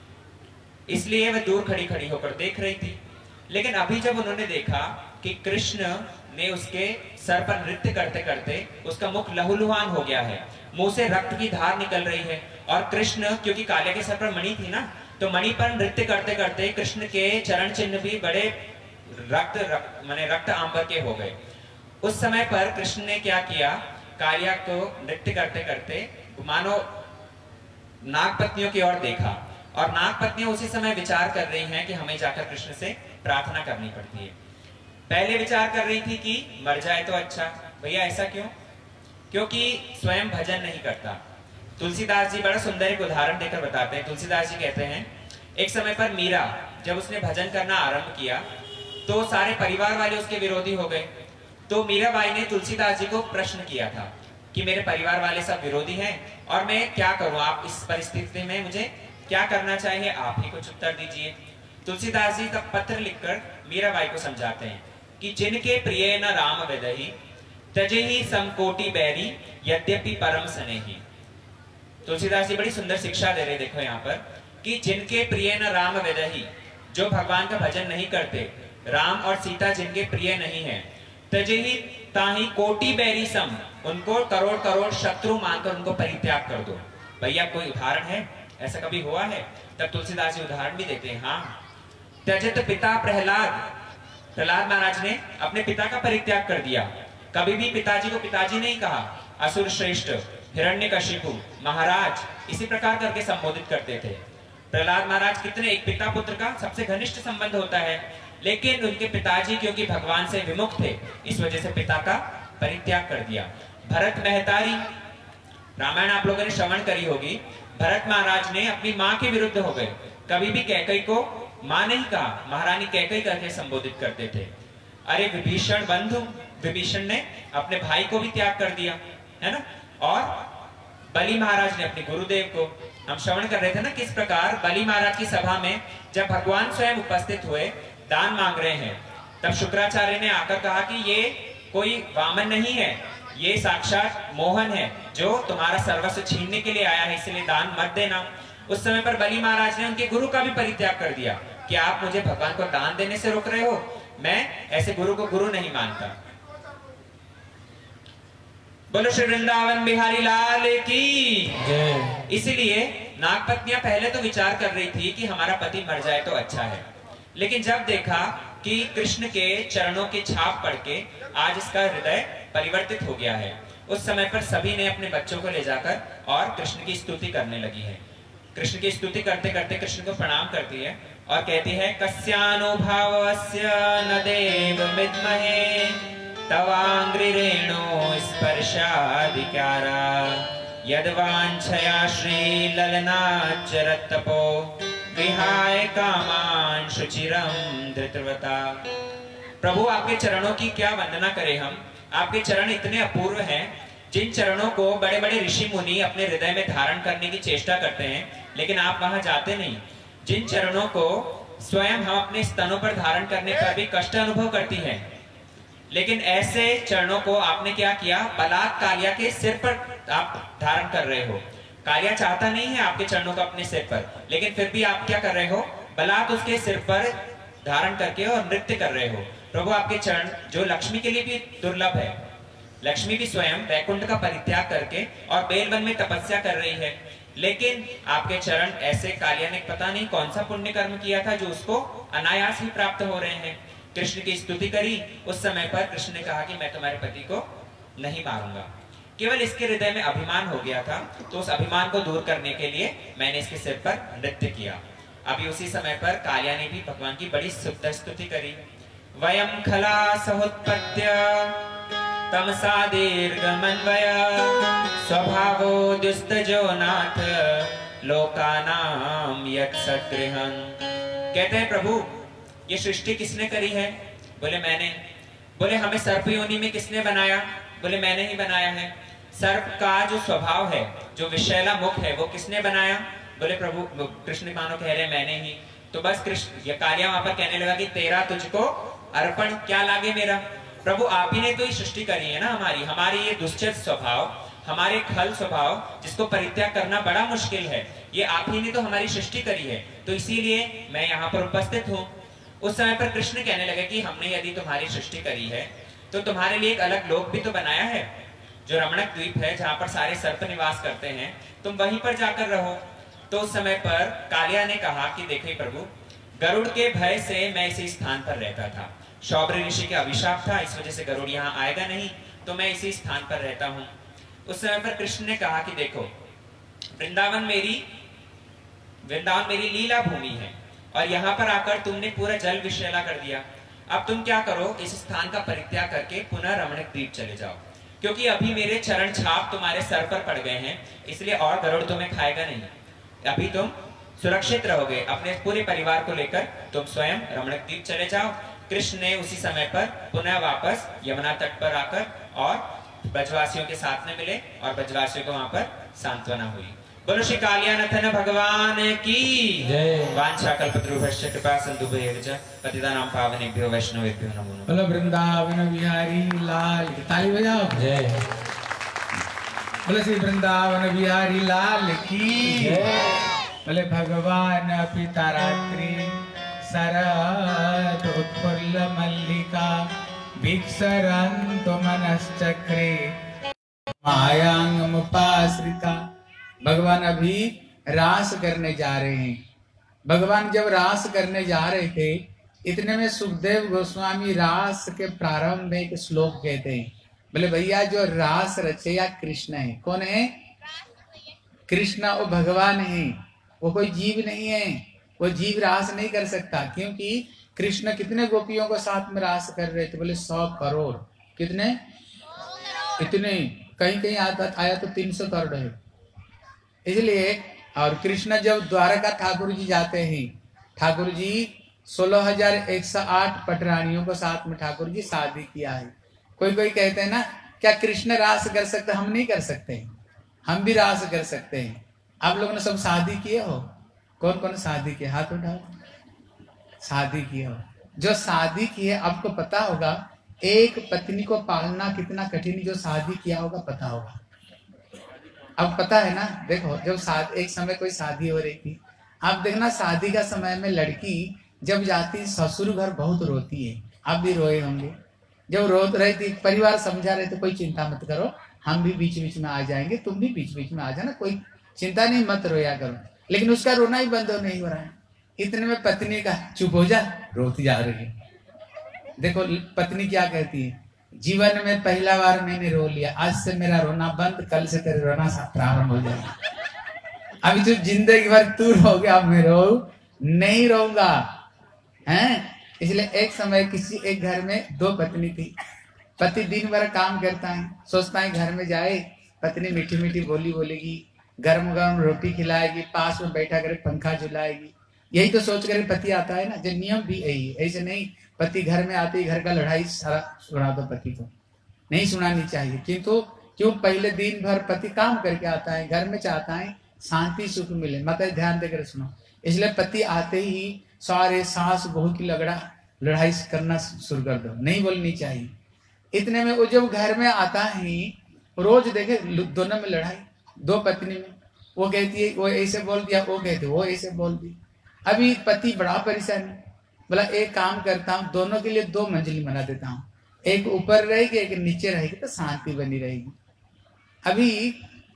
इसलिए वह दूर खड़ी खड़ी होकर देख रही थी। लेकिन अभी जब उन्होंने देखा कि कृष्ण ने उसके सर पर नृत्य करते करते उसका मुख लहूलुहान हो गया है, मुंह से रक्त की धार निकल रही है, और कृष्ण, क्योंकि कालिया के सर पर मणि थी ना, तो मणि पर नृत्य करते करते कृष्ण के चरण चिन्ह भी बड़े रक्त, रक्त माने रक्त आंबर के हो गए। उस समय पर कृष्ण ने क्या किया, कालिया को नृत्य करते करते मानो नागपत्नियों की ओर देखा, और नागपत्नियां उसी समय विचार कर रही हैं कि हमें जाकर कृष्ण से प्रार्थना करनी पड़ती है। पहले विचार कर रही थी कि मर जाए तो अच्छा। भैया ऐसा क्यों? क्योंकि स्वयं भजन नहीं करता, तुलसीदास जी बड़ा सुंदर एक उदाहरण देकर बताते हैं। तुलसीदास जी कहते हैं, एक समय पर मीरा जब उसने भजन करना आरंभ किया तो सारे परिवार वाले उसके विरोधी हो गए। तो मीराबाई ने तुलसीदास जी को प्रश्न किया था कि मेरे परिवार वाले सब विरोधी हैं और मैं क्या करूं, आप इस परिस्थिति में मुझे क्या करना चाहिए, आप ही कुछ उत्तर दीजिए। तुलसीदास जी तब पत्र लिखकर मीराबाई को समझाते हैं कि जिनके प्रिय न राम विदहि तजेहि समकोटि बैरी यद्यपि परम स्नेही। तुलसीदास जी बड़ी सुंदर शिक्षा दे रहे, देखो यहाँ पर कि जिनके प्रिय न राम विदहि, जो भगवान का भजन नहीं करते, राम और सीता जिनके प्रिय नहीं है, तजेहि ताहि कोटि बैरी सम, उनको करोड़ करोड़ शत्रु मानकर उनको परित्याग कर दो। भैया कोई उदाहरण है, ऐसा कभी हुआ है? तब तुलसीदास जी उदाहरण भी देते हैं। हाँ, त्यजत पिता प्रहलाद, प्रहलाद महाराज ने अपने पिता का परित्याग कर दिया। कभी भी पिताजी को पिताजी नहीं कहा, असुर श्रेष्ठ, हिरण्यकशिपु, महाराज, इसी प्रकार करके संबोधित करते थे। प्रहलाद महाराज कितने, एक पिता पुत्र का सबसे घनिष्ठ संबंध होता है, लेकिन उनके पिताजी क्योंकि भगवान से विमुख थे, इस वजह से पिता का परित्याग कर दिया। भरत मेहतारी, रामायण आप लोगों ने श्रवण करी होगी, भरत महाराज ने अपनी माँ के विरुद्ध हो गए, कभी भी कैकेयी को माँ नहीं कहा, महारानी कैकेयी करके संबोधित करते थे। अरे विभीषण बंधु, विभीषण ने अपने भाई को भी त्याग कर दिया, है ना। और बलि महाराज ने अपने गुरुदेव को, हम श्रवण कर रहे थे ना किस प्रकार बलि महाराज की सभा में जब भगवान स्वयं उपस्थित हुए, दान मांग रहे हैं, तब शुक्राचार्य ने आकर कहा कि ये कोई वामन नहीं है, ये साक्षात मोहन है जो तुम्हारा सर्वस्व छीनने के लिए आया है, इसलिए दान मत देना। उस समय पर बलि महाराज ने उनके गुरु का भी परित्याग कर दिया कि आप मुझे भगवान को दान देने से रोक रहे हो, मैं ऐसे गुरु को गुरु नहीं मानता। बोलो श्री वृंदावन बिहारी लाल की जय। इसलिए नागपत्नियां पहले तो विचार कर रही थी कि हमारा पति मर जाए तो अच्छा है, लेकिन जब देखा कि कृष्ण के चरणों की छाप पड़ के आज इसका हृदय परिवर्तित हो गया है, उस समय पर सभी ने अपने बच्चों को ले जाकर और कृष्ण की स्तुति करने लगी है। कृष्ण की स्तुति करते करते कृष्ण को प्रणाम करती है और कहती है, कस्यानुभावस्य न देव विद्महे तवांग्रि रेणु स्पर्शाधिकारा यद्वांछया श्री ललनाचरत्तपो विहाय कामान शुचिरम धृतव्रता। प्रभु आपके चरणों की क्या वंदना करें हम, आपके चरण इतने अपूर्व हैं, जिन चरणों को बड़े बड़े ऋषि मुनि अपने हृदय में धारण करने की चेष्टा करते हैं, लेकिन आप वहां जाते नहीं। जिन चरणों को स्वयं हम अपने स्तनों पर धारण करने पर भी कष्ट अनुभव करती हैं, लेकिन ऐसे चरणों को आपने क्या किया, बलात् कालिया के सिर पर आप धारण कर रहे हो। कालिया चाहता नहीं है आपके चरणों को अपने सिर पर, लेकिन फिर भी आप क्या कर रहे हो, बलात् उसके सिर पर धारण करके और नृत्य कर रहे हो। प्रभु आपके चरण जो लक्ष्मी के लिए भी दुर्लभ है, लक्ष्मी भी स्वयं वैकुंठ का परित्याग करके और बेलवन में तपस्या कर रही है, लेकिन आपके चरण ऐसे, कालिया ने पता नहीं कौन सा पुण्य कर्म किया था जो उसको अनायास ही प्राप्त हो रहे हैं। कृष्ण की स्तुति करी, उस समय पर कृष्ण ने कहा कि मैं तुम्हारे पति को नहीं मारूंगा। केवल इसके हृदय में अभिमान हो गया था, तो उस अभिमान को दूर करने के लिए मैंने इसके सिर पर नृत्य किया। अभी उसी समय पर कालिया ने भी भगवान की बड़ी सुंदर स्तुति करी। वयम खला सहुत्पत्य तमसा दीर्घमन्वय स्वभावो दुस्तजो नाथ लोकानाम यत्सगृहं। कहते हैं प्रभु ये सृष्टि किसने करी है? बोले मैंने। बोले हमें सर्प योनि में किसने बनाया? बोले मैंने ही बनाया है। सर्प का जो स्वभाव है, जो विषैला मुख है, वो किसने बनाया? बोले प्रभु कृष्ण मानो कह रहे मैंने ही। तो बस कृष्ण, ये कालिया वहां पर कहने लगा कि तेरा तुझको अर्पण, क्या लागे मेरा। प्रभु आप ही ने तो ये सृष्टि करी है ना हमारी, हमारी ये दुश्चर स्वभाव, हमारे खल स्वभाव जिसको परित्याग करना बड़ा मुश्किल है, ये आप ही ने तो हमारी सृष्टि करी है, तो इसीलिए मैं यहाँ पर उपस्थित हूँ। उस समय पर कृष्ण कहने लगे कि हमने यदि तुम्हारी सृष्टि करी है तो तुम्हारे लिए एक अलग लोक भी तो बनाया है, जो रमणक द्वीप है जहाँ पर सारे सर्प निवास करते हैं, तुम वहीं पर जाकर रहो। तो उस समय पर कालिया ने कहा कि देखिए प्रभु, गरुड़ के भय से मैं इसी स्थान पर रहता था, शौब्र ऋषि का अभिशाप था, इस वजह से गरुड़ यहाँ आएगा नहीं, तो मैं इसी स्थान पर रहता हूँ। उस समय पर कृष्ण ने कहा कि देखो वृंदावन मेरी वृंदावन मेरी लीला भूमि है और यहाँ पर आकर तुमने पूरा जल विषैला कर दिया। अब तुम क्या करो, इस स्थान का परित्याग करके पुनः रमणक द्वीप चले जाओ। क्योंकि अभी मेरे चरण छाप तुम्हारे सर पर पड़ गए हैं, इसलिए और गरुड़ तुम्हें खाएगा नहीं। अभी तुम सुरक्षित रहोगे। अपने पूरे परिवार को लेकर तुम स्वयं रमणक द्वीप चले जाओ। कृष्ण ने उसी समय पर पुनः वापस यमुना तट पर आकर और ब्रजवासियों के साथ में मिले और ब्रजवासियों को वहां पर सांत्वना हुई। बोलो श्री कालियानथन भगवान की जय। वांछा कल्पतरुभ्यश्च कृपा सिन्धुभ्येव च पतितानां पावनेभ्यो वैष्णवेभ्यो नमो नमः। बोलो वृंदावन बिहारी लाल की। ताली बजाओ। जय। बोलो श्री वृंदावन बिहारी लाल की जय। बोले भगवान पिता रात्रि शरद उत्फुल्ल मल्लिका भिक्षरन्तु मनश्चक्रे मायांगमुपाश्रिता। भगवान अभी रास करने जा रहे हैं। भगवान जब रास करने जा रहे थे, इतने में सुखदेव गोस्वामी रास के प्रारंभ में एक श्लोक कहते हैं। बोले भैया जो रास रचया कृष्ण है। कौन है? कृष्ण। वो भगवान है, वो कोई जीव नहीं है। वो जीव रास नहीं कर सकता, क्योंकि कृष्ण कितने गोपियों को साथ में रास कर रहे थे? बोले सौ करोड़। कितने? इतने। कहीं कहीं आता आया तो तीन सौ करोड़ है। इसलिए और कृष्ण जब द्वारका ठाकुर जी जाते हैं, ठाकुर जी सोलह हजार एक सौ आठ पटरानियों को साथ में ठाकुर जी शादी किया है। कोई कोई कहते हैं ना, क्या कृष्ण रास कर सकते? हम नहीं कर सकते, हम भी रास कर सकते हैं। आप लोगों ने सब शादी किए हो? कौन कौन शादी किए? हाथ उठाओ। शादी किए हो? जो शादी की है आपको पता होगा एक पत्नी को पालना कितना कठिन। जो शादी किया होगा पता होगा। अब पता है ना। देखो जब शादी, एक समय कोई शादी हो रही थी, आप देखना शादी का समय में लड़की जब जाती ससुर घर बहुत रोती है। आप भी रोए होंगे। जब रो रही थी, परिवार समझा रहे थे कोई चिंता मत करो, हम भी बीच बीच में आ जाएंगे, तुम भी बीच बीच में आ जाना, कोई चिंता नहीं, मत रोया करो। लेकिन उसका रोना ही बंद नहीं हो रहा है। इतने में पत्नी का चुप हो जा, रोती जा रही है। देखो पत्नी क्या कहती है, जीवन में पहला बार मैंने रो लिया, आज से मेरा रोना बंद, कल से तेरे रोना प्रारंभ हो जाएगा। अभी तो जिंदगी भर तू रोगे, अब मैं रो नहीं रहूंगा। हैं? इसलिए एक समय किसी एक घर में दो पत्नी थी। पति दिन भर काम करता है, सोचता है घर में जाए पत्नी मीठी मीठी बोली बोलेगी, गर्म गर्म रोटी खिलाएगी, पास में बैठा कर पंखा झुलाएगी। यही तो सोच कर पति आता है ना। जो नियम भी यही है। ऐसे नहीं पति घर में आते ही घर का लड़ाई सारा सुना दो, पति को नहीं सुनानी चाहिए। किंतु क्यों? पहले दिन भर पति काम करके आता है, घर में चाहता है शांति सुख मिले। मतलब ध्यान देकर सुनो। इसलिए पति आते ही सारे सास बहू की लगड़ा लड़ाई करना शुरू कर दो, नहीं बोलनी चाहिए। इतने में वो जब घर में आता है, रोज देखे दोनों में लड़ाई, दो पत्नी में। वो कहती है वो ऐसे बोल दिया, वो कहती वो ऐसे बोल दी। अभी पति बड़ा परेशान है। बोला एक काम करता हूँ, दोनों के लिए दो मंजिली बना देता हूँ, एक ऊपर रहेगी एक नीचे रहेगी, तो शांति बनी रहेगी। अभी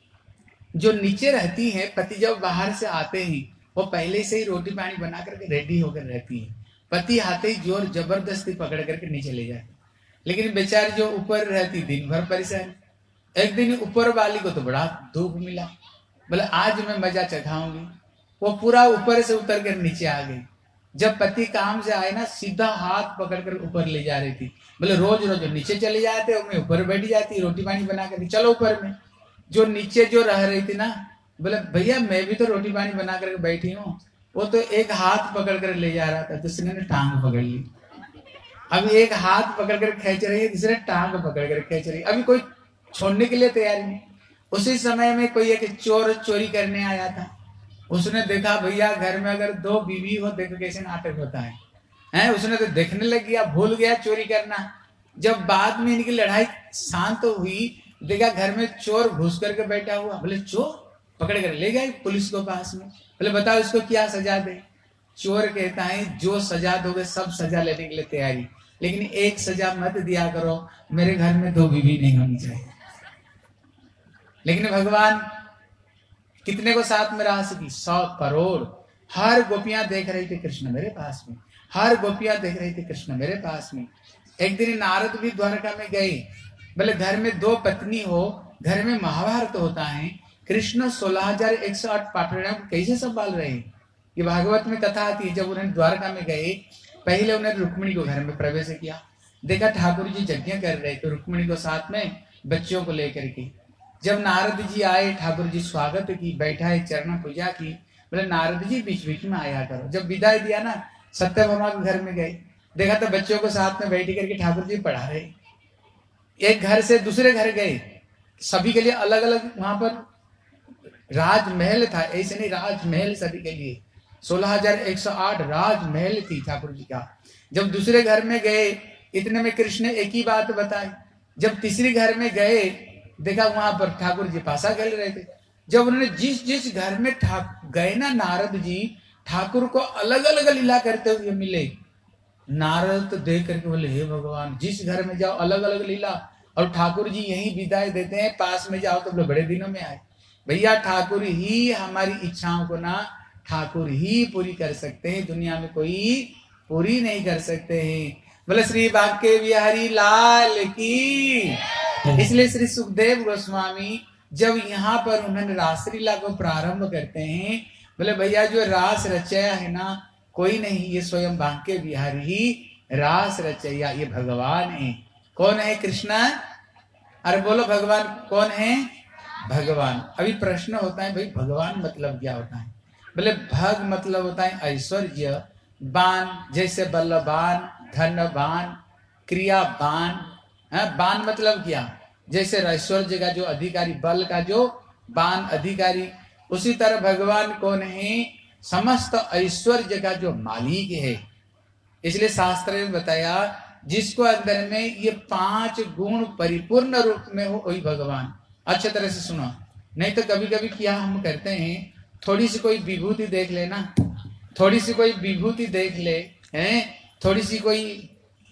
जो नीचे रहती है, पति जब बाहर से आते हैं वो पहले से ही रोटी पानी बना करके रेडी होकर रहती है। पति आते ही जोर जबरदस्ती पकड़ करके नीचे ले जाते। लेकिन बेचारी जो ऊपर रहती दिन भर परेशान। एक दिन ऊपर वाली को तो बड़ा दुख मिला। बोले आज मैं मजा चखाऊंगी। वो पूरा ऊपर से उतर कर नीचे आ गई। जब पति काम से आए ना, सीधा हाथ पकड़कर ऊपर ले जा रही थी। बोले रोज रोज नीचे चले जाते हो, मैं ऊपर बैठ जाती, रोटी पानी बना कर चलो ऊपर में। जो नीचे जो रह रही थी ना, बोले भैया मैं भी तो रोटी पानी बना कर बैठी हूँ। वो तो एक हाथ पकड़ कर ले जा रहा था, दूसरे ने टांग पकड़ ली। अभी एक हाथ पकड़ कर खींच रही है, दूसरे टांग पकड़ कर खींच रही है। अभी कोई छोड़ने के लिए तैयार नहीं। उसी समय में कोई एक चोर चोरी करने आया था। उसने देखा भैया घर में अगर दो बीवी हो, देखो कैसे नाटक होता है, हैं? उसने तो देखने लग गया, भूल गया चोरी करना। जब बाद में इनकी लड़ाई शांत हुई, देखा घर में चोर घुस करके बैठा हुआ। बोले चोर पकड़ कर ले गए पुलिस को पास में। बोले बताओ इसको क्या सजा दे? चोर कहता है जो सजा दोगे सब सजा लेने के लिए तैयारी, लेकिन एक सजा मत दिया करो, मेरे घर में दो बीवी नहीं होनी चाहिए। लेकिन भगवान कितने को साथ में रास की? सौ करोड़। हर गोपियां देख रही थी कृष्ण मेरे पास में, हर गोपियां देख रही थी कृष्ण मेरे पास में। एक दिन नारद भी द्वारका में गए। बोले घर में दो पत्नी हो, घर में महाभारत होता है, कृष्ण सोलह हजार एक सौ आठ पाटलियों को कैसे संभाल रहे हैं? ये भागवत में कथा आती है। जब उन्हें द्वारका में गए, पहले उन्हें रुक्मिणी को घर में प्रवेश किया। देखा ठाकुर जी यज्ञ कर रहे थे, रुक्मिणी को साथ में बच्चों को लेकर के। जब नारद जी आए, ठाकुर जी स्वागत की, बैठा है, चरण पूजा की। बोले नारद जी बीच बीच में आया करो। जब विदाई दिया ना, सत्यभामा के घर में गए, देखा तो बच्चों को साथ में बैठ करके ठाकुर जी पढ़ा रहे। एक घर से दूसरे घर गए, सभी के लिए अलग अलग वहां पर राजमहल था, ऐसे नहीं, राजमहल सभी के लिए सोलह हजार एक सौ आठ राजमहल थी ठाकुर जी का। जब दूसरे घर में गए, इतने में कृष्ण ने एक ही बात बताई। जब तीसरे घर में गए, देखा वहां पर ठाकुर जी पासा खेल रहे थे। जब उन्होंने जिस जिस घर में गए ना, नारद जी ठाकुर को अलग अलग लीला करते हुए मिले। नारद तो देख करके बोले हे भगवान, जिस घर में जाओ अलग अलग लीला, और ठाकुर जी यही विदाई देते हैं, पास में जाओ तो बोले बड़े दिनों में आए। भैया ठाकुर ही हमारी इच्छाओं को ना ठाकुर ही पूरी कर सकते हैं, दुनिया में कोई पूरी नहीं कर सकते हैं। बोले श्री बांके बिहारी लाल की। इसलिए श्री सुखदेव गोस्वामी जब यहाँ पर उन्होंने रासलीला को प्रारंभ करते हैं, बोले भैया जो रास रचया है ना, कोई नहीं, ये स्वयं बांके बिहारी ही रास रचया, ये भगवान है। कौन है? कृष्णा। अरे बोलो भगवान कौन है? भगवान। अभी प्रश्न होता है भाई भगवान मतलब क्या होता है? बोले भग मतलब होता है ऐश्वर्य, बान जैसे बल्लबान, धनबान, क्रियाबान। है बान मतलब क्या? जैसे ऐश्वर्य का जो अधिकारी, बल का जो बान अधिकारी, उसी तरह भगवान कौन है? समस्त ऐश्वर्य का जो मालिक है। इसलिए शास्त्र ने बताया जिसको अंदर में ये पांच गुण परिपूर्ण रूप में हो वही भगवान। अच्छे तरह से सुनो, नहीं तो कभी कभी क्या हम करते हैं, थोड़ी सी कोई विभूति देख ले ना, थोड़ी सी कोई विभूति देख ले, हैं, थोड़ी सी कोई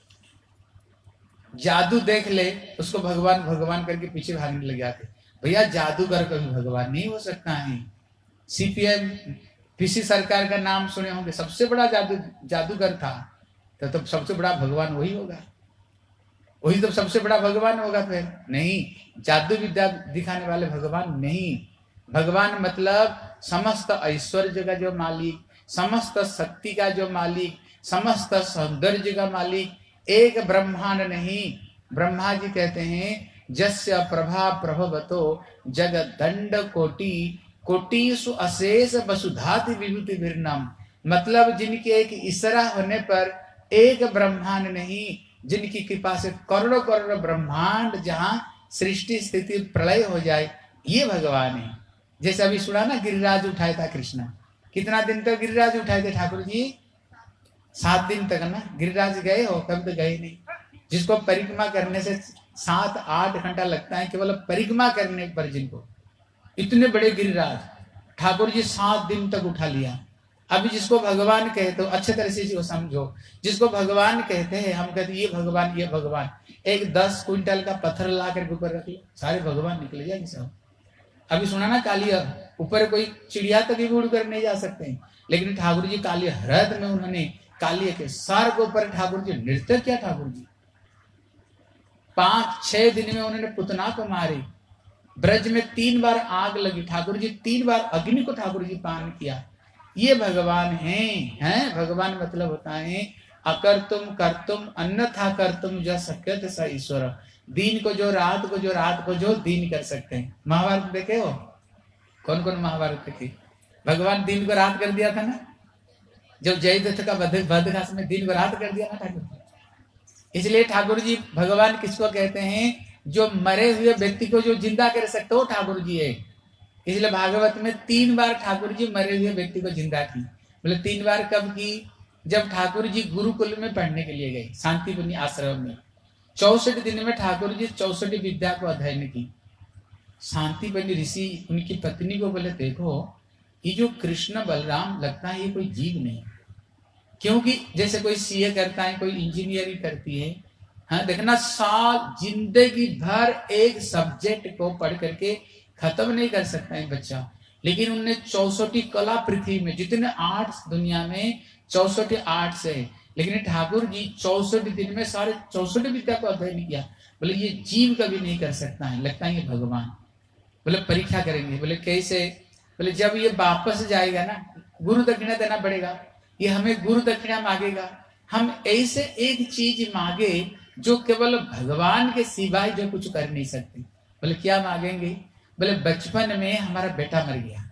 जादू देख ले, उसको भगवान भगवान करके पीछे भागने लग जाते। भैया जादूगर कभी भगवान नहीं हो सकता है। सीपीएम पीसी सरकार का नाम सुने होंगे, सबसे बड़ा जादू जादूगर था, तो तब सबसे बड़ा भगवान वही होगा, वही तो सबसे बड़ा भगवान होगा। फिर नहीं, जादू विद्या दिखाने वाले भगवान नहीं। भगवान मतलब समस्त ऐश्वर्य का जो मालिक, समस्त शक्ति का जो मालिक, समस्त सौंदर्य का मालिक, एक ब्रह्मांड नहीं। ब्रह्मा जी कहते हैं जस्य प्रभा प्रभवतो जगत दंड कोटि कोटिषु अशेष वसुधाति विभूति विरनम। मतलब जिनके एक इसरा होने पर एक ब्रह्मांड नहीं, जिनकी कृपा से करोड़ों करोड़ों ब्रह्मांड जहां सृष्टि स्थिति प्रलय हो जाए, ये भगवान है। जैसे अभी सुना ना, गिरिराज उठाया था कृष्ण, कितना दिन तक गिरिराज उठाए थे ठाकुर जी? सात दिन तक ना। गिरिराज गए हो? कभी तो गए नहीं। जिसको परिक्रमा करने से सात आठ घंटा लगता है केवल परिक्रमा करने पर, जिनको इतने बड़े गिरिराज ठाकुर जी सात दिन तक उठा लिया। अभी जिसको भगवान कहते हो, अच्छे तरह से इसको समझो, जिसको भगवान कहते हैं, हम कहते ये भगवान ये भगवान, एक दस क्विंटल का पत्थर ला करके ऊपर रख लो, सारे भगवान निकल जाएंगे सब। अभी सुना ना कालिया, ऊपर कोई चिड़िया तक भी उड़ कर नहीं जा सकते, लेकिन ठाकुर जी कालिया हृदय में उन्होंने कालिया के सर के ऊपर ठाकुर जी नृत्य किया। ठाकुर जी पांच छह दिन में उन्होंने पुतना को मारे। ब्रज में तीन बार आग लगी, ठाकुर जी तीन बार अग्नि को ठाकुर जी पान किया। ये भगवान हैं। हैं भगवान मतलब होता है अकर तुम कर तुम अन्यथा कर तुम जो शक्यत स ईश्वर। दिन को जो रात को जो रात को जो दिन कर सकते हैं। महाभारत देखे हो? कौन कौन महाभारत देखे? भगवान दिन को रात कर दिया था ना, जब जयद्रथ का बदघास में दिन को रात कर दिया ना ठाकुर जी। इसलिए ठाकुर जी भगवान किसको कहते हैं? जो मरे हुए व्यक्ति को जो जिंदा कर सकते हो ठाकुर जी है। इसलिए भागवत में तीन बार ठाकुर जी मरे हुए व्यक्ति को जिंदा की। बोले तीन बार कब की? जब ठाकुर जी गुरुकुल में पढ़ने के लिए गए, शांतिपुनी आश्रम में। चौसठ दिन में ठाकुर जी चौसठ विद्या को अध्ययन की। शांतिपुनी ऋषि उनकी पत्नी को बोले देखो ये जो कृष्ण बलराम लगता है ये कोई जीव नहीं, क्योंकि जैसे कोई सीए करता है, कोई इंजीनियरिंग करती है, हाँ देखना साल जिंदगी भर एक सब्जेक्ट को पढ़ करके खत्म नहीं कर सकता है बच्चा। लेकिन उनने चौसठी कला पृथ्वी में जितने आर्ट्स दुनिया में चौसठ आर्ट्स है, लेकिन ठाकुर जी चौसठ दिन में सारे चौसठ विद्या को अध्ययन किया। बोले ये जीव कभी नहीं कर सकता है, लगता है ये भगवान। बोले परीक्षा करेंगे। बोले कैसे? बोले जब ये वापस जाएगा ना गुरु दक्षिणा देना पड़ेगा, ये हमें गुरु दक्षिणा मांगेगा। हम ऐसे एक चीज मांगे जो केवल भगवान के सिवाय जो कुछ कर नहीं सकते। बोले क्या मांगेंगे? बोले बचपन में हमारा बेटा मर गया,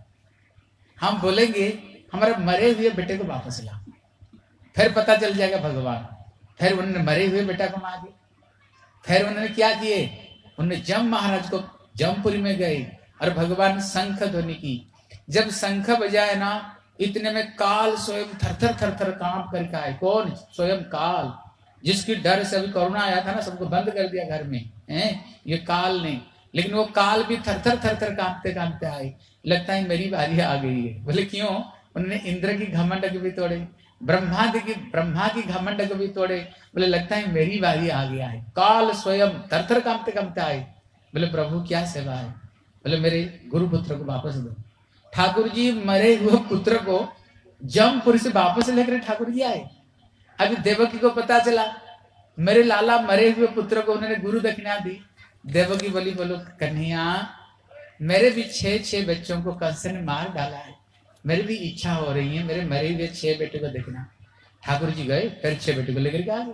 हम बोलेंगे हमारे मरे हुए बेटे को वापस ला, फिर पता चल जाएगा भगवान। फिर उन्होंने मरे हुए बेटा को मांगे। फिर उन्होंने क्या किए? उन्होंने जम महाराज को जमपुरी में गए और भगवान शंख ध्वनि की। जब शंख बजाए ना, इतने में काल स्वयं थरथर थरथर कांप करके आए। कौन? स्वयं काल, जिसकी डर से अभी कोरोना आया था ना, सबको बंद कर दिया घर में, हैं? ये काल ने। लेकिन वो काल भी थरथर थरथर कांपते कांपते आए। लगता है मेरी बारी आ गई है। बोले क्यों? उन्होंने इंद्र की घमंड को भी तोड़े, ब्रह्मा की ब्रह्मा की घमंड को भी तोड़े। बोले लगता है मेरी बारी आ गया है। काल स्वयं थरथर कांपते कांपते आए। बोले प्रभु क्या सेवा है? बोले मेरे गुरु पुत्र को वापस दो। ठाकुर जी मरे हुए पुत्र को जमपुरी से वापस लेकर ठाकुर जी आए। अभी देवकी को पता चला मेरे लाला मरे हुए पुत्र को उन्होंने गुरु दक्षिणा दी। देवकी बोली बोलो कन्हैया, मेरे भी छह छह बच्चों को कंस ने मार डाला है, मेरी भी इच्छा हो रही है मेरे मरे हुए छह बेटे को देखना। ठाकुर जी गए, फिर छह बेटे को लेकर के आ गए,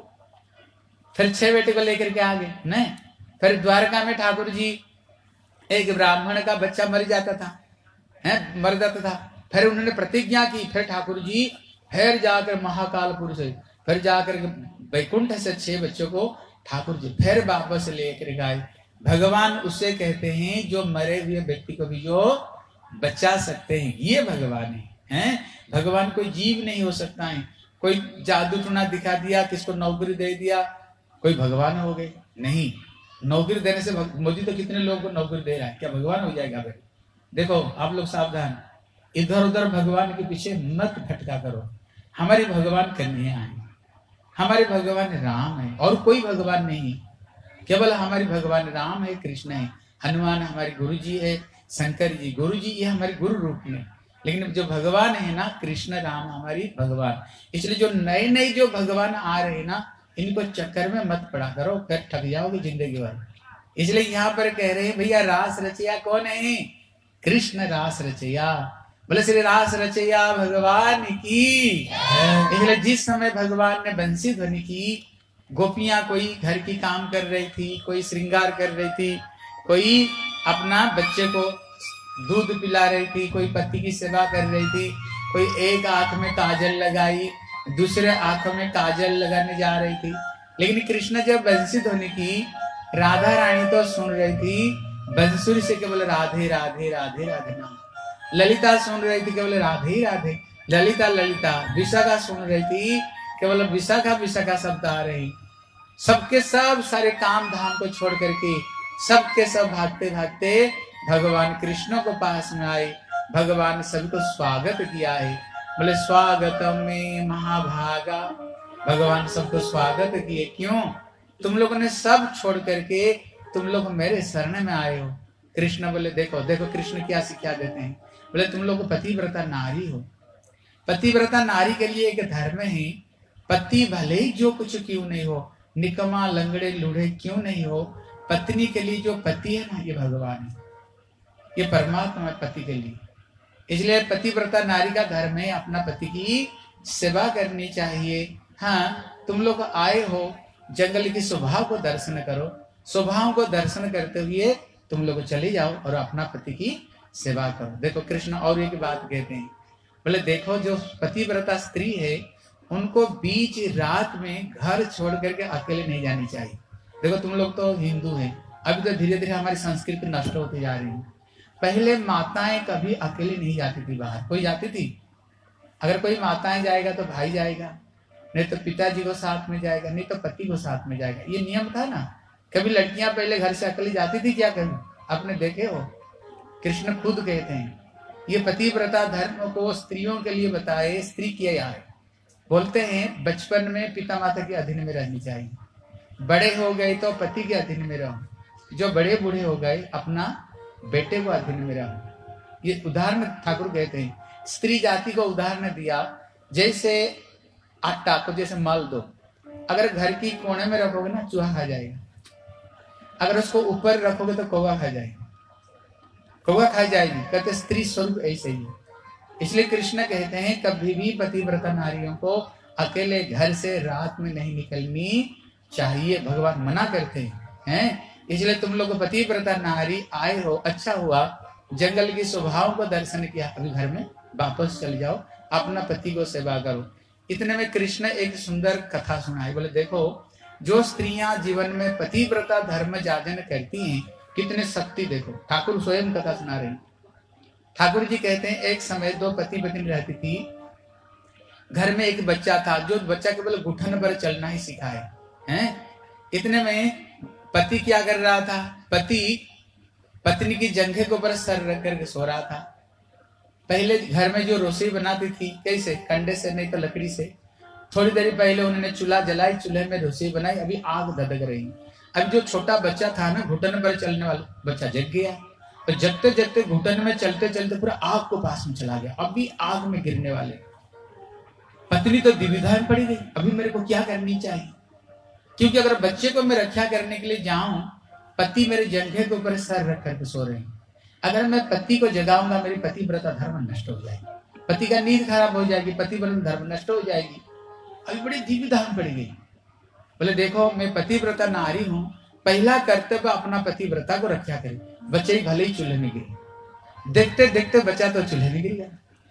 फिर छह बेटे को लेकर के आ गए। नहीं, फिर द्वारका में ठाकुर जी, एक ब्राह्मण का बच्चा मर जाता था, है मर जाता था, फिर उन्होंने प्रतिज्ञा की। फिर ठाकुर जी फिर जाकर महाकालपुर से, फिर जाकर वैकुंठ से छह बच्चों को ठाकुर जी फिर वापस लेकर गए। भगवान उससे कहते हैं जो मरे हुए व्यक्ति को भी जो बचा सकते हैं, ये भगवान है, हैं? भगवान कोई जीव नहीं हो सकता है। कोई जादू टूना दिखा दिया, किसको नौकरी दे दिया, कोई भगवान हो गए? नहीं। नौकरी देने से भग... मोदी तो कितने लोगों को नौकरी दे रहा है, क्या भगवान हो जाएगा? फिर देखो आप लोग सावधान, इधर उधर भगवान के पीछे मत भटका करो। हमारी भगवान कन्हैया है, हमारे भगवान राम है, और कोई भगवान नहीं। केवल हमारी भगवान राम है, कृष्ण है, हनुमान हमारे गुरु जी है, शंकर जी गुरु जी, ये हमारे गुरु रूप में। लेकिन जो भगवान है ना, कृष्ण राम हमारी भगवान। इसलिए जो नए नए जो भगवान आ रहे हैं ना, इनको चक्कर में मत पड़ा करो, फिर ठग जाओगे जिंदगी भर। इसलिए यहाँ पर कह रहे हैं भैया रास रचैया कौन है? कृष्ण रास रचैया। बोले श्री रास रचैया भगवान की। इसलिए जिस समय भगवान ने बंसी ध्वनि की, गोपियां कोई घर की काम कर रही थी, कोई श्रृंगार कर रही थी, कोई अपना बच्चे को दूध पिला रही थी, कोई पति की सेवा कर रही थी, कोई एक आंख में काजल लगाई, दूसरे आंख में काजल लगाने जा रही थी। लेकिन कृष्ण जब बंसी ध्वनि की, राधा रानी तो सुन रही थी बंसुरी से केवल राधे राधे राधे राधे नाम। ललिता सुन रही थी केवल राधे राधे, ललिता ललिता। विशाखा सुन रही थी केवल विशाखा विशाखा शब्द आ रहे। सबके सब सारे काम धाम को छोड़ करके सबके सब भागते भागते भगवान कृष्ण को पास में आए। भगवान सबको स्वागत किया है। बोले स्वागतम में महाभागा। भगवान सबको स्वागत किए। क्यों? तुम लोगों ने सब छोड़ करके तुम लोग मेरे शरण में आए हो। कृष्ण बोले देखो देखो कृष्ण क्या शिक्षा देते हैं। बोले तुम लोग पतिव्रता नारी हो। पतिव्रता नारी के लिए एक धर्म है, पति भले ही जो कुछ क्यों नहीं हो, निकमा लंगड़े लूढ़े क्यों नहीं हो, पत्नी के लिए जो पति है ना, ये भगवान है, ये परमात्मा है पति के लिए। इसलिए पतिव्रता नारी का धर्म है अपना पति की सेवा करनी चाहिए। हाँ, तुम लोग आए हो जंगल की शोभा को दर्शन करो, शोभाओं को दर्शन करते हुए तुम लोग चले जाओ और अपना पति की सेवा करो। देखो कृष्ण और एक बात कहते हैं। बोले देखो जो पतिव्रता स्त्री है उनको बीच रात में घर छोड़ करके अकेले नहीं जानी चाहिए। देखो तुम लोग तो हिंदू हैं, अभी तो धीरे धीरे हमारी संस्कृति नष्ट होती जा रही है। पहले माताएं कभी अकेले नहीं जाती थी बाहर। कोई जाती थी? अगर कोई माताएं जाएगा तो भाई जाएगा, नहीं तो पिताजी को साथ में जाएगा, नहीं तो पति को साथ में जाएगा। ये नियम था ना। कभी लड़कियां पहले घर से अकेले जाती थी क्या? कभी आपने देखे हो? कृष्ण खुद कहते हैं ये पतिव्रता धर्म को स्त्रियों के लिए बताए। स्त्री किया यार बोलते हैं बचपन में पिता माता के अधीन में रहनी चाहिए, बड़े हो गए तो पति के अधीन में रहो, जो बड़े बूढ़े हो गए अपना बेटे को अधीन में रहो। ये उदाहरण ठाकुर कहते हैं। स्त्री जाति को उदाहरण दिया जैसे आटा को जैसे मल दो, अगर घर की कोने में रखोगे ना चूहा खा जाएगा, अगर उसको ऊपर रखोगे तो कौवा खा जाएगा, कौवा खा जाएगी। कहते स्त्री स्वरूप ऐसे ही। इसलिए कृष्ण कहते हैं कभी भी पतिव्रता नारियों को अकेले घर से रात में नहीं निकलनी चाहिए, भगवान मना करते हैं। इसलिए तुम लोग पतिव्रता नारी आए हो, अच्छा हुआ जंगल की शोभाओं को दर्शन किया, अभी घर में वापस चल जाओ, अपना पति को सेवा करो। इतने में कृष्ण एक सुंदर कथा सुनाई। बोले देखो, जो स्त्रियां जीवन में पतिव्रता धर्म जाजन करती हैं, कितने शक्ति देखो। ठाकुर स्वयं कथा सुना रहे हैं। ठाकुर जी कहते हैं एक समय दो पति पत्नी रहती थी, घर में एक बच्चा था, जो बच्चा केवल घुटन पर चलना ही सीखा है, हैं? इतने में पति क्या कर रहा था, पति पत्नी की जंघे के ऊपर सर रख करके सो रहा था। पहले घर में जो रसोई बनाती थी, कैसे, कंडे से नहीं तो लकड़ी से। थोड़ी देर पहले उन्होंने चूल्हा जलाई, चूल्हे में रसोई बनाई, अभी आग धधक रही। अब जो छोटा बच्चा था ना, घुटन पर चलने वाला बच्चा, जग गया, तो जगते जगते घुटन में चलते चलते पूरा आग को पास में चला गया, अभी आग में गिरने वाले। पत्नी तो दुविधा में पड़ी गई, अभी मेरे को क्या करनी चाहिए, क्योंकि अगर बच्चे को मैं रक्षा करने के लिए जाऊं, पति मेरे जंघे के ऊपर सर रख करके सो रहे हैं, अगर मैं पति को जगाऊंगा मेरी पतिव्रता धर्म नष्ट हो जाएगी, पति का नींद खराब हो जाएगी, पतिव्रता धर्म नष्ट हो जाएगी। अभी बड़ी दुविधा में पड़ गई। बोले देखो, मैं पतिव्रता नारी हूं, पहला कर्तव्य अपना पतिव्रता को रक्षा करे। बच्चे ही भले ही चूल्हे में गिरे, देखते देखते बच्चा तो चूल्हे में गिर गया।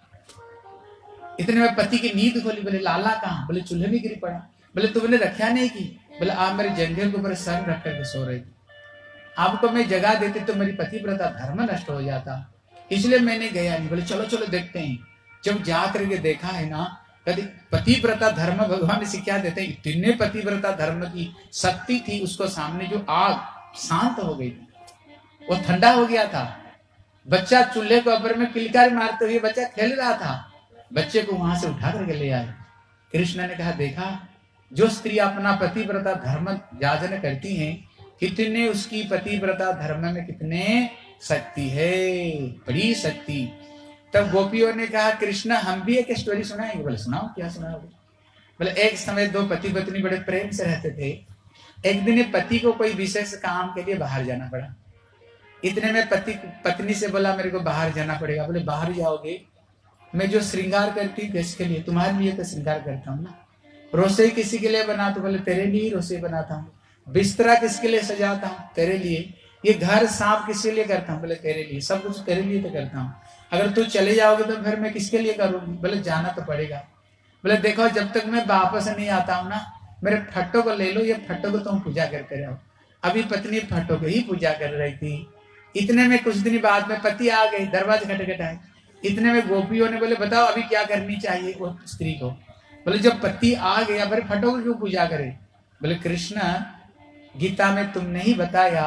इतने में पति की नींद खोली, बोले लाला कहाँ, बोले चूल्हे में गिरी पड़ा। बोले तुमने रक्षा नहीं की, बोले आप मेरे जंघे के ऊपर सर रख करके सो रही थी, आपको मैं जगा देती तो मेरी पतिव्रता धर्म नष्ट हो जाता, इसलिए मैंने गया नहीं। बोले चलो चलो देखते हैं। जब जा करके देखा है ना, कभी पतिव्रता धर्म भगवान सिखा देते हैं, इतने पतिव्रता धर्म की शक्ति थी उसको सामने, जो आग शांत हो गई थी, वो ठंडा हो गया था। बच्चा चूल्हे के ऊपर में किलकारी मारते हुए बच्चा खेल रहा था, बच्चे को वहां से उठा करके ले आए। कृष्ण ने कहा देखा, जो स्त्री अपना पतिव्रता धर्म जाजन करती हैं, कितने उसकी पतिव्रता धर्म में कितने शक्ति है, बड़ी शक्ति। तब गोपियों ने कहा कृष्ण हम भी एक स्टोरी सुनाएंगे। बोले सुनाओ, क्या सुनाओगे। बोले एक समय दो पति पत्नी बड़े प्रेम से रहते थे। एक दिन पति को कोई विशेष काम के लिए बाहर जाना पड़ा। इतने में पति पत्नी से बोला मेरे को बाहर जाना पड़ेगा। बोले बाहर जाओगे, मैं जो श्रृंगार करती हूँ किसके लिए, तुम्हारे लिए तो श्रृंगार करता हूँ ना। रसोई किसी के लिए बनाता हूँ, बोले तेरे लिए रसोई बनाता हूँ। बिस्तरा किसके लिए सजाता हूँ, तेरे लिए। ये घर साफ किसके लिए करता हूँ, बोले तेरे लिए। सब कुछ तेरे लिए तो करता हूँ, अगर तू चले जाओगे तो फिर मैं किसके लिए करूंगी। बोले जाना तो पड़ेगा। बोले देखो, जब तक मैं वापस नहीं आता हूँ ना, मेरे फट्टो को ले लो, ये फट्टो को तुम पूजा करते रहो। अभी पत्नी फट्टो को ही पूजा कर रही थी। इतने में कुछ दिन बाद में पति आ गए, दरवाजे खटखटाए। इतने में गोपियों ने बोले बताओ अभी क्या करनी चाहिए वो स्त्री को। बोले जब पति आ गया फिर फट्टो को क्यों पूजा करे। बोले कृष्ण, गीता में तुमने ही बताया,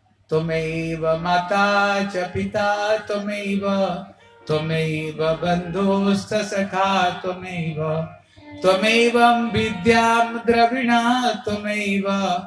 त्वमेव माता च पिता त्वमेव, त्वमेव बन्धुश्च सखा त्वमेव, त्वमेवं विद्यां द्रविणा त्वमेव,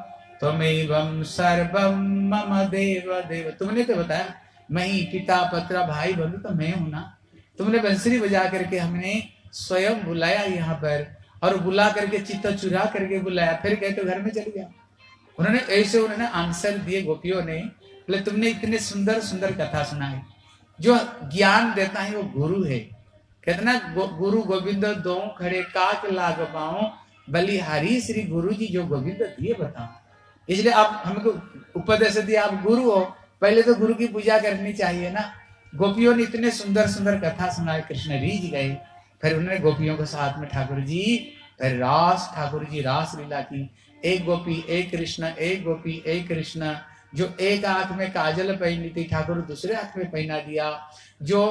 त्वमेवं सर्वं मम देव देव। तुमने तो बताया मैं ही पिता पत्रा भाई बंधु तो मैं हूं ना। तुमने बंसुरी बजा करके हमने स्वयं बुलाया यहाँ पर, और बुला करके चित्त चुरा करके बुलाया, फिर कहते तो घर में चले गया। उन्होंने ऐसे उन्होंने आंसर दिए गोपियों ने। बोले तुमने इतने सुंदर सुंदर कथा सुनाई। जो ज्ञान देता है वो गुरु है। कहते ना गो, गुरु गोविंद दो खड़े काक लाग पाओ, बलिहारी श्री गुरु जी जो गोविंद दिए बताओ। इसलिए आप हमको उपदेश दिया, आप गुरु हो, पहले तो गुरु की पूजा करनी चाहिए ना। गोपियों ने इतने सुंदर सुंदर कथा सुनाई, कृष्ण रीझ गए। फिर उन्होंने गोपियों के साथ में ठाकुर जी फिर रास ठाकुर जी रास लीला की। एक गोपी एक कृष्ण, एक गोपी एक कृष्ण। जो एक आंख में काजल पहनी थी, ठाकुर दूसरे आंख में पहना दिया। जो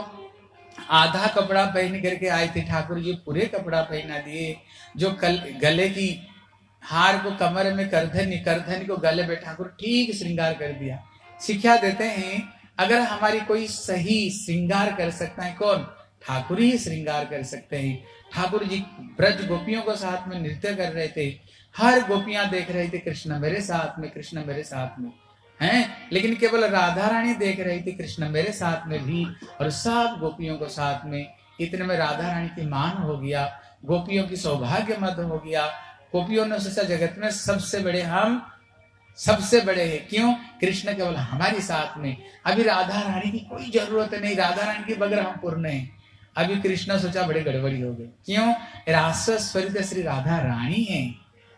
आधा कपड़ा पहन करके आए थे, ठाकुर जी पूरे कपड़ा पहना दिए। जो कल गले की हार को कमर में करधनी, करधनी को गले में ठाकुर ठीक श्रृंगार कर दिया। शिक्षा देते हैं अगर हमारी कोई सही श्रृंगार कर सकता है कौन, ठाकुर ही श्रृंगार कर सकते हैं। ठाकुर जी ब्रज गोपियों को साथ में नृत्य कर रहे थे, हर गोपियां देख रही थी कृष्ण मेरे साथ में, कृष्ण मेरे साथ में हैं। लेकिन केवल राधा रानी देख रही थी कृष्ण मेरे साथ में भी, और सब गोपियों को साथ में। इतने में राधा रानी की मान हो गया, गोपियों की सौभाग्य मत हो गया। गोपियों ने सोचा जगत में सबसे बड़े हम सबसे बड़े हैं, क्यों, कृष्ण केवल हमारी साथ में। अभी राधा रानी की कोई जरूरत नहीं, राधा रानी के बगैर हम पूर्ण हैं। अभी कृष्ण सोचा बड़े गड़बड़ी हो गई, क्यों, रास स्वरित श्री राधा रानी है।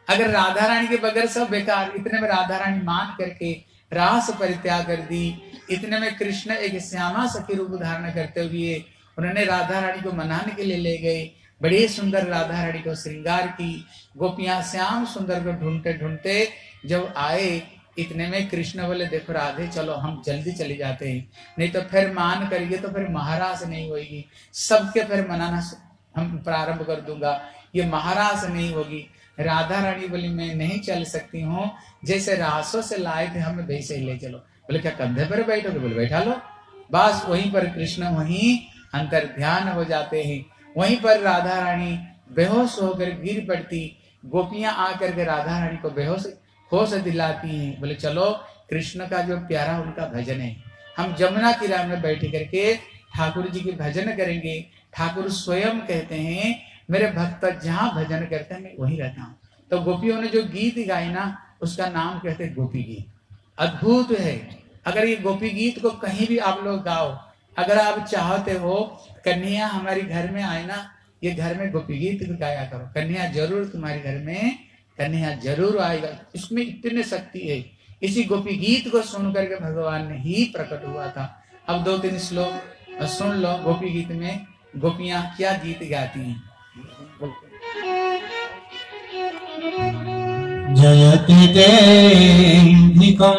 अगर राधा रानी के बगैर सब बेकार। इतने में राधा रानी मान करके रास परित्याग कर दी। इतने में कृष्ण एक श्यामा सखी रूप धारण करते हुए उन्होंने राधा रानी को मनाने के लिए ले गए। बड़ी सुंदर राधा रानी को श्रृंगार की। गोपियां श्याम सुंदर को ढूंढते ढूंढते जब आए, इतने में कृष्ण बोले देखो राधे चलो हम जल्दी चले जाते हैं, नहीं तो फिर मान करिए तो फिर महाराज नहीं होगी, सबके फिर मनाना हम प्रारंभ कर दूंगा, ये महाराज नहीं होगी। राधा रानी बोली मैं नहीं चल सकती हूँ, जैसे रासों से लाए थे हमें वैसे ही ले चलो। बोले क्या कंधे पर बैठोगे? बोले बैठा लो। बस वहीं पर कृष्ण वहीं अंतर ध्यान हो जाते हैं। वहीं पर राधा रानी बेहोश होकर गिर पड़ती। गोपियां आकर के राधा रानी को बेहोश होश दिलाती हैं। बोले चलो कृष्ण का जो प्यारा उनका भजन है, हम जमुना किनारे में बैठ करके ठाकुर जी की भजन करेंगे। ठाकुर स्वयं कहते हैं मेरे भक्त जहाँ भजन करते हैं मैं वहीं रहता हूँ। तो गोपियों ने जो गीत गाई ना उसका नाम कहते हैं गोपी गीत। अद्भुत है। अगर ये गोपी गीत को कहीं भी आप लोग गाओ, अगर आप चाहते हो कन्हैया हमारे घर में आए ना, ये घर में गोपी गीत भी गाया करो, कन्हैया जरूर तुम्हारे घर में कन्हैया जरूर आएगा। इसमें इतनी शक्ति है। इसी गोपी गीत को सुन करके भगवान ने ही प्रकट हुआ था। अब दो तीन श्लोक सुन लो। गोपी गीत में गोपियां क्या गीत गाती हैं। जयति देहिकं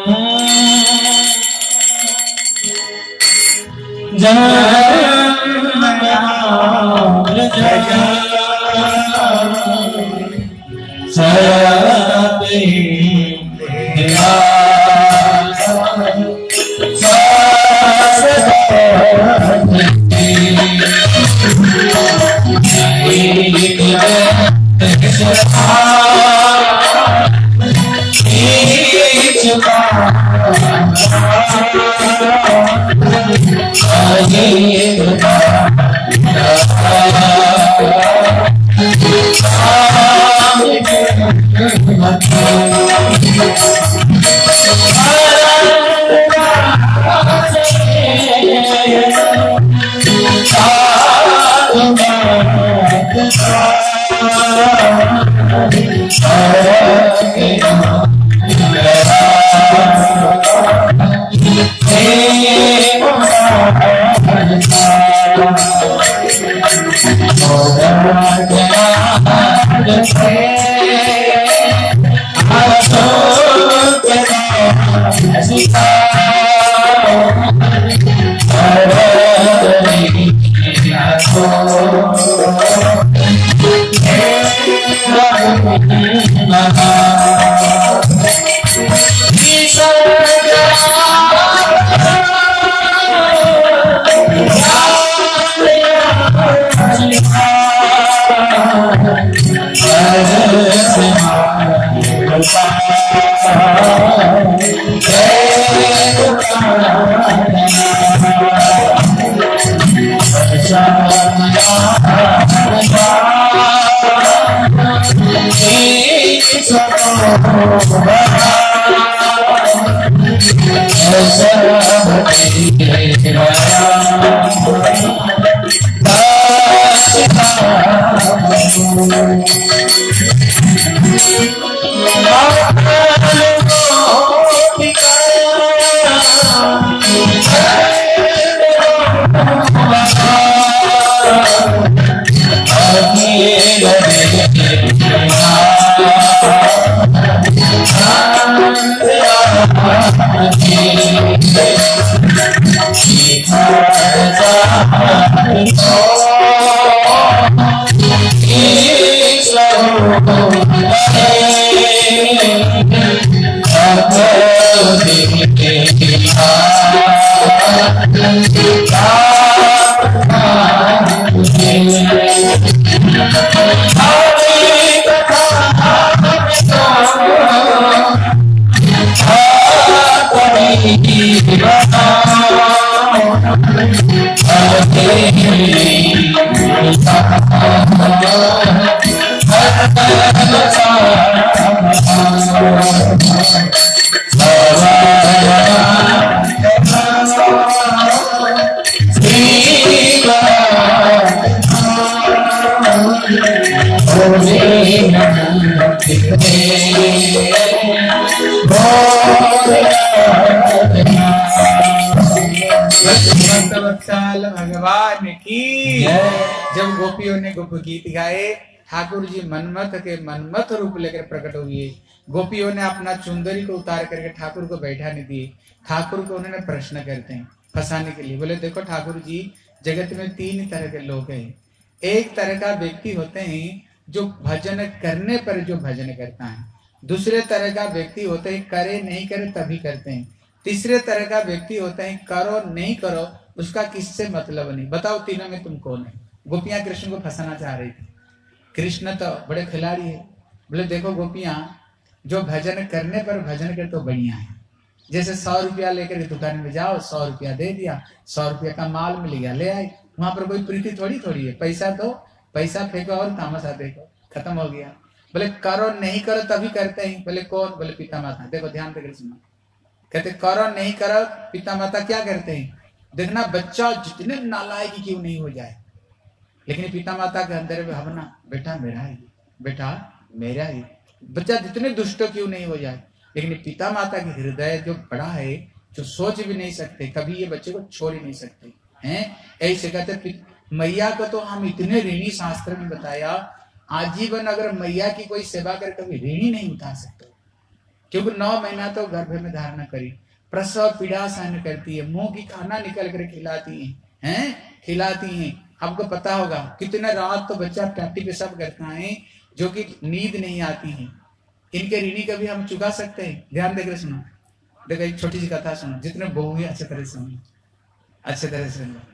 वत्सल भगवान की। जब गोपियों ने गोप गीत गाए, ठाकुर जी मनमथ के मनमथ रूप लेकर प्रकट हुए। गोपियों ने अपना चुंदरी को उतार करके ठाकुर को बैठाने दिए। ठाकुर को उन्होंने प्रश्न करते हैं फंसाने के लिए। बोले देखो ठाकुर जी, जगत में तीन तरह के लोग हैं। एक तरह का व्यक्ति होते हैं जो भजन करने पर जो भजन करता है। दूसरे तरह का व्यक्ति होते हैं करे नहीं करे तभी करते हैं। तीसरे तरह का व्यक्ति होता है करो नहीं करो उसका किससे मतलब नहीं। बताओ तीनों में तुम कौन है? गोपियां कृष्ण को फंसाना चाह रही थी। कृष्ण तो बड़े खिलाड़ी है। बोले देखो गोपियां, जो भजन करने पर भजन कर तो बढ़िया है। जैसे सौ रुपया लेकर के दुकान में जाओ, सौ रुपया दे दिया, सौ रुपया का माल मिल गया, ले आए। वहां पर कोई प्रीति थोड़ी थोड़ी है। पैसा दो, पैसा फेंको और तामसा देखो, खत्म हो गया। बोले करो नहीं करो तभी करते हैं। बोले कौन? बोले पिता माता। देखो ध्यान देकर सुनो। कहते करो नहीं करो, पिता माता क्या करते हैं? देखना बच्चा जितने नालायक क्यों नहीं हो जाए, लेकिन पिता माता के अंदर भावना बेटा मेरा ही, बेटा मेरा ही। बच्चा जितने दुष्ट क्यों नहीं हो जाए, लेकिन पिता माता के हृदय जो बड़ा है, जो सोच भी नहीं सकते, कभी ये बच्चे को छोड़ ही नहीं सकते हैं। ऐसे कहते मैया को तो हम इतने ऋणी, शास्त्र में बताया आजीवन अगर मैया की कोई सेवा कर कभी ऋणी नहीं उतार सकते, क्योंकि नौ महीना तो गर्भ में धारण करी, प्रसव पीड़ा सहन करती है, मुंह की खाना निकल कर खिलाती है, हैं खिलाती हैं। आपको पता होगा कितने रात तो बच्चा टट्टी पेशाब करता है जो कि नींद नहीं आती है। इनके ऋणी कभी हम चुका सकते हैं? ध्यान देकर सुनो। देखो एक छोटी सी कथा सुनो, जितने बहू है अच्छे तरह से सुनो, अच्छे तरह से सुनो।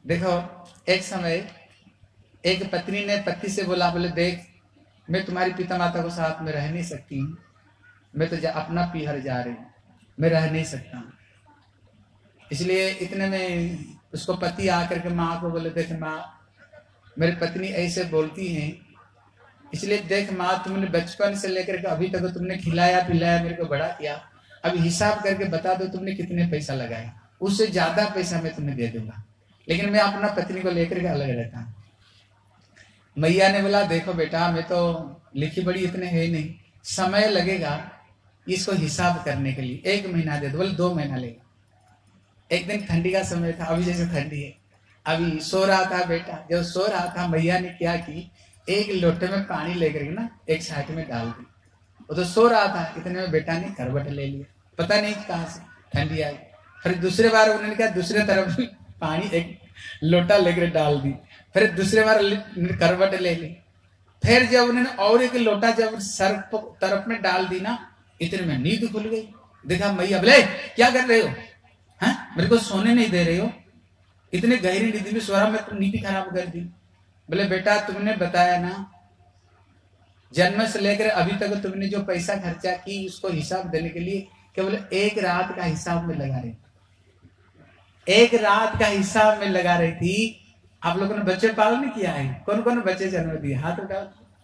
देखो एक समय एक पत्नी ने पति से बोला, बोले देख मैं तुम्हारी पिता माता को साथ में रह नहीं सकती हूँ, मैं तो अपना पीहर जा रही हूँ, मैं रह नहीं सकता हूँ। इसलिए इतने में उसको पति आकर के माँ को बोले देख माँ मेरी पत्नी ऐसे बोलती हैं, इसलिए देख माँ तुमने बचपन से लेकर के अभी तक तुमने खिलाया पिलाया, मेरे को बड़ा किया, अभी हिसाब करके बता दो तुमने कितने पैसा लगाया, उससे ज्यादा पैसा मैं तुम्हें दे दूंगा, लेकिन मैं अपना पत्नी को लेकर के अलग रहता हूँ। मैया ने बोला देखो बेटा मैं तो लिखी बड़ी इतने है नहीं, समय लगेगा इसको हिसाब करने के लिए, एक महीना दे दो। बोले दो महीना लेगा। एक दिन ठंडी का समय था, अभी जैसे ठंडी है, अभी सो रहा था बेटा, जब सो रहा था मैया ने क्या की, एक लोटे में पानी लेकर के ना एक साइड में डाल दी। वो तो सो रहा था, इतने में बेटा ने करवट ले लिया, पता नहीं कहाँ से ठंडी आई। फिर दूसरे बार उन्होंने क्या दूसरे तरफ पानी एक लोटा लेकर डाल दी, फिर दूसरे बार करवट ले ली, फिर जब उन्होंने और एक लोटा जब सर तरफ में डाल दी ना, इतने में नींद खुल गई। देखा मैया, बोले क्या कर रहे हो, हाँ मेरे को सोने नहीं दे रहे हो, इतने गहरी नींद में सो रहा, मैं तो नींद खराब कर दी। बोले बेटा तुमने बताया ना जन्म से लेकर अभी तक तुमने जो पैसा खर्चा की उसको हिसाब देने के लिए केवल एक रात का हिसाब में लगा रही, एक रात का हिसाब में लगा रही थी। आप लोगों ने बच्चे पालन किया है, कौन कौन बच्चे जन्म दिए हाथ उठाओ।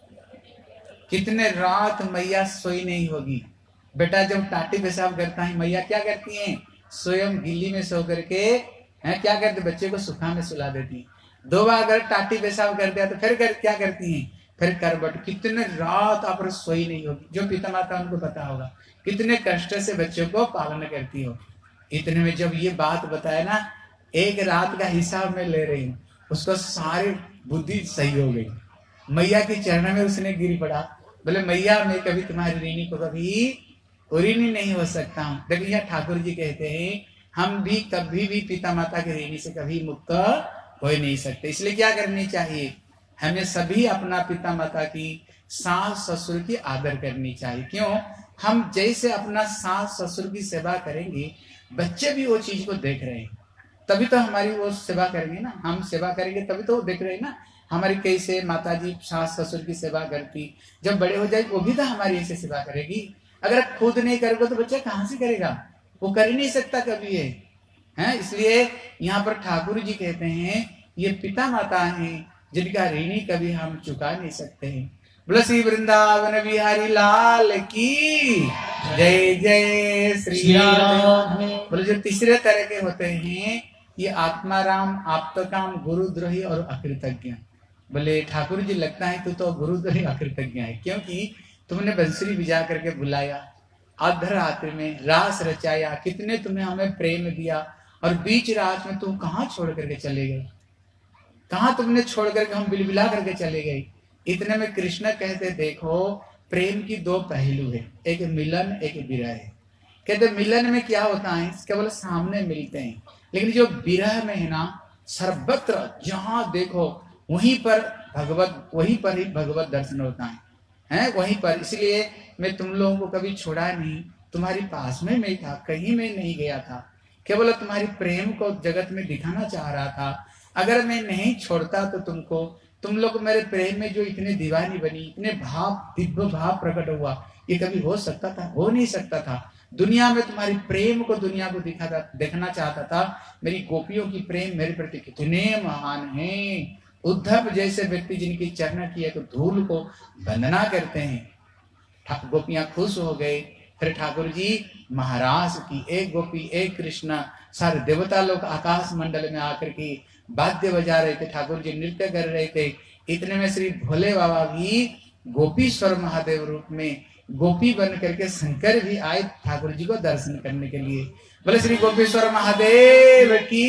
कितने रात मैया सोई नहीं होगी। बेटा जब टाटी पेशाब करता है मैया क्या करती हैं, स्वयं गिल्ली में सो करके है क्या करते, बच्चे को सुखा में सुला देती हैं। दो बार अगर टाटी पेशाब कर दिया तो फिर कर, क्या करती हैं, फिर करबट। कितने रात आप सोई नहीं होगी। जो पिता माता उनको पता होगा कितने कष्ट से बच्चों को पालन करती हो। इतने में जब ये बात बताया ना, एक रात का हिसाब में ले रही हूँ, उसको सारी बुद्धि सही हो गई। मैया के चरण में उसने गिर पड़ा, बोले मैया मैं कभी तुम्हारी ऋणी को कभी ऋणी नहीं हो सकता हूँ। देखिए यहाँ ठाकुर जी कहते हैं हम भी कभी भी पिता माता के ऋणी से कभी मुक्त हो ही नहीं सकते। इसलिए क्या करनी चाहिए, हमें सभी अपना पिता माता की सास ससुर की आदर करनी चाहिए। क्यों, हम जैसे अपना सास ससुर की सेवा करेंगे बच्चे भी वो चीज को देख रहे हैं, तभी तो हमारी वो सेवा करेंगे ना। हम सेवा करेंगे तभी तो वो देख रहे हैं ना हमारी कैसे माता जी सास ससुर की सेवा करती। जब बड़े हो जाए वो भी तो हमारी ऐसे सेवा करेगी। अगर खुद नहीं करेगा तो बच्चा कहाँ से करेगा, वो कर ही नहीं सकता कभी है, है? इसलिए यहाँ पर ठाकुर जी कहते हैं ये पिता माता हैं जिनका ऋणी कभी हम चुका नहीं सकते हैं। बोलो श्री वृंदावन बिहारी लाल की जय, जय श्री राम। बोलो जो तीसरे तरह के होते हैं ये आत्माराम, आप्तकाम, गुरुद्रोही और अकृतज्ञ। बोले ठाकुर जी लगता है तू तो गुरुद्वारे अकृतज्ञ है, क्योंकि तुमने बंसुरी बजा करके बुलाया, अर्धरात्रि में रास रचाया, कितने तुमने हमें प्रेम दिया, और बीच रात में तुम कहाँ छोड़ करके चले गए, कहाँ तुमने छोड़ करके हम बिलबिला करके चले गए। इतने में कृष्ण कहते देखो प्रेम की दो पहलू है, एक मिलन एक विरह है। कहते मिलन में क्या होता है, केवल सामने मिलते हैं, लेकिन जो विरह में है ना, सर्वत्र जहां देखो वहीं पर भगवत वहीं पर ही भगवत दर्शन होता है, हैं वहीं पर। इसलिए मैं तुम लोगों को कभी छोड़ा नहीं, तुम्हारी पास में मैं था, कहीं मैं नहीं गया था, केवल तुम्हारी प्रेम को जगत में दिखाना चाह रहा था। अगर मैं नहीं छोड़ता तो तुमको, तुम लोग मेरे प्रेम में जो इतने दीवानी बनी, इतने भाव दिव्य भाव प्रकट हुआ, ये कभी हो सकता था? हो नहीं सकता था। दुनिया में तुम्हारी प्रेम को दुनिया को दिखाता देखना चाहता था। मेरी गोपियों की प्रेम मेरे प्रति कितने महान हैं। उद्धव जैसे व्यक्ति जिनकी चरण की एक धूल को वंदना करते हैं, गोपियां खुश हो गए। फिर ठाकुर जी महाराज की एक गोपी एक कृष्ण, सारे देवता लोग आकाश मंडल में आकर के वाद्य बजा रहे थे, ठाकुर जी नृत्य कर रहे थे। इतने में श्री भोले बाबा भी गोपीश्वर महादेव रूप में गोपी बन करके शंकर भी आए ठाकुर जी को दर्शन करने के लिए। बोले श्री गोपीश्वर महादेव की।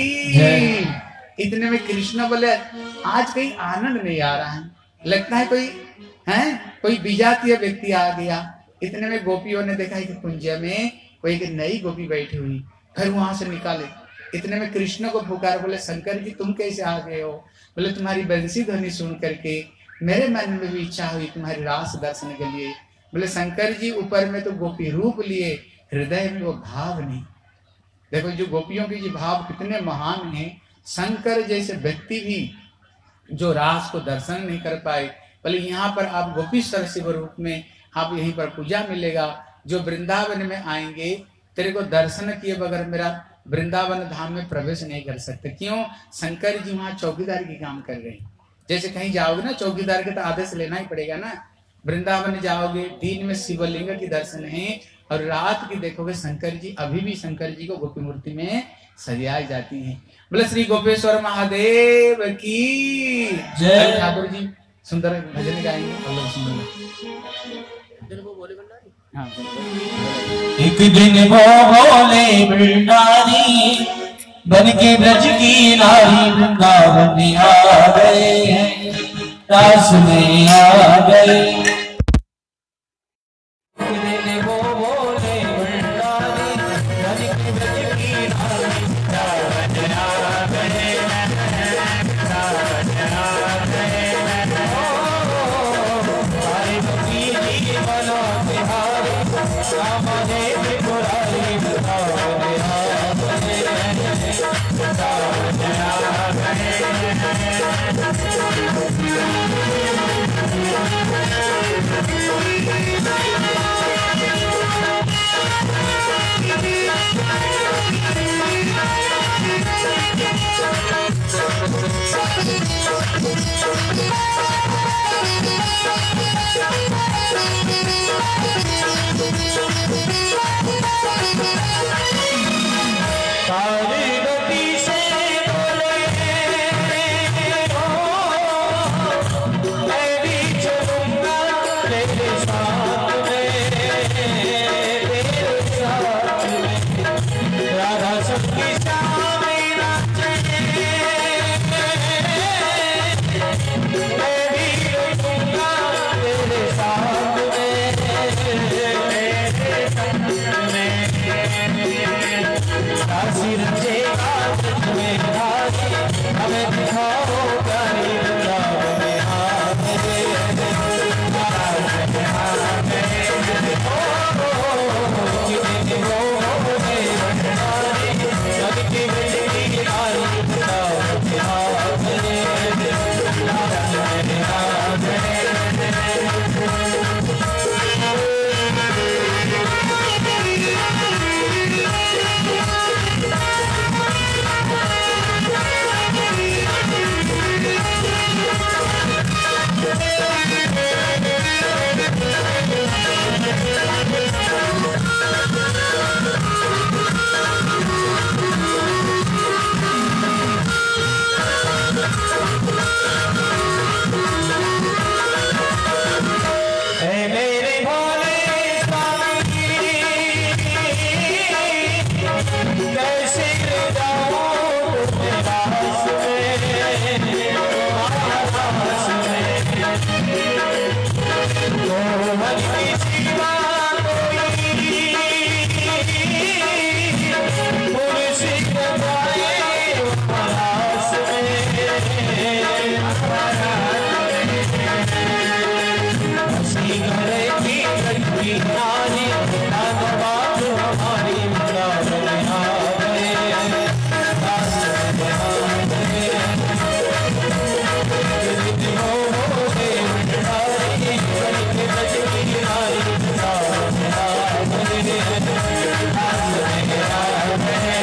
इतने में कृष्ण बोले आज कहीं आनंद नहीं आ रहा है, लगता है कोई है कोई विजातीय व्यक्ति आ गया। इतने में गोपियों ने देखा कि कुंज में कोई एक नई गोपी बैठी हुई, फिर वहां से निकाले। इतने में कृष्ण को पुकार, बोले शंकर जी तुम कैसे आ गए हो? बोले तुम्हारी बंसी ध्वनि सुन करके मेरे मन में भी इच्छा हुई तुम्हारी रास दर्शन के लिए। बोले शंकर जी ऊपर में तो गोपी रूप लिए, हृदय में वो भाव नहीं। देखो जो गोपियों की जो भाव कितने महान हैं। शंकर जैसे व्यक्ति भी जो रास को दर्शन नहीं कर पाए, बोले यहाँ पर आप गोपीश्वर शिव रूप में आप यहीं पर पूजा मिलेगा। जो वृंदावन में आएंगे तेरे को दर्शन किए बगैर मेरा वृंदावन धाम में प्रवेश नहीं कर सकते। क्यों? शंकर जी वहाँ चौकीदार की काम कर रहे हैं। जैसे कहीं जाओगे ना, चौकीदार के तो आदेश लेना ही पड़ेगा ना। वृंदावन जाओगे, दिन में शिवलिंग की दर्शन है, और रात की देखोगे शंकर जी, अभी भी शंकर जी को गोपी मूर्ति में सजाई जाती है। बोले श्री गोपेश्वर महादेव की जय। ठाकुर जी सुंदर भजन गाएंगे, और सुंदर हाँ। एक दिन वो बोले बिरनारी बन के ब्रज की नारी, वृंदावन में आ गए, रास में आ गए। Thank you. की नारी दास हमारी वृंदावन आ गए दास आ गए हो रे बिहारी बड़ी ब्रज की नारी वृंदावन आ गए दास आ गए।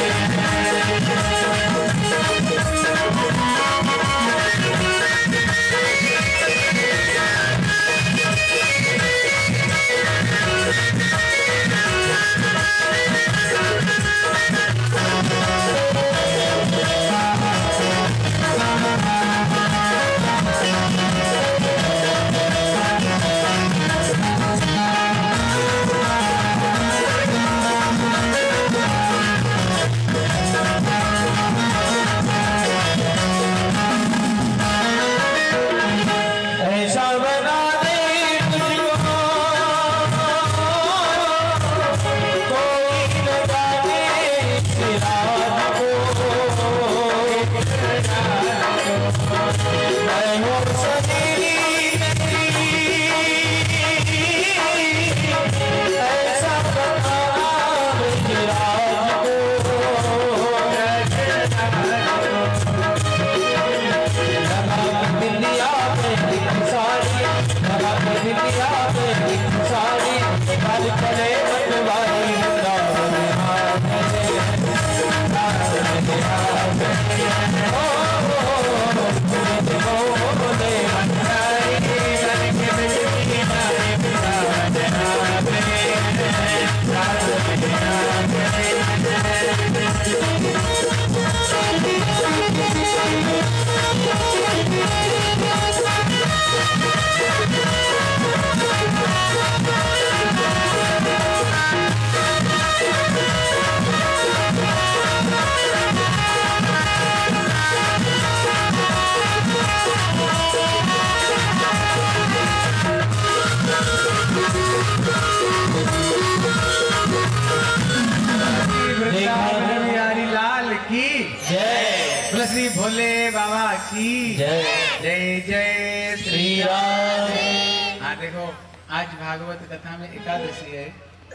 श्री भोले बाबा की जय जय जय श्री राम। हाँ देखो, आज भागवत कथा में एकादशी है।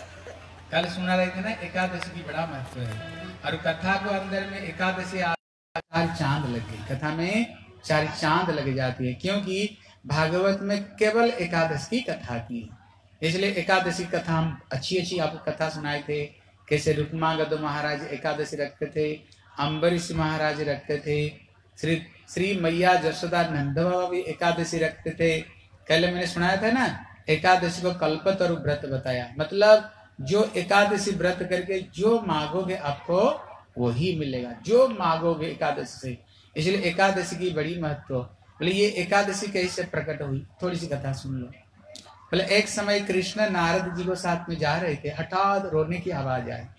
कल सुना रहे थे ना, एकादशी की बड़ा महत्व है। और कथा को अंदर में एकादशी चार चांद लग गई, कथा में चार चांद लग जाती है, क्योंकि भागवत में केवल एकादशी की कथा की, इसलिए एकादशी कथा हम अच्छी अच्छी आपको कथा सुनाए थे। कैसे रुक्मांगद महाराज एकादशी रखते थे, अम्बरीश महाराज रखते थे, श्री श्री मैया जशोदा नंद बाबा भी एकादशी रखते थे। कल मैंने सुनाया था ना, एकादशी को कल्पतरु व्रत बताया, मतलब जो एकादशी व्रत करके जो मांगोगे आपको वही मिलेगा, जो मांगोगे एकादशी से। इसलिए एकादशी की बड़ी महत्व। बोले ये एकादशी कैसे प्रकट हुई, थोड़ी सी कथा सुन लो। बोले एक समय कृष्ण नारद जी को साथ में जा रहे थे, हठात रोने की आवाज आई,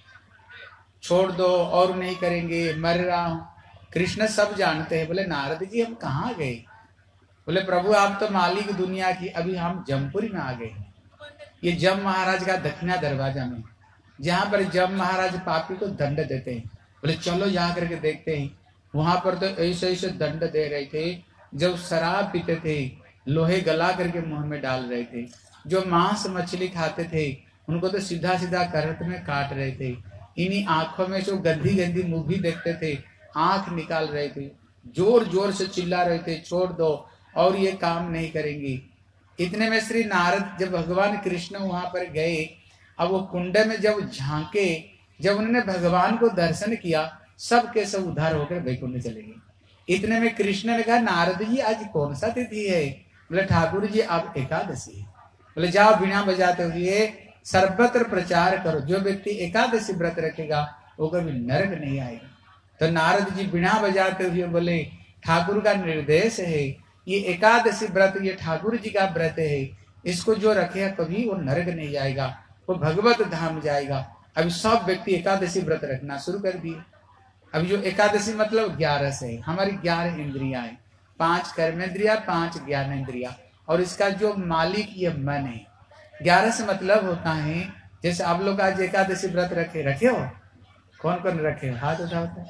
छोड़ दो और नहीं करेंगे, मर रहा हूं। कृष्ण सब जानते हैं, बोले नारद जी हम कहाँ गए? बोले प्रभु आप तो मालिक दुनिया की, अभी हम जमपुरी में आ गए। ये जम महाराज का दक्षिणा दरवाजा में, जहाँ पर जम महाराज पापी को दंड देते हैं। बोले चलो जा करके देखते हैं। वहां पर तो ऐसे ऐसे दंड दे रहे थे, जब शराब पीते थे लोहे गला करके मुंह में डाल रहे थे, जो मांस मछली खाते थे उनको तो सीधा सीधा करत में काट रहे थे, इन्हीं आंखों में जो गंदी गंदी मूवी देखते थे आंख निकाल रहे थे, जोर जोर से चिल्ला रहे थे छोड़ दो और ये काम नहीं करेंगी। इतने में श्री नारद जब भगवान कृष्ण वहां पर गए, अब वो कुंड में जब झांके, जब उन्होंने भगवान को दर्शन किया, सब के सब उद्धार होकर वैकुंठ चले गए। इतने में कृष्ण ने कहा नारद जी आज कौन सा तिथि है? बोले ठाकुर जी आप एकादशी है। बोले जाओ बिना बजाते हुए सर्वत्र प्रचार करो, जो व्यक्ति एकादशी व्रत रखेगा वो कभी नरक नहीं आएगा। तो नारद जी बिना बजाते हुए बोले ठाकुर का निर्देश है, ये एकादशी व्रत ये ठाकुर जी का व्रत है, इसको जो रखेगा कभी वो नरक नहीं जाएगा, वो भगवत धाम जाएगा। अभी सब व्यक्ति एकादशी व्रत रखना शुरू कर दिए। अभी जो एकादशी मतलब ग्यारह से, हमारी ग्यारह इंद्रियां हैं, पांच कर्मेंद्रिया, पांच ज्ञानेंद्रिया, और इसका जो मालिक ये मन है। ग्यारह से मतलब होता है, जैसे आप लोग आज एकादशी व्रत रखे रखे हो, कौन कौन रखे हो? हाथ उठाओ तो।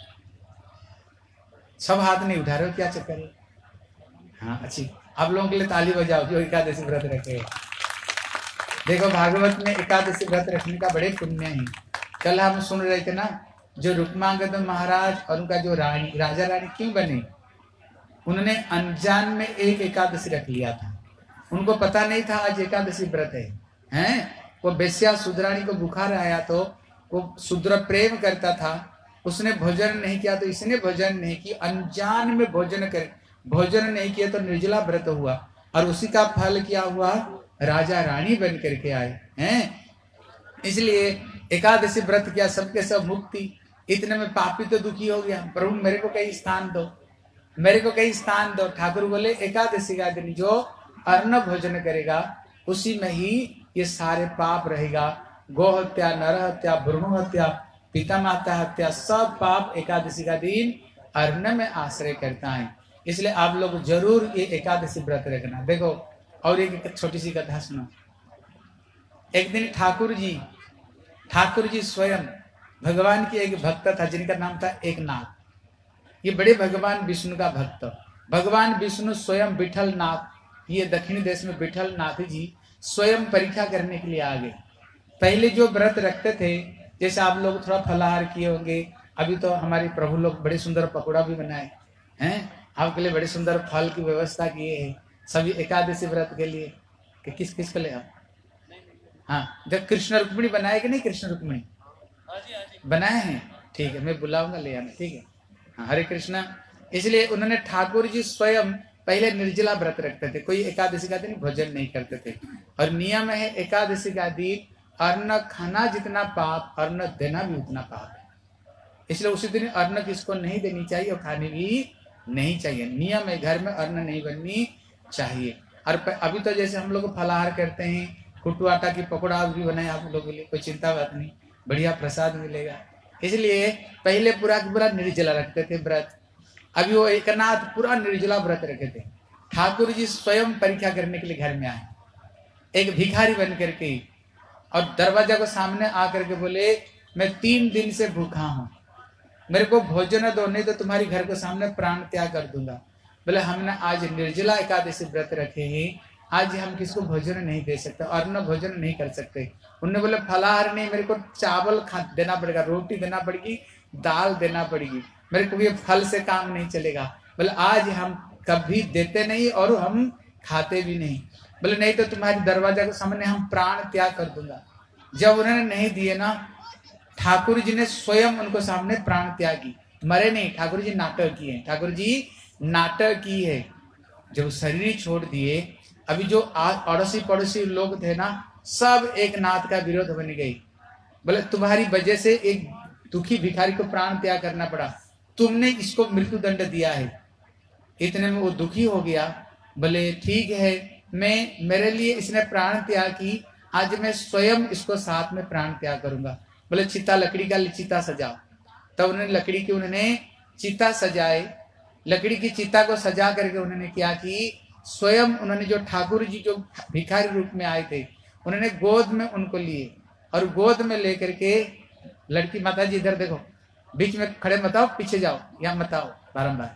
सब हाथ नहीं उठा रहे हो, क्या चक्कर है? हाँ अच्छी, आप लोगों के लिए ताली बजाओ जो एकादशी व्रत रखे। देखो भागवत में एकादशी व्रत रखने का बड़े पुण्य है। कल हम सुन रहे थे ना, जो रुक्मांगद महाराज और उनका जो रानी राजा रानी क्यों बने, उन्होंने अनजान में एक एकादशी रख लिया था। उनको पता नहीं था आज एकादशी व्रत है हैं। वो बेस्या सुदरानी को बुखार आया तो वो शूद्र प्रेम करता था, उसने भोजन नहीं किया तो इसने भोजन नहीं किया, अनजान में भोजन कर भोजन नहीं किया तो निर्जला व्रत हुआ और उसी का फल क्या हुआ, राजा रानी बन करके आए हैं। इसलिए एकादशी व्रत किया, सबके सब मुक्ति। इतने में पापी तो दुखी हो गया, प्रभु मेरे को कहीं स्थान दो, मेरे को कहीं स्थान दो। ठाकुर बोले एकादशी का दिन जो अन्न भोजन करेगा उसी में ही ये सारे पाप रहेगा। गो हत्या, नर हत्या, भ्रूण हत्या, पिता माता हत्या, सब पाप एकादशी का दिन अन्न में आश्रय करता है। इसलिए आप लोग जरूर ये एकादशी व्रत रखना। देखो और एक छोटी सी कथा सुनो। एक दिन ठाकुर जी ठाकुर जी स्वयं भगवान की एक भक्त था जिनका नाम था एकनाथ। ये बड़े भगवान विष्णु का भक्त। भगवान विष्णु स्वयं विठल नाथ, ये दक्षिण देश में विठल नाथ जी स्वयं परीक्षा करने के लिए आ गए। पहले जो व्रत रखते थे, जैसे आप लोग थोड़ा फलाहार किए होंगे, अभी तो हमारे प्रभु लोग बड़े सुंदर पकौड़ा भी बनाए हैं, आपके लिए बड़े सुंदर फल की व्यवस्था किए हैं सभी एकादशी व्रत के लिए। कि किस किस के लिए आप? हाँ, जब कृष्ण रुक्मिणी बनाए कि नहीं, कृष्ण रुक्मिणी बनाए हैं, ठीक है, मैं बुलाऊंगा ले आना, ठीक है। हाँ, हरे कृष्णा। इसलिए उन्होंने ठाकुर जी स्वयं पहले निर्जला व्रत रखते थे, कोई एकादशी का दिन भोजन नहीं करते थे। और नियम है एकादशी का दिन अन्न खाना जितना पाप, अन्न देना भी उतना पाप है। इसलिए उसी दिन अन्न किसको नहीं देनी चाहिए और खानी भी नहीं चाहिए। नियम है, घर में अन्न नहीं बननी चाहिए। और अभी तो जैसे हम लोग फलाहार करते हैं, कुट्टू आटा की पकौड़ा भी बनाए आप लोगों के लिए, कोई चिंता बात नहीं, बढ़िया प्रसाद मिलेगा। इसलिए पहले पूरा पूरा निर्जला रखते थे व्रत। अभी वो एकनाथ पूरा निर्जला व्रत रखे थे। ठाकुर जी स्वयं परीक्षा करने के लिए घर में आए, एक भिखारी बन करके, और दरवाजा को सामने आकर के बोले मैं तीन दिन से भूखा हूँ, मेरे को भोजन दो, नहीं तो तुम्हारी घर के सामने प्राण त्याग कर दूंगा। बोले हमने आज निर्जला एकादशी व्रत रखे हैं, आज हम किसको भोजन नहीं दे सकते, अन्न भोजन नहीं कर सकते। उन्होंने बोले फलाहार नहीं, मेरे को चावल खा देना पड़ेगा, रोटी देना पड़ेगी, दाल देना पड़ेगी, मेरे को ये फल से काम नहीं चलेगा। बोले आज हम कभी देते नहीं और हम खाते भी नहीं। बोले नहीं तो तुम्हारे दरवाजा के सामने हम प्राण त्याग कर दूंगा। जब उन्होंने नहीं दिए ना, ठाकुर जी ने स्वयं उनको सामने प्राण त्यागी, मरे नहीं, ठाकुर जी नाटक किए, ठाकुर जी नाटक की है। जब शरीर छोड़ दिए, अभी जो अड़ोसी पड़ोसी लोग थे ना, सब एक नाथ का विरोध बन गई। बोले तुम्हारी वजह से एक दुखी भिखारी को प्राण त्याग करना पड़ा, तुमने इसको मृत्यु दंड दिया है। इतने में वो दुखी हो गया। बोले ठीक है, मैं मेरे लिए इसने प्राण त्याग की, आज मैं स्वयं इसको साथ में प्राण त्याग करूंगा। बोले चिता लकड़ी का चिता सजाओ। तब उन्होंने लकड़ी की उन्होंने चिता सजाए। लकड़ी की चिता को सजा करके उन्होंने क्या की, स्वयं उन्होंने जो ठाकुर जी जो भिखारी रूप में आए थे, उन्होंने गोद में उनको लिए और गोद में लेकर के, लड़की माता जी इधर देखो, बीच में खड़े मत आओ, पीछे जाओ, यहाँ मत आओ बारम्बार।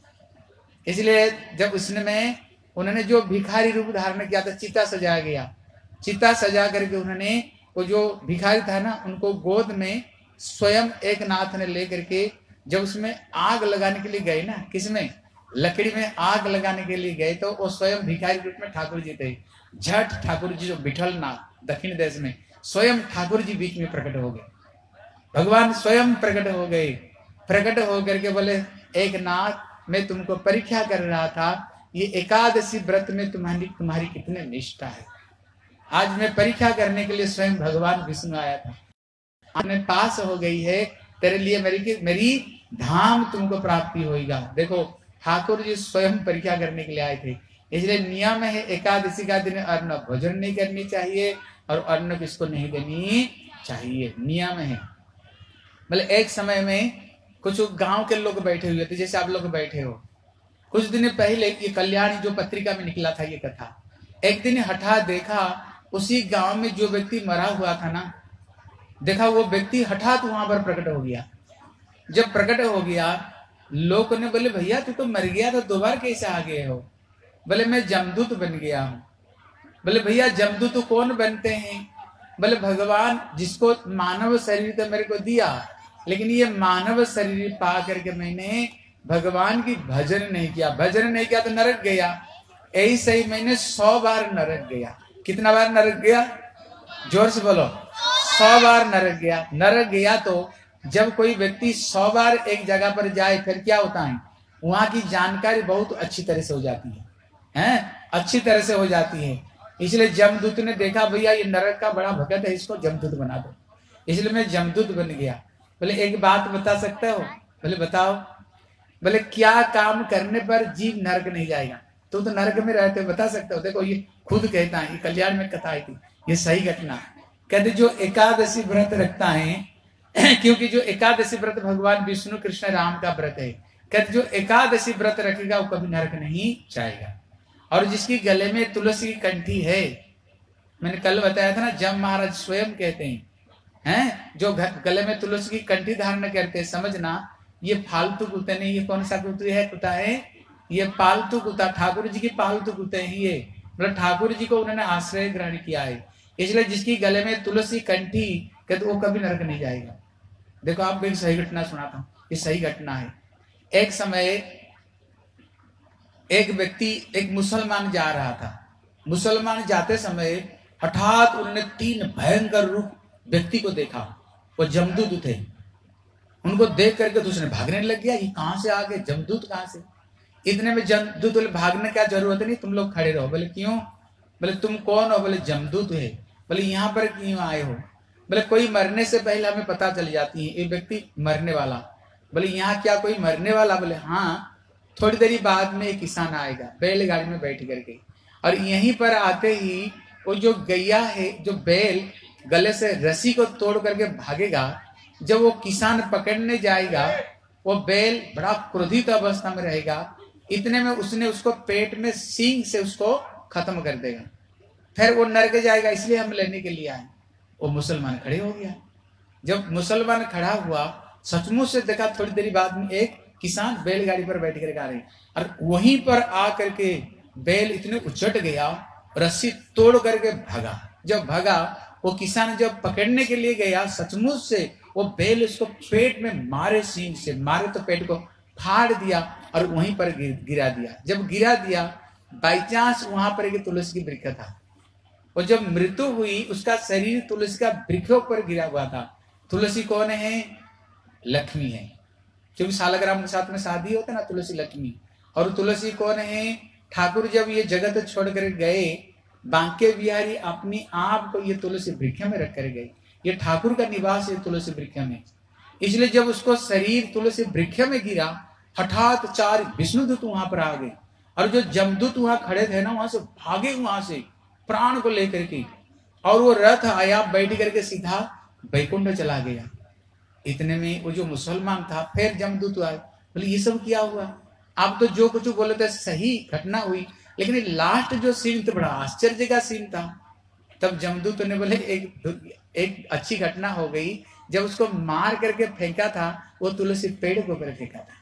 इसलिए जब उसने में उन्होंने जो भिखारी रूप धारण किया था, चिता सजाया गया। चिता सजा करके उन्होंने वो जो भिखारी था ना, उनको गोद में स्वयं एक नाथ ने लेकर के, जब उसमें आग लगाने के लिए गए ना, किसमें, लकड़ी में आग लगाने के लिए गए, तो वो स्वयं भिखारी रूप में ठाकुर जी थे। झट ठाकुर जी जो विठल नाथ दक्षिण देश में, स्वयं ठाकुर जी बीच में प्रकट हो गए, भगवान स्वयं प्रकट हो गए। प्रकट होकर के बोले एक नाथ, मैं तुमको परीक्षा कर रहा था, ये एकादशी व्रत में तुम्हारी तुम्हारी कितने निष्ठा है। आज मैं परीक्षा करने के लिए स्वयं भगवान विष्णु आया था, आपने पास हो गई है, तेरे लिए मेरी मेरी धाम तुमको प्राप्ति होगा। देखो ठाकुर जी स्वयं परीक्षा करने के लिए आए थे। इसलिए नियम है एकादशी का दिन अन्न भोजन नहीं करनी चाहिए और अन्न किसको नहीं देनी चाहिए, नियम है। मतलब एक समय में कुछ गांव के लोग बैठे हुए थे, जैसे आप लोग बैठे हो। कुछ दिन पहले ये कल्याणी जो पत्रिका में निकला था ये कथा, एक दिन हठा देखा उसी गांव में जो व्यक्ति मरा हुआ था ना, देखा वो व्यक्ति हठात वहां पर प्रकट हो गया। जब प्रकट हो गया, लोग ने बोले भैया तू तो मर गया तो दोबारा कैसे आ गए हो? बोले मैं जमदूत बन गया हूँ। बोले भैया जमदूत तो कौन बनते हैं? बोले भगवान जिसको मानव शरीर तो मेरे को दिया, लेकिन ये मानव शरीर पा करके मैंने भगवान की भजन नहीं किया, भजन नहीं किया तो नरक गया। ऐसे ही मैंने सौ बार नरक गया। कितना बार नरक गया? जोर से बोलो। सौ बार नरक गया। नरक गया तो जब कोई व्यक्ति सौ बार एक जगह पर जाए फिर क्या होता है, वहां की जानकारी बहुत अच्छी तरह से हो जाती है, हैं? अच्छी तरह से हो जाती है। इसलिए जमदूत ने देखा भैया ये नरक का बड़ा भगत है, इसको जमदूत बना दो। इसलिए मैं जमदूत बन गया। बोले एक बात बता सकते हो? बोले बताओ। बोले क्या काम करने पर जीव नरक नहीं जाएगा? तो तो नरक में रहते, बता सकते हो? देखो ये खुद कहता है, ये कल्याण में कथा आई थी, ये सही घटना। कहते जो एकादशी व्रत रखता है क्योंकि जो एकादशी व्रत भगवान विष्णु कृष्ण राम का व्रत है, कहते जो एकादशी व्रत रखेगा वो कभी नरक नहीं जाएगा। और जिसकी गले में तुलसी की कंठी है, मैंने कल बताया था ना, जम महाराज स्वयं कहते हैं, हैं जो गले में तुलसी की कंठी धारण करते हैं, समझना ये फालतू कुत्ते नहीं। ये कौन सा कुत्ते है? कुत्ता है ये पालतू कुत्ता, ठाकुर जी की पालतू कुत्ते हैं ये। मतलब ठाकुर जी को उन्होंने आश्रय ग्रहण किया है, इसलिए जिसकी गले में तुलसी कंठी, कहते वो कभी नरक नहीं जाएगा। देखो आपको एक सही घटना सुनाता हूँ, ये सही घटना है। एक समय एक व्यक्ति, एक मुसलमान जा रहा था। मुसलमान जाते समय हठात उन्होंने तीन भयंकर रूप व्यक्ति को देखा, वो जमदूत थे। उनको देख करके तो उसने भागने लग गया, ये कहां से आ गए? जमदूत कहां से? इतने में जमदूत बोले भागने का जरूरत नहीं, तुम लोग खड़े रहो। बोले क्यों? बोले तुम कौन हो? बोले जमदूत है। बोले यहाँ पर क्यों आए हो? बोले कोई मरने से पहले हमें पता चल जाती है ये व्यक्ति मरने वाला। बोले यहाँ क्या कोई मरने वाला? बोले हाँ, थोड़ी देरी बाद में एक किसान आएगा बैलगाड़ी में बैठ करके, और यहीं पर आते ही वो जो गैया है, जो बैल गले से रस्सी को तोड़ करके भागेगा, जब वो किसान पकड़ने जाएगा वो बैल बड़ा क्रोधित अवस्था में रहेगा। इतने में उसने उसको पेट में सींग से उसको खत्म कर देगा, फिर वो नरक जाएगा, इसलिए हम लेने के लिए आए। वो मुसलमान खड़े हो गया। जब मुसलमान खड़ा हुआ, सचमुच से देखा थोड़ी देरी बाद में एक किसान बैलगाड़ी पर बैठ कर आ रहे, और वहीं पर आ करके बैल इतने उचट गया, रस्सी तोड़ करके भागा। जब भागा वो किसान जब पकड़ने के लिए गया, सचमुच से वो बैल उसको पेट में मारे, सींग से मारे तो पेट को फाड़ दिया और वहीं पर गिरा दिया। जब गिरा दिया, बाई चांस वहां पर एक तुलसी की वृक्ष था, और जब मृत्यु हुई उसका शरीर तुलसी का वृक्षों पर गिरा हुआ था। तुलसी कौन है? लक्ष्मी है, क्योंकि सालग्राम के साथ में शादी होता है ना, तुलसी लक्ष्मी। और तुलसी कौन है? ठाकुर जब ये जगत छोड़ कर गए, बांके बिहारी अपनी आप को ये तुलसी वृक्ष में रख कर गए। ये ठाकुर का निवास है तुलसी वृक्ष में। इसलिए जब उसको शरीर तुलसी वृक्ष में गिरा, हठात चार विष्णुदूत वहां पर आ गए, और जो जमदूत वहां खड़े थे ना, वहां से भागे, वहां से प्राण को लेकर के, और वो रथ आया, बैठ करके सीधा बैकुंठ चला गया। इतने में वो जो मुसलमान था, फिर जमदूत आए, बोले ये सब क्या हुआ? आप तो जो कुछ बोले थे सही घटना हुई, लेकिन लास्ट जो सीन तो बड़ा आश्चर्य का सीन था। तब जमदूत ने बोले एक एक अच्छी घटना हो गई, जब उसको मार करके फेंका था, वो तुलसी पेड़ के ऊपर फेंका था।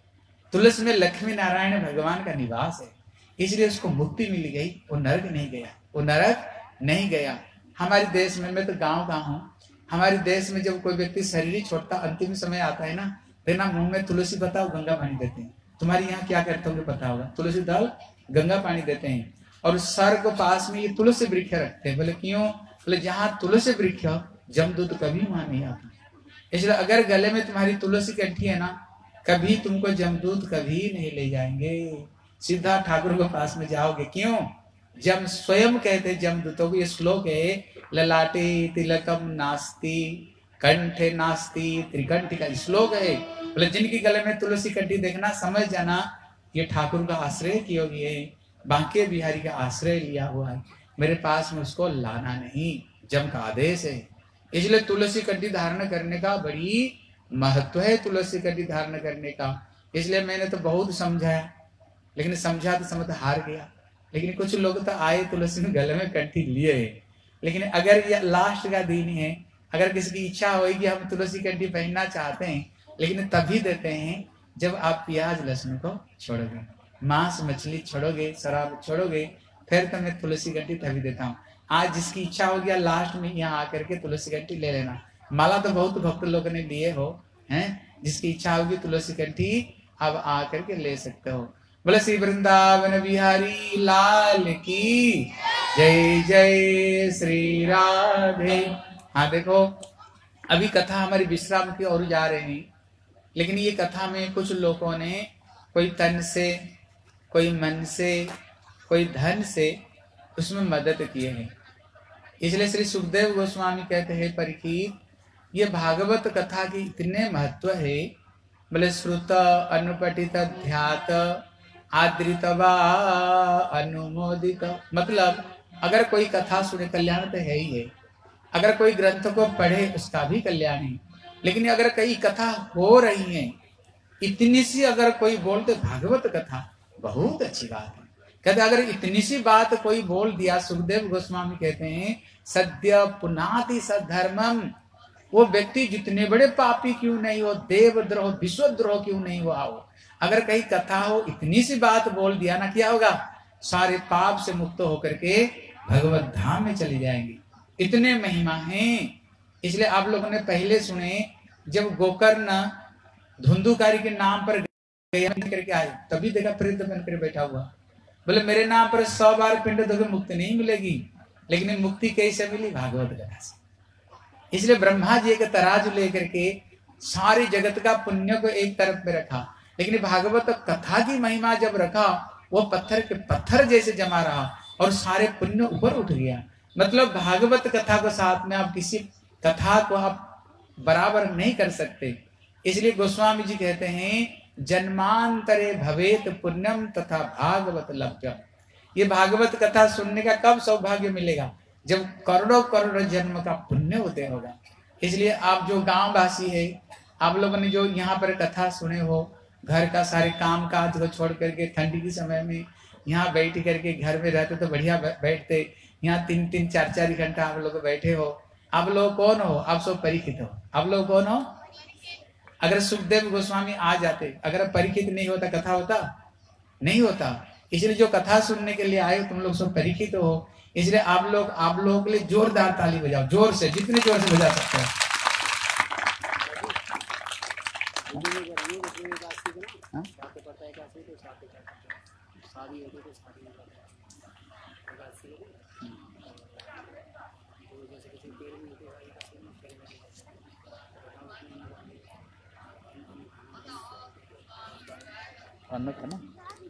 तुलसी में लक्ष्मी नारायण भगवान का निवास है, इसलिए उसको मुक्ति मिल गई, वो नरक नहीं गया, वो नरक नहीं गया। हमारे देश में, मैं तो गांव का हूँ, हमारे देश में जब कोई व्यक्ति शरीर छोड़ता, अंतिम समय आता है ना, फिर ना मुंह में तुलसी बताओ गंगा पानी देते हैं। तुम्हारे यहाँ क्या करते होंगे पता होगा, तुलसी दल गंगा पानी देते हैं, और सर को पास में ये तुलसी वृक्ष रखते हैं। बोले क्यों? बोले जहाँ तुलसी वृक्ष, जमदूत कभी वहां नहीं आता। इसलिए अगर गले में तुम्हारी तुलसी कंठी है ना, कभी तुमको जमदूत कभी नहीं ले जाएंगे, सीधा ठाकुर के पास में जाओगे। क्यों? जम स्वयं कहते जमदूतों को, ये श्लोक है, ललाटे तिलकम नास्ति कंठे नास्ति त्रिकंठी का श्लोक है। बोले जिनकी गले में तुलसी कंठी देखना, समझ जाना ये ठाकुर का आश्रय किए हुए, बांके बिहारी का आश्रय लिया हुआ है, मेरे पास में उसको लाना नहीं, जम का आदेश है। इसलिए तुलसी कंठी धारण करने का बड़ी महत्व है, तुलसी कंठी धारण करने का। इसलिए मैंने तो बहुत समझाया, लेकिन समझा तो समझ हार गया। लेकिन कुछ लोग तो आए तुलसी में गले में कंठी लिए, लेकिन अगर ये लास्ट का दिन है, अगर किसी की इच्छा होगी हम तुलसी कंठी पहनना चाहते हैं, लेकिन तभी देते हैं जब आप प्याज लहसुन को छोड़ोगे, मांस मछली छोड़ोगे, शराब छोड़ोगे, फिर तो मैं तुलसी घंटी तभी देता हूँ। आज जिसकी इच्छा हो गया लास्ट में यहाँ आकर के तुलसी घंटी ले लेना। माला तो बहुत भक्त लोगों ने लिए हो हैं, जिसकी इच्छा होगी तुलसी घंटी अब आकर के ले सकते हो। बोले श्री वृंदावन बिहारी लाल की जय जय श्री राधे। हाँ देखो अभी कथा हमारी विश्राम की ओर जा रही है, लेकिन ये कथा में कुछ लोगों ने कोई तन से, कोई मन से, कोई धन से उसमें मदद किए हैं। इसलिए श्री सुखदेव गोस्वामी कहते हैं परीक्षित, ये भागवत कथा की इतने महत्व है। बोले श्रुत अनुपठित ध्यात आदृत वा अनुमोदित, मतलब अगर कोई कथा सुने कल्याण तो है ही है, अगर कोई ग्रंथ को पढ़े उसका भी कल्याण है। लेकिन अगर कई कथा हो रही है, इतनी सी अगर कोई बोलते भागवत कथा बहुत अच्छी बात है। कहते अगर इतनी सी बात कोई बोल दिया, सुखदेव गोस्वामी कहते हैं सद्य पुनाति सद्धर्मम, वो व्यक्ति जितने बड़े पापी क्यों नहीं हो, देवद्रोह विश्वद्रोह क्यों नहीं हुआ हो, अगर कहीं कथा हो इतनी सी बात बोल दिया ना, क्या होगा, सारे पाप से मुक्त होकर के भगवत धाम में चले जाएंगे। इतने महिमा हैं। इसलिए आप लोगों ने पहले सुने जब गोकर्ण धुंधुकारी के नाम पर गया करके आए, तभी देखा प्रेत बनकर बैठा हुआ। बोले मेरे नाम पर सौ बार पिंड दोगे मुक्ति नहीं मिलेगी, लेकिन मुक्ति कैसे मिली, भागवत कथा से। इसलिए ब्रह्मा जी एक तराजू लेकर के सारी जगत का पुण्य को एक तरफ में रखा, लेकिन भागवत कथा की महिमा जब रखा, वो पत्थर के पत्थर जैसे जमा रहा और सारे पुण्य ऊपर उठ गया। मतलब भागवत कथा को साथ में आप किसी कथा को आप बराबर नहीं कर सकते। इसलिए गोस्वामी जी कहते हैं जन्मांतरे भवेत पुण्यम तथा भागवत लभ्यम। ये भागवत कथा सुनने का कब सौभाग्य मिलेगा, जब करोड़ों करोड़ों जन्म का पुण्य होते होगा। इसलिए आप जो गांव वासी है, आप लोगों ने जो यहाँ पर कथा सुने हो, घर का सारे काम काज को छोड़ करके ठंडी के समय में यहाँ बैठ करके, घर में रहते तो बढ़िया बैठते, यहाँ तीन तीन चार चार घंटा आप लोग बैठे हो। आप लोग कौन हो, आप सब परीक्षित हो। आप लोग कौन हो, अगर सुखदेव गोस्वामी आ जाते, अगर परीक्षित नहीं होता कथा होता नहीं होता। इसलिए जो कथा सुनने के लिए आए तुम लोग सब परीक्षित हो। इसलिए आप लोग आप लोगों के लिए जोरदार ताली बजाओ, जोर से, जितने जोर से बजा सकते हो। था ना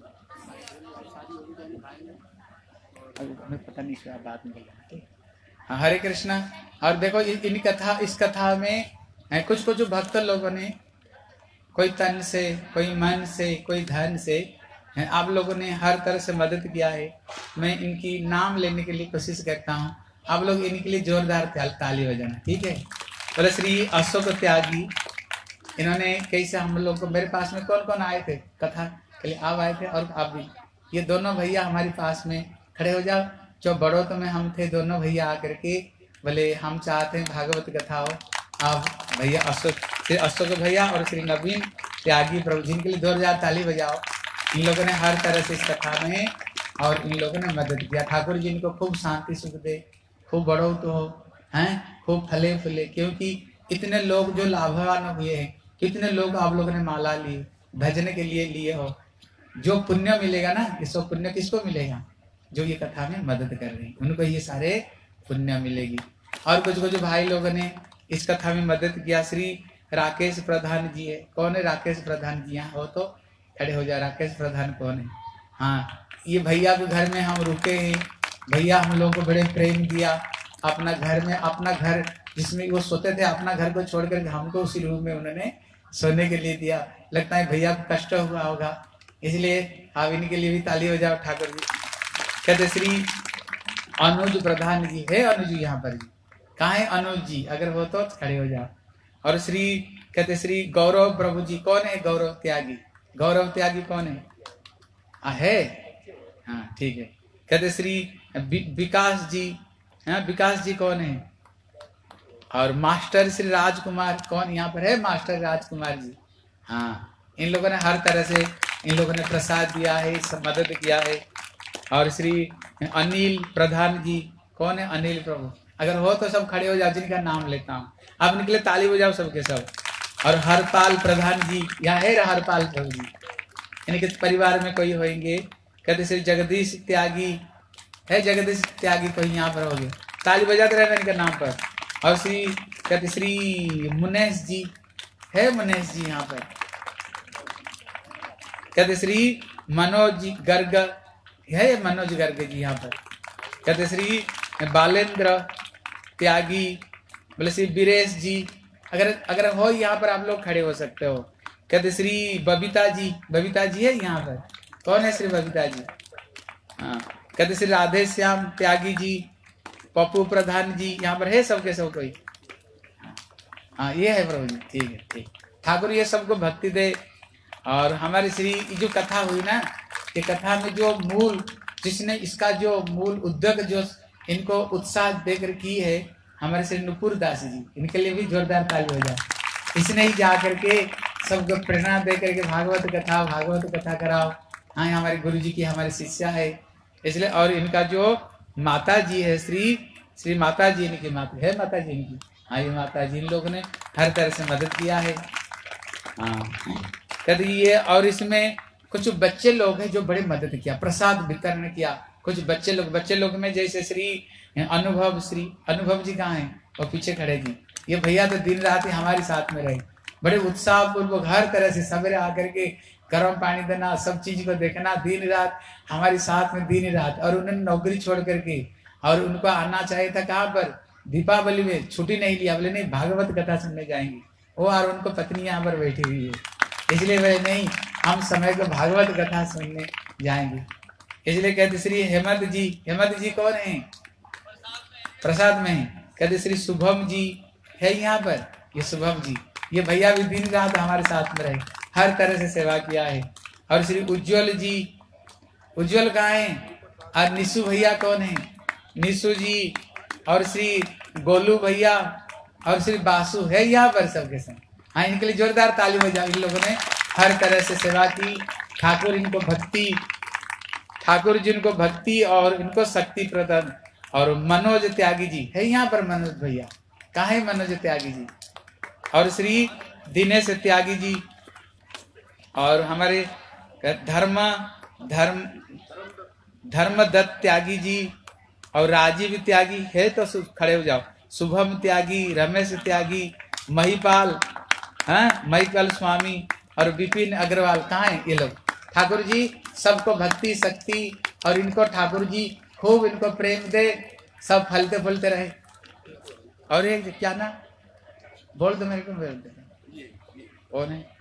पता नहीं क्या बात नहीं। हाँ, हरे कृष्णा। और देखो इन कथा इस कथा में कुछ कुछ भक्त लोगों ने कोई तन से, कोई मन से, कोई धन से, आप लोगों ने हर तरह से मदद किया है। मैं इनकी नाम लेने के लिए कोशिश करता हूँ, आप लोग इनके लिए जोरदार ताली बजाना, ठीक है। बोले श्री अशोक त्यागी, इन्होंने कैसे हम लोग को, मेरे पास में कौन कौन आए थे कथा के लिए, आप आए थे और आप भी, ये दोनों भैया हमारे पास में खड़े हो जाओ। जो बड़ों तो में हम थे, दोनों भैया आकर के बोले हम चाहते हैं भागवत कथा हो। आप भैया अशोक, श्री अशोक भैया और श्री नवीन त्यागी प्रभु जी के लिए दो हजार ताली बजाओ। इन लोगों ने हर तरह से इस कथा में, और इन लोगों ने मदद किया। ठाकुर जी इनको खूब शांति सुख दे, खूब बड़ो तो हो हैं, खूब फले फूले, क्योंकि इतने लोग जो लाभवान हुए हैं, कितने लोग आप लोगों ने माला ली, भजन के लिए लिए हो, जो पुण्य मिलेगा ना, ये सब पुण्य किसको मिलेगा, जो ये कथा में मदद कर रहे हैं उनको ये सारे पुण्य मिलेगी। और कुछ कुछ भाई लोगों ने इस कथा में मदद किया। श्री राकेश प्रधान जी है, कौन है राकेश प्रधान जी, यहाँ हो तो खड़े हो जाए। राकेश प्रधान कौन है, हाँ, ये भैया के घर में हम रुके हैं। भैया हम लोगों को बड़े प्रेम दिया, अपना घर में, अपना घर जिसमें वो सोते थे, अपना घर को छोड़ कर हमको उसी रूम में उन्होंने सोने के लिए दिया। लगता है भैया को कष्ट हुआ होगा, इसलिए आप इनके लिए भी ताली हो जाओ ठाकुर जी। कहते श्री अनुज प्रधान जी है, अनुज जी यहाँ पर जी, कहाँ है अनुज जी, अगर हो तो खड़े हो जाओ। और श्री कहते श्री गौरव प्रभु जी, कौन है गौरव त्यागी, गौरव त्यागी कौन है, आ, है, हाँ ठीक है। कहते श्री विकास जी, हाँ विकास जी कौन है। और मास्टर श्री राजकुमार कौन यहाँ पर है, मास्टर राजकुमार जी, हाँ। इन लोगों ने हर तरह से इन लोगों ने प्रसाद दिया है, सब मदद किया है। और श्री अनिल प्रधान जी, कौन है अनिल प्रभु? अगर हो तो सब खड़े हो जाओ, जिनका नाम लेता हूँ। आप निकले ताली बजाओ सबके सब। और हरपाल प्रधान जी, यहाँ है हरपाल प्रभु जी, इनके परिवार में कोई होंगे। कहते श्री जगदीश त्यागी है, जगदीश त्यागी कोई यहाँ पर होंगे, ताली बजाते रहना इनके नाम पर। और श्री कहते श्री मुनेश जी है, मुनेश जी यहाँ पर। कहते श्री मनोज गर्ग है, मनोज गर्ग जी यहाँ पर। कहते श्री बालेंद्र त्यागी, बोले श्री बीरेश जी, अगर अगर हो यहाँ पर आप लोग खड़े हो सकते हो। कहते श्री बबीता जी, बबीता जी है यहाँ पर, कौन है श्री बबीता जी? हाँ। कहते श्री राधे श्याम त्यागी जी, पप्पू प्रधान जी यहाँ पर है, सबके सब कोई। हाँ ये है प्रभु जी, ठीक है ठीक। ठाकुर ये सबको भक्ति दे। और हमारी श्री जो कथा हुई ना, ये कथा में जो मूल, जिसने इसका जो मूल उद्योग जो इनको उत्साह देकर की है, हमारे श्री नुपुर दास जी, इनके लिए भी जोरदार ताली हो जाए। इसने ही जा करके सबको प्रेरणा दे करके भागवत कथा भागवत कथा कराओ। हाँ हमारे गुरु जी की हमारी शिष्या है, इसलिए। और इनका जो माता जी है, श्री श्री माता जी इनकी माता है, माता जी इनकी, हाँ ये माता जी, इन लोगों ने हर तरह से मदद किया है। हाँ कहते ये। और इसमें कुछ बच्चे लोग हैं जो बड़े मदद किया, प्रसाद वितरण किया। कुछ बच्चे लोग, बच्चे लोग में जैसे श्री अनुभव, श्री अनुभव जी कहाँ हैं? और पीछे खड़े जी, ये भैया तो दिन रात ही हमारे साथ में रहे, बड़े उत्साह पूर्वक हर तरह से सवेरे आकर के गर्म पानी देना, सब चीज को देखना, दिन रात हमारे साथ में दिन रात। और उन्होंने नौकरी छोड़ करके, और उनको आना चाहिए था कहाँ पर? दीपावली में छुट्टी नहीं लिया, बोले नहीं भागवत कथा सुनने जाएंगे वो, और उनको पत्नी यहाँ पर बैठी हुई है, इसलिए बोले नहीं हम समय को भागवत कथा सुनने जाएंगे। इसलिए कहते श्री हेमंत जी, हेमंत जी कौन है? प्रसाद में है। कहते श्री शुभम जी है यहाँ पर, ये शुभम जी, ये भैया भी दिन रात हमारे साथ में रहे, हर तरह से सेवा किया है। और श्री उज्जवल जी, उज्जवल कहाँ है? और निशु भैया कौन है? निशु जी। और श्री गोलू भैया और श्री बासु है यहाँ पर सबके संग। हाँ इनके लिए जोरदार ताली बजाओ। इन लोगों ने हर तरह से सेवा की। ठाकुर इनको भक्ति, ठाकुर जी इनको भक्ति और इनको शक्ति प्रदान। और मनोज त्यागी जी है यहाँ पर, मनोज भैया कहाँ है? मनोज त्यागी जी। और श्री दिनेश त्यागी जी, और हमारे धर्म धर्म धर्मदत्त त्यागी जी, और राजीव त्यागी है तो खड़े हो जाओ। शुभम त्यागी, रमेश त्यागी, महिपाल, हाँ महिपाल स्वामी, और विपिन अग्रवाल कहाँ है? ये लोग ठाकुर जी सबको भक्ति शक्ति, और इनको ठाकुर जी खूब इनको प्रेम दे, सब फलते फलते रहे। और एक क्या ना बोल दो मेरे को, बोल दे कौन है?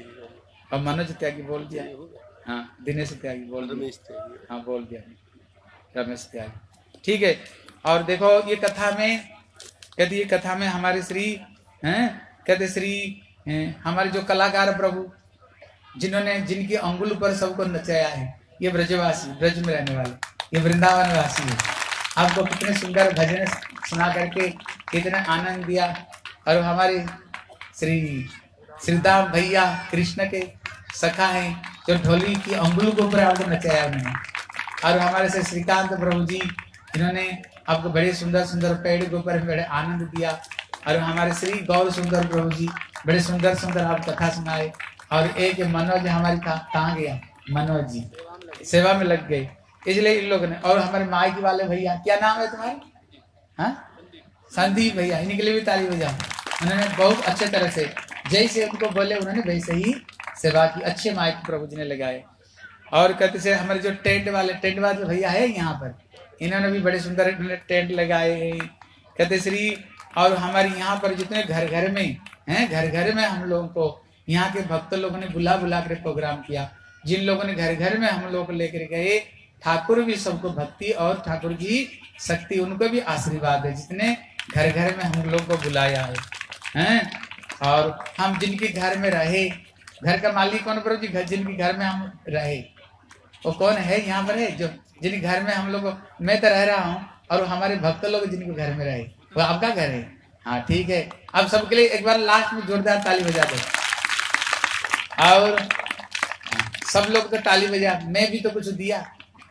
और मनोज त्यागी बोल दिया, हाँ दिनेश त्यागी बोल दिया, हाँ बोल दिया रमेश त्यागी, ठीक है। और देखो ये कथा में कहते, ये कथा में हमारे श्री हैं कहते श्री हैं, हमारे जो कलाकार प्रभु जिन्होंने जिनकी अंगुल पर सबको नचाया है, ये ब्रजवासी, ब्रज में रहने वाले, ये वृंदावन वासी है। आपको कितने सुंदर भजन सुना करके कितने आनंद दिया। और हमारे श्री श्रीदाम भैया कृष्ण के सखा हैं, जो ढोली की अंगुल के ऊपर आपको नचाया उन्होंने। और हमारे से श्रीकांत प्रभु जी, इन्होंने आपको बड़े सुंदर सुंदर पेड़ के ऊपर बड़े आनंद दिया। और हमारे श्री गौर सुंदर प्रभु जी बड़े सुंदर सुंदर आप कथा सुनाए। और एक मनोज हमारी कहाँ गया? मनोज जी सेवा में लग गए, इसलिए इन लोगों ने। और हमारे माइक वाले भैया, क्या नाम है तुम्हारे? हाँ संदीप भैया, इन्हीं के लिए भी ताली बजाओ। उन्होंने बहुत अच्छे तरह से जैसे उनको बोले उन्होंने वैसे ही सेवा की, अच्छे माइक प्रभु जी ने लगाए। और कहते से हमारे जो टेंट वाले टेंट वाले भैया है यहाँ पर, इन्होंने भी बड़े सुंदर टेंट लगाए। कहते श्री और हमारे यहाँ पर जितने घर घर में हैं, घर घर में हम लोगों को यहाँ के भक्त लोगों ने बुला बुला कर प्रोग्राम किया। जिन लोगों ने घर घर में हम लोग लेकर गए, ठाकुर भी सबको भक्ति और ठाकुर की शक्ति, उनको भी आशीर्वाद है जितने घर घर में हम लोग को बुलाया है, हैं। और हम जिनके घर में रहे, घर का मालिक कौन प्रभु जी? घर जिनके घर में हम रहे वो कौन है यहाँ पर है? जो जिनके घर में हम लोग, मैं तो रह रहा हूँ और हमारे भक्त लोग जिनके घर में रहे, वो आपका घर है। हाँ ठीक है, अब सबके लिए एक बार लास्ट में जोरदार ताली बजा दो। और सब लोग तो ताली बजा, मैं भी तो कुछ दिया,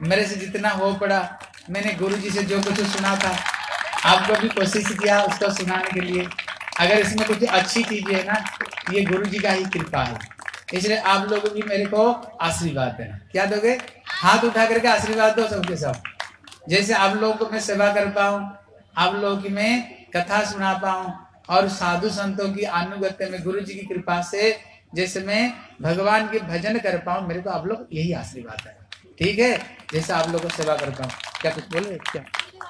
मेरे से जितना हो पड़ा मैंने गुरु जी से जो कुछ सुना था आपको भी कोशिश किया उसको सुनाने के लिए। अगर इसमें कुछ अच्छी चीजें है ना, ये गुरु जी का ही कृपा है, इसलिए आप लोग भी मेरे को आशीर्वाद देना। क्या दोगे? हाथ उठा करके आशीर्वाद दो सबके सब। जैसे आप लोगों को मैं सेवा कर पाऊं, आप लोगों की मैं कथा सुना पाऊं, और साधु संतों की अनुगत्य में गुरु जी की कृपा से जैसे मैं भगवान के भजन कर पाऊं, मेरे को आप लोग यही आशीर्वाद है। ठीक है, जैसे आप लोगों को सेवा कर पाऊं। क्या कुछ बोले क्या?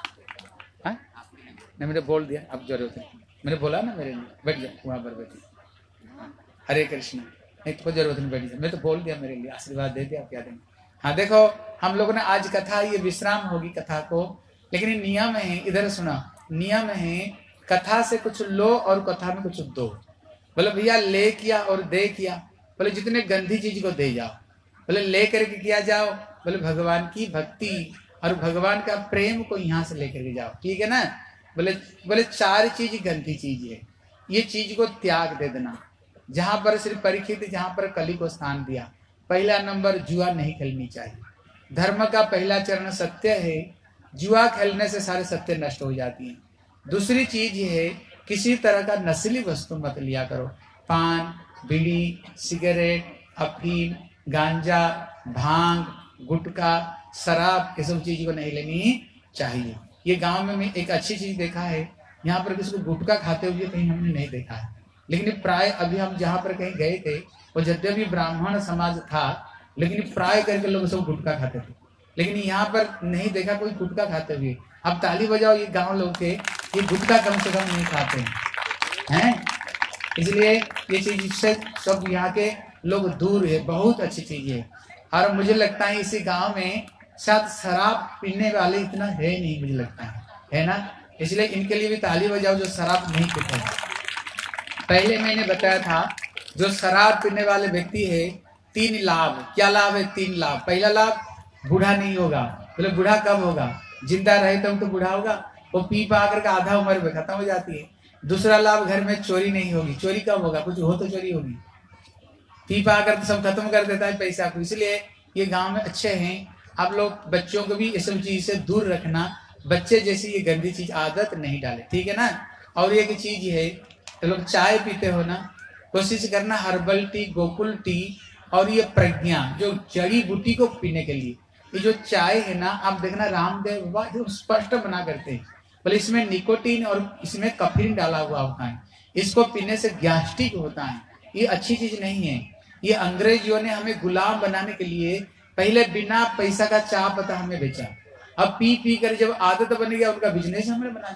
हाँ नहीं, मैंने बोल दिया, अब जरूरत है। मैंने बोला ना मेरे लिए बैठ जाओ, वहां पर बैठिए। हरे कृष्ण, नहीं कोई जरूरत नहीं, बैठ जाओ। मैं तो बोल दिया, मेरे लिए आशीर्वाद दे दिया, क्या देंगे। हाँ देखो, हम लोगों ने आज कथा, ये विश्राम होगी कथा को, लेकिन ये नियम है, इधर सुना, नियम है कथा से कुछ लो और कथा में कुछ दो। बोले भैया ले किया और दे किया, बोले जितने गंदी चीज को दे जाओ, बोले ले करके किया जाओ, बोले भगवान की भक्ति और भगवान का प्रेम को यहाँ से लेकर के जाओ। ठीक है ना? बोले बोले चार चीज गंदी चीज है, ये चीज को त्याग दे देना। जहां पर श्री परीक्षित जहां पर कली को स्थान दिया, पहला नंबर जुआ नहीं खेलनी चाहिए। धर्म का पहला चरण सत्य है, जुआ खेलने से सारे सत्य नष्ट हो जाती हैं। दूसरी चीज है किसी तरह का नस्ली वस्तु मत लिया करो, पान, बीड़ी, सिगरेट, अफीम, गांजा, भांग, गुटखा, शराब, ये सब चीज को नहीं लेनी चाहिए। ये गांव में मैं एक अच्छी चीज देखा है, यहाँ पर किसी को गुटखा खाते हुए कहीं हमने नहीं देखा है, लेकिन प्राय अभी हम जहाँ पर कहीं गए थे, वो यद्यपि ब्राह्मण समाज था, लेकिन प्राय करके लोग सब गुटखा खाते थे, लेकिन यहाँ पर नहीं देखा कोई गुटखा खाते हुए। अब ताली बजाओ, ये गांव लोग के ये गुटखा कम से कम नहीं खाते हैं, हैं? इसलिए ये चीज से सब यहाँ के लोग दूर है, बहुत अच्छी चीज है। और मुझे लगता है इसी गांव में शायद शराब पीने वाले इतना है नहीं, मुझे लगता है, है ना? इसलिए इनके लिए भी ताली बजाओ जो शराब नहीं पीते हैं। पहले मैंने बताया था जो शराब पीने वाले व्यक्ति है, तीन लाभ। क्या लाभ है? तीन लाभ। पहला लाभ, बूढ़ा नहीं होगा। बोले बूढ़ा कब होगा? जिंदा रहे तब तो बूढ़ा होगा, वो पी पा करके आधा उम्र में खत्म हो जाती है। दूसरा लाभ, घर में चोरी नहीं होगी। चोरी कब होगा? कुछ हो तो चोरी होगी, पी पा कर तो सब खत्म कर देता है पैसा को। इसलिए ये गांव में अच्छे हैं, आप लोग बच्चों को भी इस सब चीज से दूर रखना, बच्चे जैसी ये गंदी चीज आदत नहीं डाले, ठीक है ना? और एक चीज है, तो लोग चाय पीते हो ना, कोशिश करना हर्बल टी, गोकुल टी और ये प्रज्ञा जो जड़ी बूटी को पीने के लिए। ये जो चाय है ना, आप देखना रामदेव बाबा जो स्पष्ट बना करते हैं, बोले इसमें निकोटीन और इसमें कफीन डाला हुआ होता है, इसको पीने से गैस्ट्रिक होता है, ये अच्छी चीज नहीं है। ये अंग्रेजियों ने हमें गुलाम बनाने के लिए पहले बिना पैसा का चाय पत्ता हमें बेचा, अब पी पी कर जब आदत बन गया उनका बिजनेस हमने बना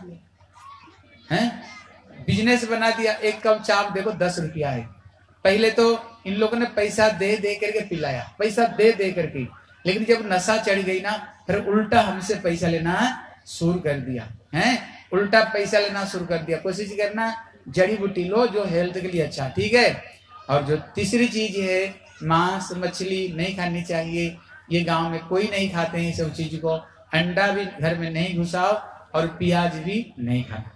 दिया है, बिजनेस बना दिया। एक कप चाय देखो दस रुपया है, पहले तो इन लोगों ने पैसा दे दे करके पिलाया, पैसा दे दे करके, लेकिन जब नशा चढ़ गई ना, फिर उल्टा हमसे पैसा लेना शुरू कर दिया है, उल्टा पैसा लेना शुरू कर दिया। कोशिश करना जड़ी बूटी लो जो हेल्थ के लिए अच्छा, ठीक है? और जो तीसरी चीज है, मांस मछली नहीं खानी चाहिए। ये गांव में कोई नहीं खाते हैं सब चीज को। अंडा भी घर में नहीं घुसाओ और प्याज भी नहीं खाना।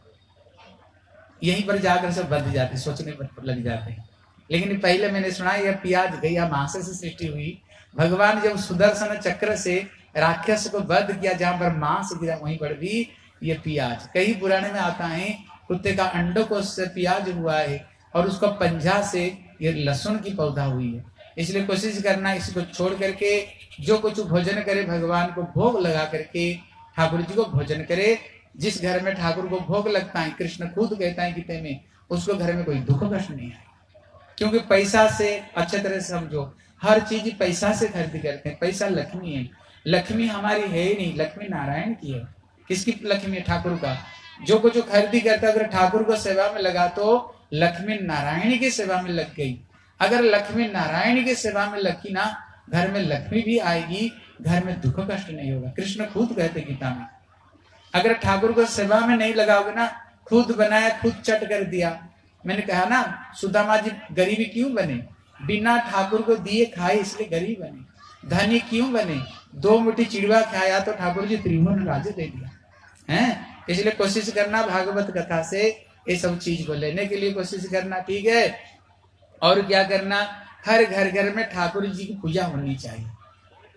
यहीं पर जाकर सब बंध जाते, सोचने पर लग जाते हैं। लेकिन पहले मैंने सुना यह प्याज गया मांस से सृष्टि हुई। भगवान जब सुदर्शन चक्र से राक्षस को वध किया, जहां पर मांस गिरा वहीं पर भी ये प्याज। कई पुराने में आता है कुत्ते का अंडों को उससे प्याज हुआ है और उसको पंजा से ये लहसुन की पौधा हुई है। इसलिए कोशिश करना इसको छोड़ करके जो कुछ भोजन करे भगवान को भोग लगा करके ठाकुर जी को भोजन करे। जिस घर में ठाकुर को भोग लगता है, कृष्ण खुद कहता है गीता में, उसको घर में कोई दुख कष्ट नहीं है। क्योंकि पैसा से अच्छे तरह से समझो, हर चीज पैसा से खरीदी करते हैं। पैसा लक्ष्मी है, लक्ष्मी हमारी है ही नहीं, लक्ष्मी नारायण की है। किसकी लक्ष्मी है? ठाकुर का। जो कुछ खरीदी करता है अगर ठाकुर को सेवा में लगा तो लक्ष्मी नारायण की सेवा में लग गई। अगर लक्ष्मी नारायण की सेवा में लगी ना, घर में लक्ष्मी भी आएगी, घर में दुख कष्ट नहीं होगा। कृष्ण खुद कहते गीता में, अगर ठाकुर को सेवा में नहीं लगाओगे ना, खुद बनाया खुद चट कर दिया। मैंने कहा ना, सुदामा जी गरीबी क्यों बने? बिना ठाकुर को दिए खाए इसलिए गरीब बने। धनी क्यों बने? दो मुट्ठी चिड़वा खाया तो ठाकुर जी त्रिभुवन राज्य दे दिया है। इसलिए कोशिश करना भागवत कथा से ये सब चीज को लेने के लिए कोशिश करना, ठीक है? और क्या करना, हर घर घर में ठाकुर जी की पूजा होनी चाहिए।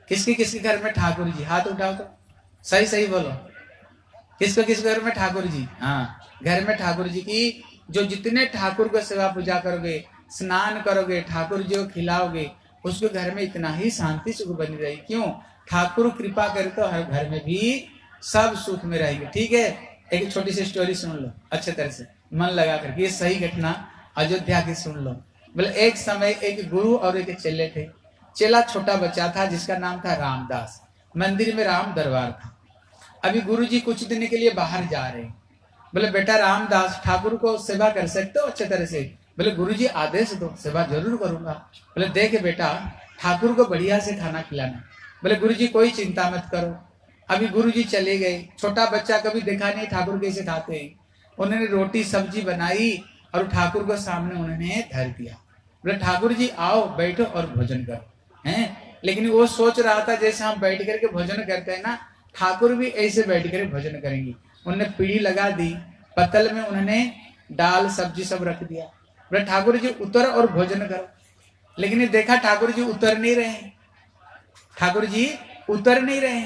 किसके किसके घर में ठाकुर जी? हाथ उठाओ तो सही सही बोलो। किसको किसके घर में ठाकुर जी? हाँ, घर में ठाकुर जी की जो जितने ठाकुर को सेवा पूजा करोगे, स्नान करोगे, ठाकुर जी को खिलाओगे, उसके घर में इतना ही शांति सुख बनी रहेगी। क्यों? ठाकुर कृपा करे तो हर घर में भी सब सुख में रहेंगे। ठीक है, एक छोटी सी स्टोरी सुन लो अच्छे तरह से मन लगा करके, ये सही घटना अयोध्या की सुन लो। बोले एक समय एक गुरु और एक चेले थे। चेला छोटा बच्चा था जिसका नाम था रामदास। मंदिर में राम दरबार था। अभी गुरु जी कुछ दिन के लिए बाहर जा रहे हैं। बोले बेटा रामदास, ठाकुर को सेवा कर सकते हो अच्छे तरह से? बोले गुरु जी आदेश दो, सेवा जरूर करूंगा। बोले देख बेटा, ठाकुर को बढ़िया से खाना खिलाना। बोले गुरु जी कोई चिंता मत करो। अभी गुरु जी चले गए। छोटा बच्चा कभी देखा नहीं ठाकुर कैसे खाते हैं। उन्होंने रोटी सब्जी बनाई और ठाकुर को सामने उन्होंने धर दिया। बोले ठाकुर जी आओ बैठो और भोजन करो। हैं, लेकिन वो सोच रहा था जैसे हम बैठ करके भोजन करते हैं ना, ठाकुर भी ऐसे बैठ कर भोजन करेंगे। उन्होंने पीढ़ी लगा दी, पतल में उन्होंने दाल सब्जी सब रख दिया। बोले ठाकुर जी उतर और भोजन करो। लेकिन ये देखा ठाकुर जी उतर नहीं रहे। ठाकुर जी उतर नहीं रहे।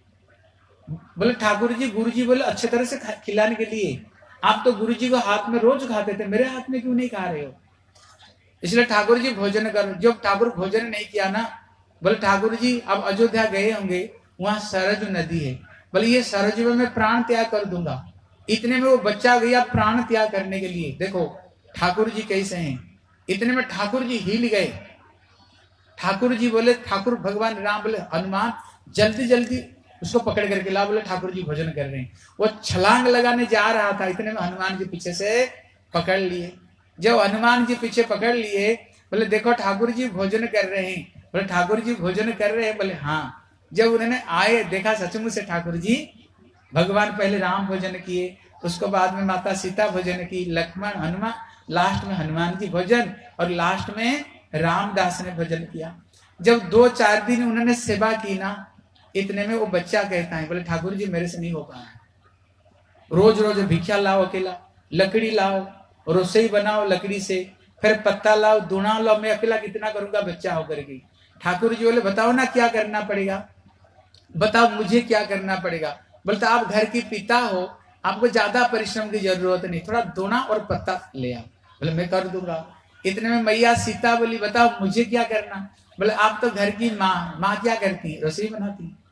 बोले ठाकुर जी, गुरु जी बोले अच्छे तरह से खिलाने के लिए आप तो गुरु जी को हाथ में रोज खाते थे, मेरे हाथ में क्यों नहीं खा रहे हो? इसलिए ठाकुर जी भोजन करो। जब ठाकुर भोजन नहीं किया ना, बोले ठाकुर जी अब अयोध्या गए होंगे, वहां सरजू नदी है। बोले ये सरजू में मैं प्राण त्याग कर दूंगा। इतने में वो बच्चा गया प्राण त्याग करने के लिए। देखो ठाकुर जी कैसे हैं। इतने में ठाकुर जी हिल गए। ठाकुर जी बोले, ठाकुर भगवान राम बोले हनुमान जल्दी जल्दी उसको पकड़ करके ला। बोले ठाकुर जी भोजन कर रहे हैं। वो छलांग लगाने जा रहा था, इतने में हनुमान जी पीछे से पकड़ लिए। जब हनुमान जी पीछे पकड़ लिए, बोले देखो ठाकुर जी भोजन कर रहे हैं। बोले ठाकुर जी भोजन कर रहे हैं? बोले हाँ। जब उन्होंने आए देखा सचमुच से ठाकुर जी भगवान पहले राम भोजन किए, उसको बाद में माता सीता भोजन की, लक्ष्मण हनुमान, लास्ट में हनुमान जी भोजन, और लास्ट में रामदास ने भोजन किया। जब दो चार दिन उन्होंने सेवा की ना, इतने में वो बच्चा कहता है, बोले ठाकुर जी मेरे से नहीं हो पाया। रोज रोज भिक्षा लाओ, अकेला लकड़ी लाओ, रसोई बनाओ लकड़ी से, फिर पत्ता लाओ, दूना लाओ, मैं अकेला कितना करूंगा बच्चा होकर के। ठाकुर जी बोले बताओ ना क्या करना पड़ेगा, बताओ मुझे क्या करना पड़ेगा। बोलता आप घर की पिता हो, आपको ज्यादा परिश्रम की जरूरत नहीं, थोड़ा दोना और पत्ता ले आओ। बोले मैं कर दूंगा। इतने में मैया सीता बोली बताओ मुझे क्या करना। बोले आप तो घर की माँ, माँ क्या करती है? रसोई बनाती है।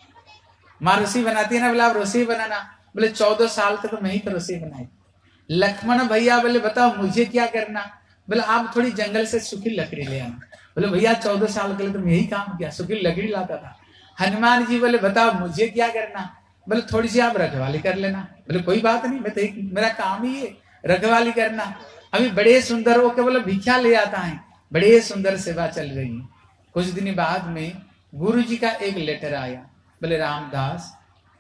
माँ रसोई बनाती है ना, बोले आप रसोई बनाना। बोले चौदह साल तक तो मैं ही तो रसोई बनाई। लक्ष्मण भैया बोले बताओ मुझे क्या करना। बोले आप थोड़ी जंगल से सूखी लकड़ी ले आना। बोले भैया चौदह साल के लिए तो मैं यही काम किया, सूखी लकड़ी लाता था। हनुमान जी बोले बताओ मुझे क्या करना। बोले थोड़ी सी आप रखवाली कर लेना। बोले कोई बात नहीं, मैं तो एक मेरा काम ही है रखवाली करना। अभी बड़े सुंदर वो के बोले भिक्षा ले आता है, बड़े सुंदर सेवा चल रही है। कुछ दिन बाद में गुरु जी का एक लेटर आया। बोले रामदास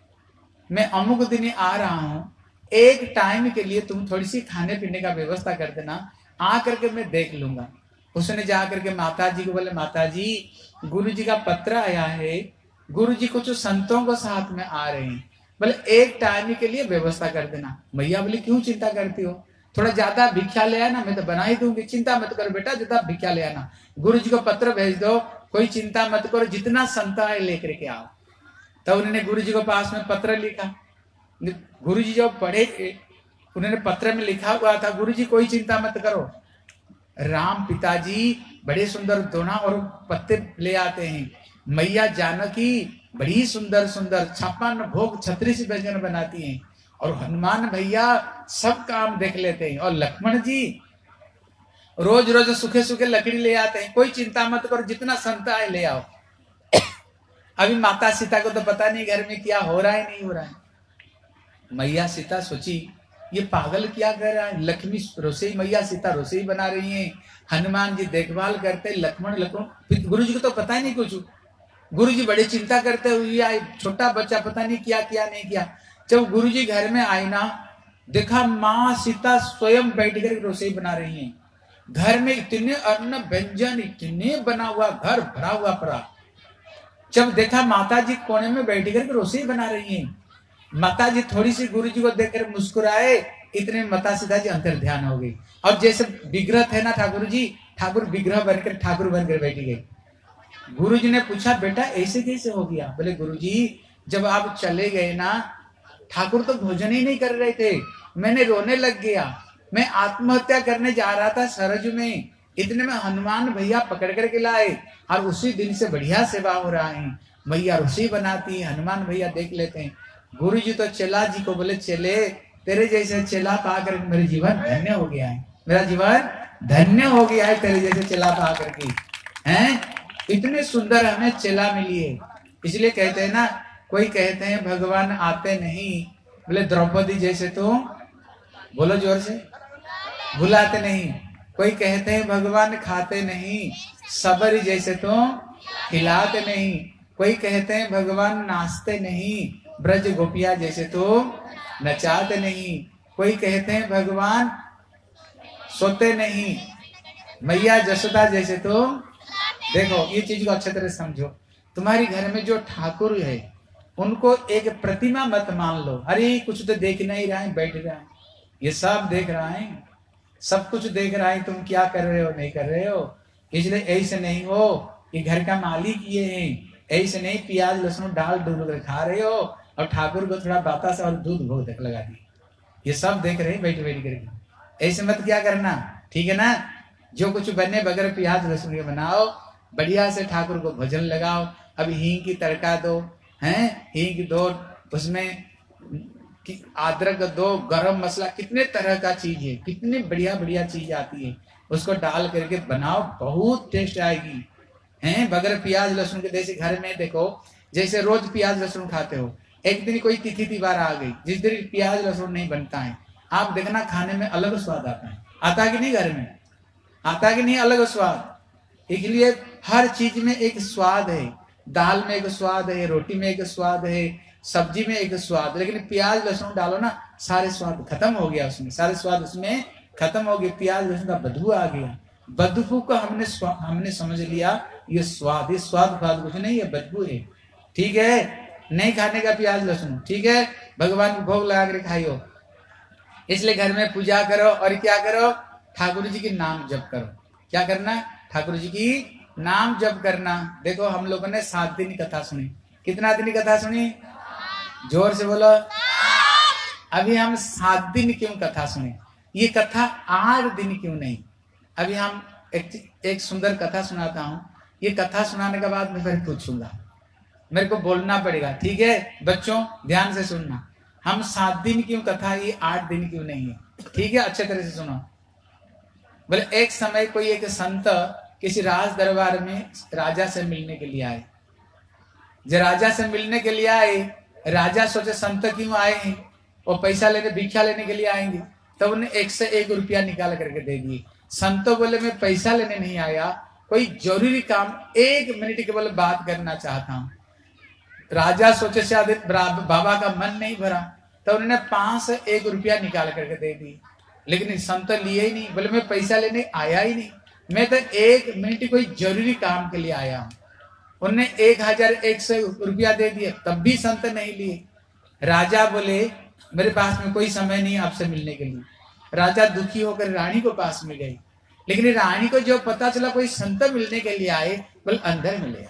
मैं अमुक दिन आ रहा हूँ, एक टाइम के लिए तुम थोड़ी सी खाने पीने का व्यवस्था कर देना, आ करके मैं देख लूंगा। उसने जा करके माता जी को बोले माता जी गुरु जी का पत्र आया है, गुरु जी कुछ संतों को साथ में आ रहे हैं, बोले एक टाइम के लिए व्यवस्था कर देना। मैया बोली क्यों चिंता करती हो, थोड़ा ज्यादा भिक्षा ले आना, मैं तो बना ही दूंगी, चिंता मत करो बेटा, ज्यादा भिक्षा ले आना। गुरु जी को पत्र भेज दो, कोई चिंता मत करो, जितना संत है लेकर के आओ। तो उन्होंने गुरु जी को पास में पत्र लिखा। गुरु जी जब पढ़े, उन्होंने पत्र में लिखा हुआ था गुरु जी कोई चिंता मत करो, राम पिताजी बड़े सुंदर दोना और पत्ते ले आते हैं, मैया जानकी बड़ी सुंदर सुंदर छप्पन भोग छत्तीस व्यंजन बनाती हैं, और हनुमान भैया सब काम देख लेते हैं, और लक्ष्मण जी रोज रोज सूखे सूखे लकड़ी ले आते हैं, कोई चिंता मत करो, जितना संता है ले आओ। अभी माता सीता को तो पता नहीं घर में क्या हो रहा है नहीं हो रहा है। मैया सीता सोची ये पागल क्या कर रहा है, लक्ष्मी रसोई, मैया सीता रसोई बना रही हैं, हनुमान जी देखभाल करते, लक्ष्मण लक्ष्मण गुरु जी को तो पता ही नहीं कुछ। गुरु जी बड़ी चिंता करते हुए आए, छोटा बच्चा पता नहीं क्या किया नहीं किया। जब गुरु जी घर में आए ना, देखा माँ सीता स्वयं बैठ कर रसोई बना रही हैं, घर में इतने अन्न व्यंजन इतने बना हुआ, घर भरा हुआ पड़ा। जब देखा माता जी कोने में बैठ कर रसोई बना रही हैं, माता जी थोड़ी सी गुरु जी को देखकर मुस्कुराए, इतने में माता सीता जी अंतर ध्यान हो गई, और जैसे विग्रह थे ना ठाकुर जी, ठाकुर विग्रह बनकर ठाकुर बनकर बैठी गई। गुरुजी ने पूछा बेटा ऐसे कैसे हो गया? बोले गुरुजी जब आप चले गए ना, ठाकुर तो भोजन ही नहीं कर रहे थे, मैंने रोने लग गया, मैं आत्महत्या करने जा रहा था सरज में, इतने में हनुमान भैया पकड़ करके लाए और उसी दिन से बढ़िया सेवा हो रहा है। भैया रोटी बनाती है, हनुमान भैया देख लेते हैं। गुरु जी तो चेला जी को बोले चले तेरे जैसे चेला पाकर मेरे जीवन धन्य हो गया है, मेरा जीवन धन्य हो गया है तेरे जैसे चेला पा करके। हैं इतने सुंदर हमें चेला मिली है। इसलिए कहते हैं ना, कोई कहते हैं भगवान आते नहीं, बोले द्रौपदी जैसे तो बोलो जोर से, बुलाते नहीं। कोई कहते हैं भगवान खाते नहीं, सबरी जैसे तो खिलाते नहीं। कोई कहते हैं भगवान नाचते नहीं, ब्रज गोपिया जैसे तो नचाते नहीं। कोई कहते हैं भगवान सोते नहीं, मैया जसोदा जैसे तो। देखो ये चीज को अच्छे तरह समझो, तुम्हारी घर में जो ठाकुर है उनको एक प्रतिमा मत मान लो। अरे कुछ तो देख नहीं रहा है, बैठ रहा है, ये सब देख रहा है, सब कुछ देख रहा है, तुम क्या कर रहे हो नहीं कर रहे हो। इसलिए ऐसे नहीं हो, ये घर का मालिक ये है, ऐसे नहीं प्याज लहसुन डाल डूब कर खा रहे हो और ठाकुर को थोड़ा बतासा और दूध भोग तक लगा दी। ये सब देख रहे हैं बैठ बैठ करके, ऐसे मत क्या करना, ठीक है ना। जो कुछ बने बगैर प्याज लहसुन के बनाओ, बढ़िया से ठाकुर को भोजन लगाओ। अब हींग की तड़का दो, हैं हींग दो, उसमें अदरक दो, गरम मसाला, कितने तरह का चीज है, कितनी बढ़िया बढ़िया चीज आती है, उसको डाल करके बनाओ, बहुत टेस्ट आएगी। हैं बगैर प्याज लहसुन के। जैसे घर में देखो, जैसे रोज प्याज लहसुन खाते हो, एक दिन कोई तिथि त्योहार आ गई जिस दिन प्याज लहसुन नहीं बनता है, आप देखना खाने में अलग स्वाद आता है। आता कि नहीं? घर में आता कि नहीं अलग स्वाद। इसलिए हर चीज में एक स्वाद है, दाल में एक स्वाद है, रोटी में एक स्वाद है, सब्जी में एक स्वाद। लेकिन प्याज लहसुन डालो ना, सारे स्वाद खत्म हो गया उसमें, सारे स्वाद उसमें खत्म हो गए। प्याज लहसुन का बदबू आ गया, बदबू को हमने हमने समझ लिया ये स्वाद, ये स्वाद स्वाद कुछ नहीं है, बदबू है। ठीक है, नहीं खाने का प्याज लहसुन, ठीक है, भगवान को भोग लगा कर खाइयो। इसलिए घर में पूजा करो और क्या करो, ठाकुर जी की नाम जप करो। क्या करना? ठाकुर जी की नाम जप करना। देखो हम लोगों ने सात दिन कथा सुनी, कितना दिन कथा सुनी? जोर से बोलो। अभी हम सात दिन क्यों कथा सुने? ये कथा आठ दिन क्यों नहीं? अभी हम एक, एक सुंदर कथा सुनाता हूँ, ये कथा सुनाने के बाद मैं फिर पूछूंगा, मेरे को बोलना पड़ेगा, ठीक है बच्चों ध्यान से सुनना। हम सात दिन क्यों कथा, ये आठ दिन क्यों नहीं है, ठीक है अच्छे तरह से सुनो। बोले एक समय कोई एक संत किसी राज दरबार में राजा से मिलने के लिए आए। जब राजा से मिलने के लिए आए, राजा सोचे संत क्यों आए हैं, वो पैसा लेने भिक्षा लेने के लिए आएंगे, तब तो उन्हें एक से एक रुपया निकाल करके दे दिए। संतों बोले मैं पैसा लेने नहीं आया, कोई जरूरी काम एक मिनट के बोले बात करना चाहता हूँ। राजा सोचे शायद बाबा का मन नहीं भरा, तो उन्होंने पांच से एक रुपया निकाल करके दे दी। लेकिन संत लिए ही नहीं, बोले मैं पैसा लेने आया ही नहीं, मैं तो एक मिनट कोई जरूरी काम के लिए आया हूँ। उन्होंने एक हजार एक सौ रुपया दे दिया, तब भी संत नहीं लिए। राजा बोले मेरे पास में कोई समय नहीं आपसे मिलने के लिए। राजा दुखी होकर रानी को पास में गई, लेकिन रानी को जो पता चला कोई संत मिलने के लिए आए, बोले अंदर मिले।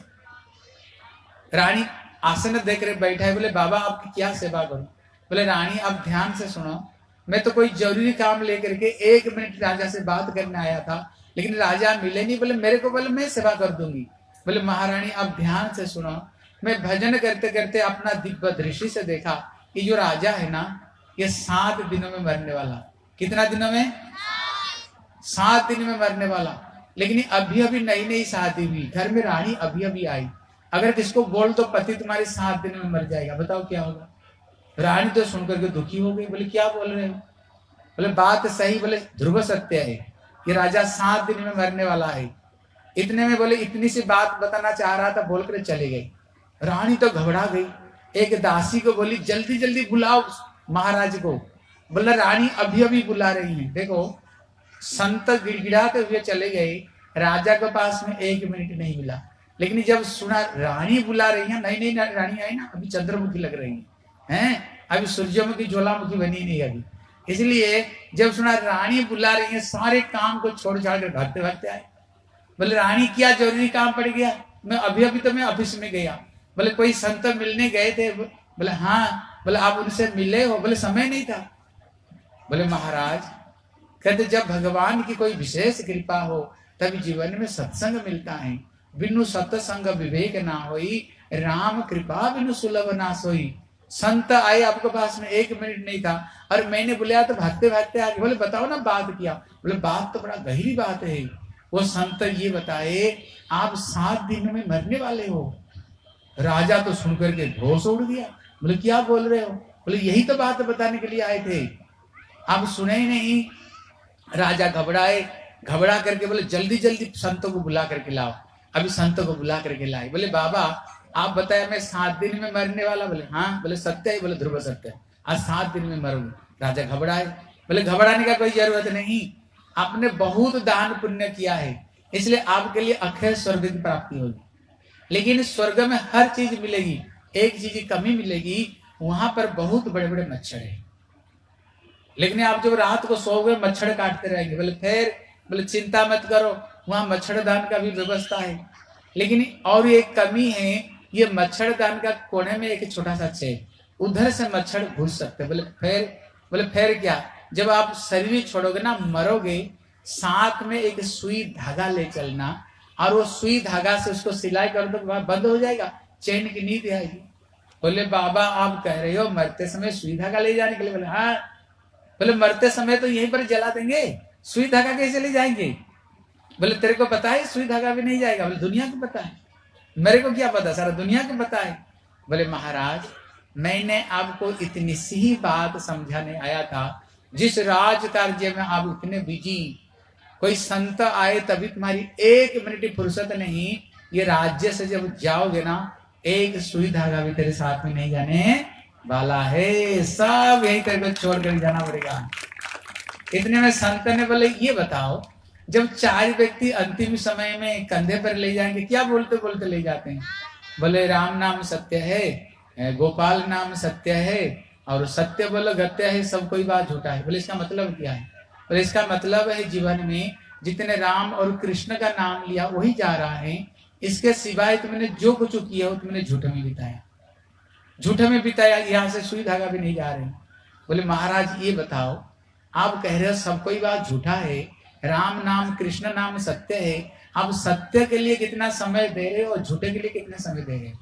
रानी आसन देख रहे बैठा है, बोले बाबा आपकी क्या सेवा करूं? बोले रानी आप ध्यान से सुनो, मैं तो कोई जरूरी काम लेकर के एक मिनट राजा से बात करने आया था, लेकिन राजा मिले नहीं। बोले मेरे को बोले मैं सेवा कर दूंगी। बोले महारानी आप ध्यान से सुनो, मैं भजन करते करते अपना दिव्य दृष्टि से देखा, ये जो राजा है ना, ये सात दिनों में मरने वाला। कितना दिनों में? सात दिन में मरने वाला। लेकिन अभी अभी नई नई शादी हुई, घर में रानी अभी अभी आई, अगर किसको बोल तो पति तुम्हारे सात दिन में मर जाएगा, बताओ क्या होगा? रानी तो सुनकर के दुखी हो गई, बोले क्या बोल रहे हो? बोले बात सही, बोले ध्रुव सत्य है, ये राजा सात दिन में मरने वाला है। इतने में बोले इतनी सी बात बताना चाह रहा था, बोलकर चले गई। रानी तो घबरा गई, एक दासी को बोली जल्दी जल्दी बुलाओ महाराज को। बोला रानी अभी अभी बुला रही है। देखो संत गिड़गिड़ाते हुए चले गए, राजा के पास में एक मिनट नहीं मिला। लेकिन जब सुना रानी बुला रही है, नई नई रानी आई ना, अभी चंद्रमुखी लग रही है, हैं अभी सूर्यमुखी ज्वालामुखी बनी नहीं अभी। इसलिए जब सुना रानी बुला रही है, सारे काम को छोड़ छाड़ कर भागते भागते आए। बोले रानी क्या जरूरी काम पड़ गया? मैं अभी अभी तो मैं ऑफिस में गया। बोले कोई संत मिलने गए थे? बोले हाँ। बोले आप उनसे मिले हो? बोले समय नहीं था। बोले महाराज कहते जब भगवान की कोई विशेष कृपा हो तभी जीवन में सत्संग मिलता है। बिनु सत्संग विवेक ना होई, राम कृपा बिनु सुलभ ना सोई। संत आए आपके पास में, एक मिनट नहीं था और मैंने बुलाया तो भागते भागते आगे। बोले बताओ ना बात क्या? बोले बात तो बड़ा गहरी बात है। वो संत ये बताए आप सात दिन में मरने वाले हो। राजा तो सुनकर के होश उड़ गया। बोले क्या बोल रहे हो? बोले यही तो बात बताने के लिए आए थे, आप सुने ही नहीं। राजा घबराए, घबरा करके बोले जल्दी जल्दी संतों को बुला करके लाओ। अभी संतों को बुला करके लाए। बोले बाबा आप बताया मैं सात दिन में मरने वाला। बोले हाँ। बोले सत्य है? बोले ध्रुव सत्य है, आज सात दिन में मरूंगा। राजा घबराए। बोले घबराने का कोई जरूरत नहीं, आपने बहुत दान पुण्य किया है इसलिए आपके लिए अक्षय स्वर्ग की प्राप्ति होगी। लेकिन स्वर्ग में हर चीज मिलेगी, एक चीज की कमी मिलेगी, वहां पर बहुत बड़े बड़े मच्छर है। लेकिन आप जब रात को सोओगे मच्छर काटते रहेंगे। बोले फिर? बोले चिंता मत करो, वहां मच्छरदान का भी व्यवस्था है। लेकिन और एक कमी है, ये मच्छरदान का कोने में एक छोटा सा छेद, उधर से मच्छर घुस सकते। बोले फिर? बोले फिर क्या? जब आप शरीर छोड़ोगे ना, मरोगे, साथ में एक सुई धागा ले चलना और वो सुई धागा से उसको सिलाई कर दो, बंद हो जाएगा, चैन की नींद आएगी। बोले बाबा आप कह रहे हो मरते समय सुई धागा ले जाने के लिए? बोले हाँ। बोले मरते समय तो यहीं पर जला देंगे, सुई धागा कैसे ले जाएंगे? बोले तेरे को पता है सुई धागा भी नहीं जाएगा। बोले दुनिया को पता है, मेरे को क्या पता, सारा दुनिया को पता है। बोले महाराज मैंने आपको इतनी सी बात समझाने आया था, जिस राज कार्य में आप इतने बिजी, कोई संत आए तभी तुम्हारी एक मिनट की फुर्सत नहीं। ये राज्य से जब जाओगे ना, एक सुई धागा भी तेरे साथ में नहीं जाने वाला है, सब यही तेरे को छोड़ कर जाना पड़ेगा। इतने में संत ने बोले ये बताओ जब चार व्यक्ति अंतिम समय में कंधे पर ले जाएंगे, क्या बोलते बोलते ले जाते हैं? बोले राम नाम सत्य है, गोपाल नाम सत्य है और सत्य बोलो गत्य है, सब कोई बात झूठा है। बोले इसका मतलब क्या है? बोले इसका मतलब है जीवन में जितने राम और कृष्ण का नाम लिया वही जा रहा है, इसके सिवाय तुमने जो कुछ किया हो तुमने झूठे में बिताया, झूठे में बिताया, यहाँ से सुई धागा भी नहीं जा रहे। बोले महाराज ये बताओ आप कह रहे हो सब कोई बात झूठा है, राम नाम कृष्ण नाम सत्य है, आप सत्य के लिए कितना समय दे रहे हो और झूठे के लिए कितना समय दे रहे हो?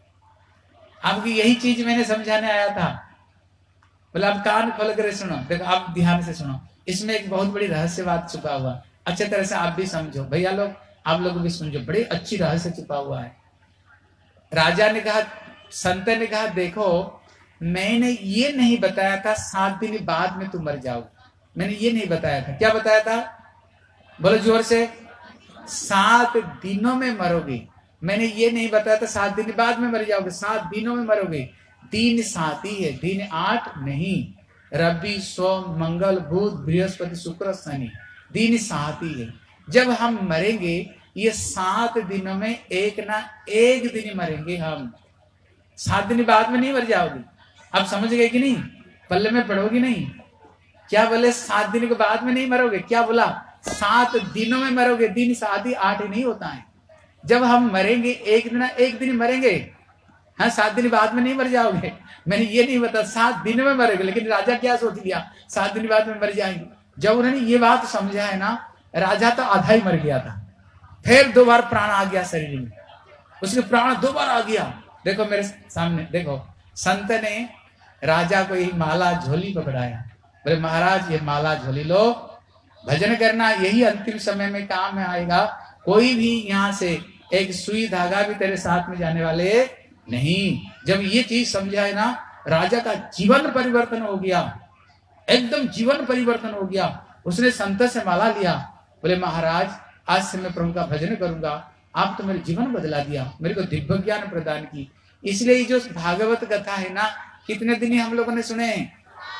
आपकी यही चीज मैंने समझाने आया था। बोले आप कान खोल कर सुनो, देखो आप ध्यान से सुनो, इसमें एक बहुत बड़ी रहस्य बात छुपा हुआ, अच्छे तरह से आप भी समझो। भैया लोग आप लोग भी समझो, बड़ी अच्छी रहस्य छुपा हुआ है। राजा ने कहा, संत ने कहा देखो मैंने ये नहीं बताया था सात दिन बाद में तुम मर जाओगे, मैंने ये नहीं बताया था। क्या बताया था? बोलो जोर से। सात दिनों में मरोगे, मैंने ये नहीं बताया था सात दिन बाद में मर जाओगे, सात दिनों में मरोगे। दिन सात ही है, दिन आठ नहीं। रवि सोम मंगल बुध बृहस्पति शुक्र शनि, दिन सात ही है। जब हम मरेंगे ये सात दिनों में एक ना एक दिन मरेंगे हम, सात दिन बाद में नहीं मर जाओगे। आप समझ गए कि नहीं? पल्ले में पढ़ोगी नहीं? क्या बोले? सात दिन के बाद में नहीं मरोगे, क्या बोला? सात दिनों में मरोगे। दिन सात ही आठ ही नहीं होता है। जब हम मरेंगे एक दिन एक दिन मरेंगे, हाँ सात दिन बाद में नहीं मर जाओगे। मैंने ये नहीं बता सात दिन में मरेंगे, लेकिन राजा क्या सोच लिया सात दिन बाद में मर जाएंगे। जब उन्होंने ये बात समझा है ना, राजा तो आधा ही मर गया था, फिर दो बार प्राण आ गया शरीर में, उसके प्राण दो बार आ गया। देखो मेरे सामने देखो, संत ने राजा को यही माला झोली पकड़ाया। बोले महाराज ये माला झोली लो, भजन करना, यही अंतिम समय में काम में आएगा। कोई भी यहाँ से एक सुई धागा भी तेरे साथ में जाने वाले नहीं। जब ये चीज समझा है ना, राजा का जीवन परिवर्तन हो गया, एकदम जीवन परिवर्तन हो गया। उसने संत से माला लिया, बोले महाराज आज से मैं प्रभु का भजन करूंगा, आप तो मेरे जीवन बदला दिया, मेरे को दिव्य ज्ञान प्रदान की। इसलिए जो भागवत कथा है ना, कितने दिन हम लोगों ने सुने हैं?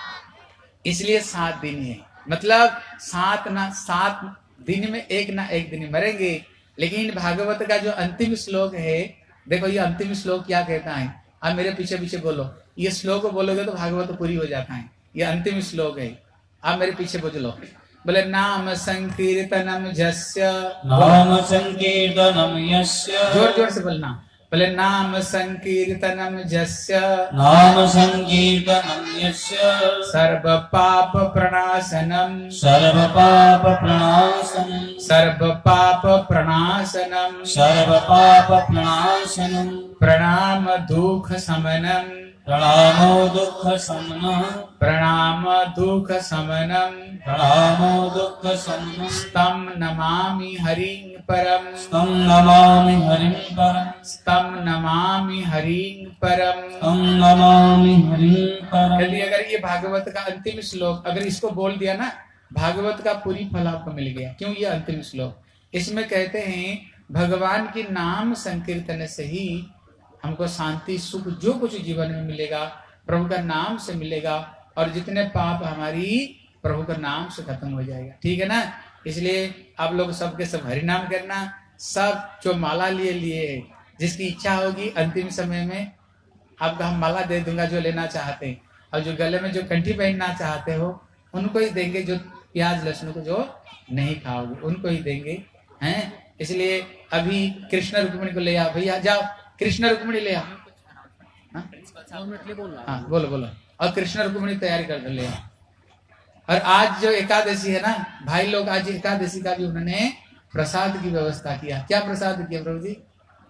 इसलिए सात दिन है, मतलब सात ना सात दिन में एक ना एक दिन मरेंगे। लेकिन भागवत का जो अंतिम श्लोक है, देखो ये अंतिम श्लोक क्या कहता है, आप मेरे पीछे पीछे बोलो, ये श्लोक बोलोगे तो भागवत पूरी हो जाता है। ये अंतिम श्लोक है, आप मेरे पीछे बोलो। बोले नाम संकीर्तनम जस्य, नाम संकीर्तनम यस्य, जोर जोर से बोलना, बोले नाम संकीर्तनम जस्य, नाम संकीर्तनम यस्य, सर्व पाप प्रणाशनम, सर्व पाप प्रणाशनम, सर्व पाप प्रणाशनम, सर्व पाप प्रणाशनम, प्रणाम दुख समनम, प्रणामो दुख शमनः, प्रणाम दुख समनम, प्रणामो दुख शमनः, स्तम नमामि हरिं परम, तं नमामि हरिं परम, स्तम नमामि हरिं परम। तं नमामि हरिं परम। यदि अगर ये भागवत का अंतिम श्लोक अगर इसको बोल दिया ना, भागवत का पूरी फल आपको मिल गया। क्यों? ये अंतिम श्लोक, इसमें कहते हैं भगवान की नाम संकीर्तन से ही हमको शांति सुख जो कुछ जीवन में मिलेगा प्रभु का नाम से मिलेगा, और जितने पाप हमारी प्रभु का नाम से खत्म हो जाएगा। ठीक है ना? इसलिए आप लोग सबके सब हरि नाम करना। सब जो माला लिए लिए जिसकी इच्छा होगी अंतिम समय में आपका हम माला दे दूंगा जो लेना चाहते हैं, और जो गले में जो कंठी पहनना चाहते हो उनको ही देंगे, जो प्याज लहसुन को जो नहीं खाओगे उनको ही देंगे हैं। इसलिए अभी कृष्ण रुक्मिणी को ले आओ भैया, जाओ कृष्ण रुक्मिणी ले आओ। हाँ? हाँ बोलो बोलो, और कृष्ण रुक्मिणी तैयारी कर दो, ले आओ। और आज जो एकादशी है ना भाई लोग, आज एकादशी का भी उन्होंने प्रसाद की व्यवस्था किया। क्या प्रसाद किया प्रभु जी?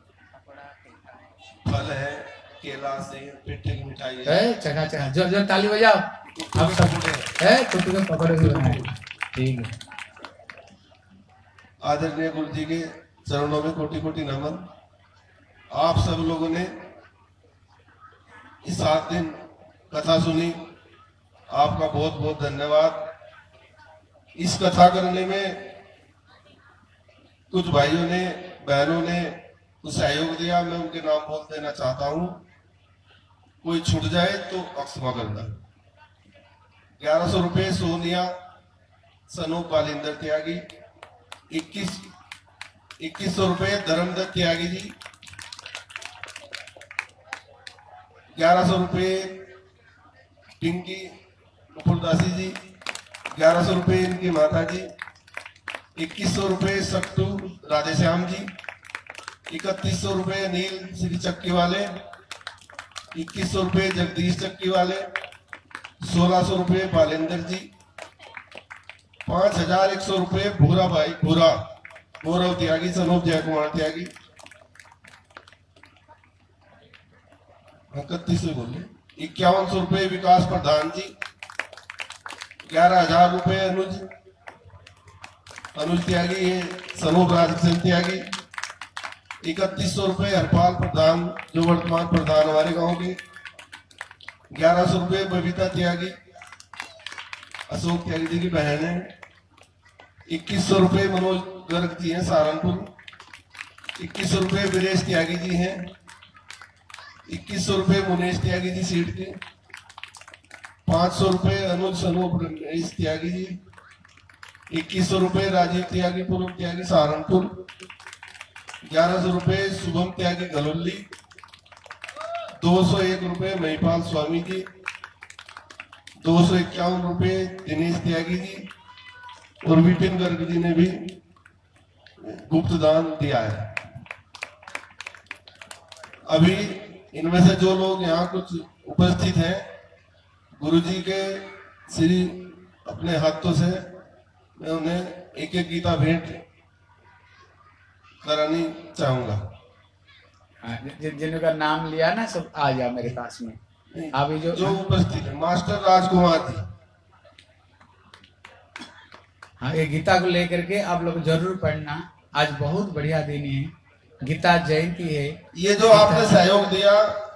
फल है, केला से पेठे की मिठाई है, है चका चका, जोर जोर ताली बजाओ। अब सब है कुत्ते के पकड़े हुए बनाए। ठीक है, आदरणीय गुरु जी के चरणों में कोटि कोटि नमन। आप सब लोगों ने इस सात दिन कथा सुनी, आपका बहुत बहुत धन्यवाद। इस कथा करने में कुछ भाइयों ने बहनों ने कुछ सहयोग दिया, मैं उनके नाम बोल देना चाहता हूं। कोई छूट जाए तो क्षमा करना। ग्यारह सौ रुपये सोनिया सनूप बालिंदर त्यागी, इक्कीस इक्कीस सौ रुपये धर्मदत्त त्यागी जी, ग्यारह सौ रुपये पिंकी मुकुलदासी जी, ग्यारह सौ रुपये इनकी माता जी, इक्कीस सौ रुपये सट्टू राधेश्याम जी, इकतीस सौ रुपये नील श्री चक्की वाले, इक्कीस सौ रुपये जगदीश चक्की वाले, सोलह सौ रुपये बालेंद्र जी, पांच हजार एक सौ रुपये भूरा भाई भूरा गौरव त्यागी सनोप जय कुमार त्यागी, इकतीस सौ बोले, इक्यावन सौ रुपये विकास प्रधान जी, ग्यारह हजार रुपये अनुज अनुज त्यागी ये सनोप राजकिशन त्यागी, इकतीस सौ रुपये हरपाल प्रधान जो वर्तमान प्रधान हमारे गांव के, ग्यारह सौ रुपये बबीता त्यागी अशोक त्यागी जी की बहन है, इक्कीस सौ रुपये मनोज गर्ग जी हैं सहारनपुर, इक्कीस सौ रुपये वीरेश त्यागी जी हैं, इक्कीस सौ रुपये मुनेश त्यागी जी सीट के, पांच सौ रुपये अनुज सनोप रमेश त्यागी जी, इक्कीस सौ रुपये राजीव त्यागी पूर्व त्यागी सहारनपुर, ग्यारह सौ रुपये शुभम त्यागी गलोली, दो सौ एक रुपये महिपाल स्वामी जी, दो सौ इक्यावन रुपये दिनेश त्यागी जी, और विपिन गर्ग जी ने भी गुप्त दान दिया है। अभी इनमें से जो लोग यहाँ कुछ उपस्थित हैं, गुरुजी के श्री अपने हाथों से मैं उन्हें एक एक गीता भेंट करानी चाहूंगा। जिन जिनका नाम लिया ना सब आ जाओ मेरे पास में। अभी जो जो उपस्थित है मास्टर राजकुमार जी, हाँ ये गीता को लेकर के आप लोग जरूर पढ़ना। आज बहुत बढ़िया दिन है, गीता जयंती है। ये जो आपने सहयोग दिया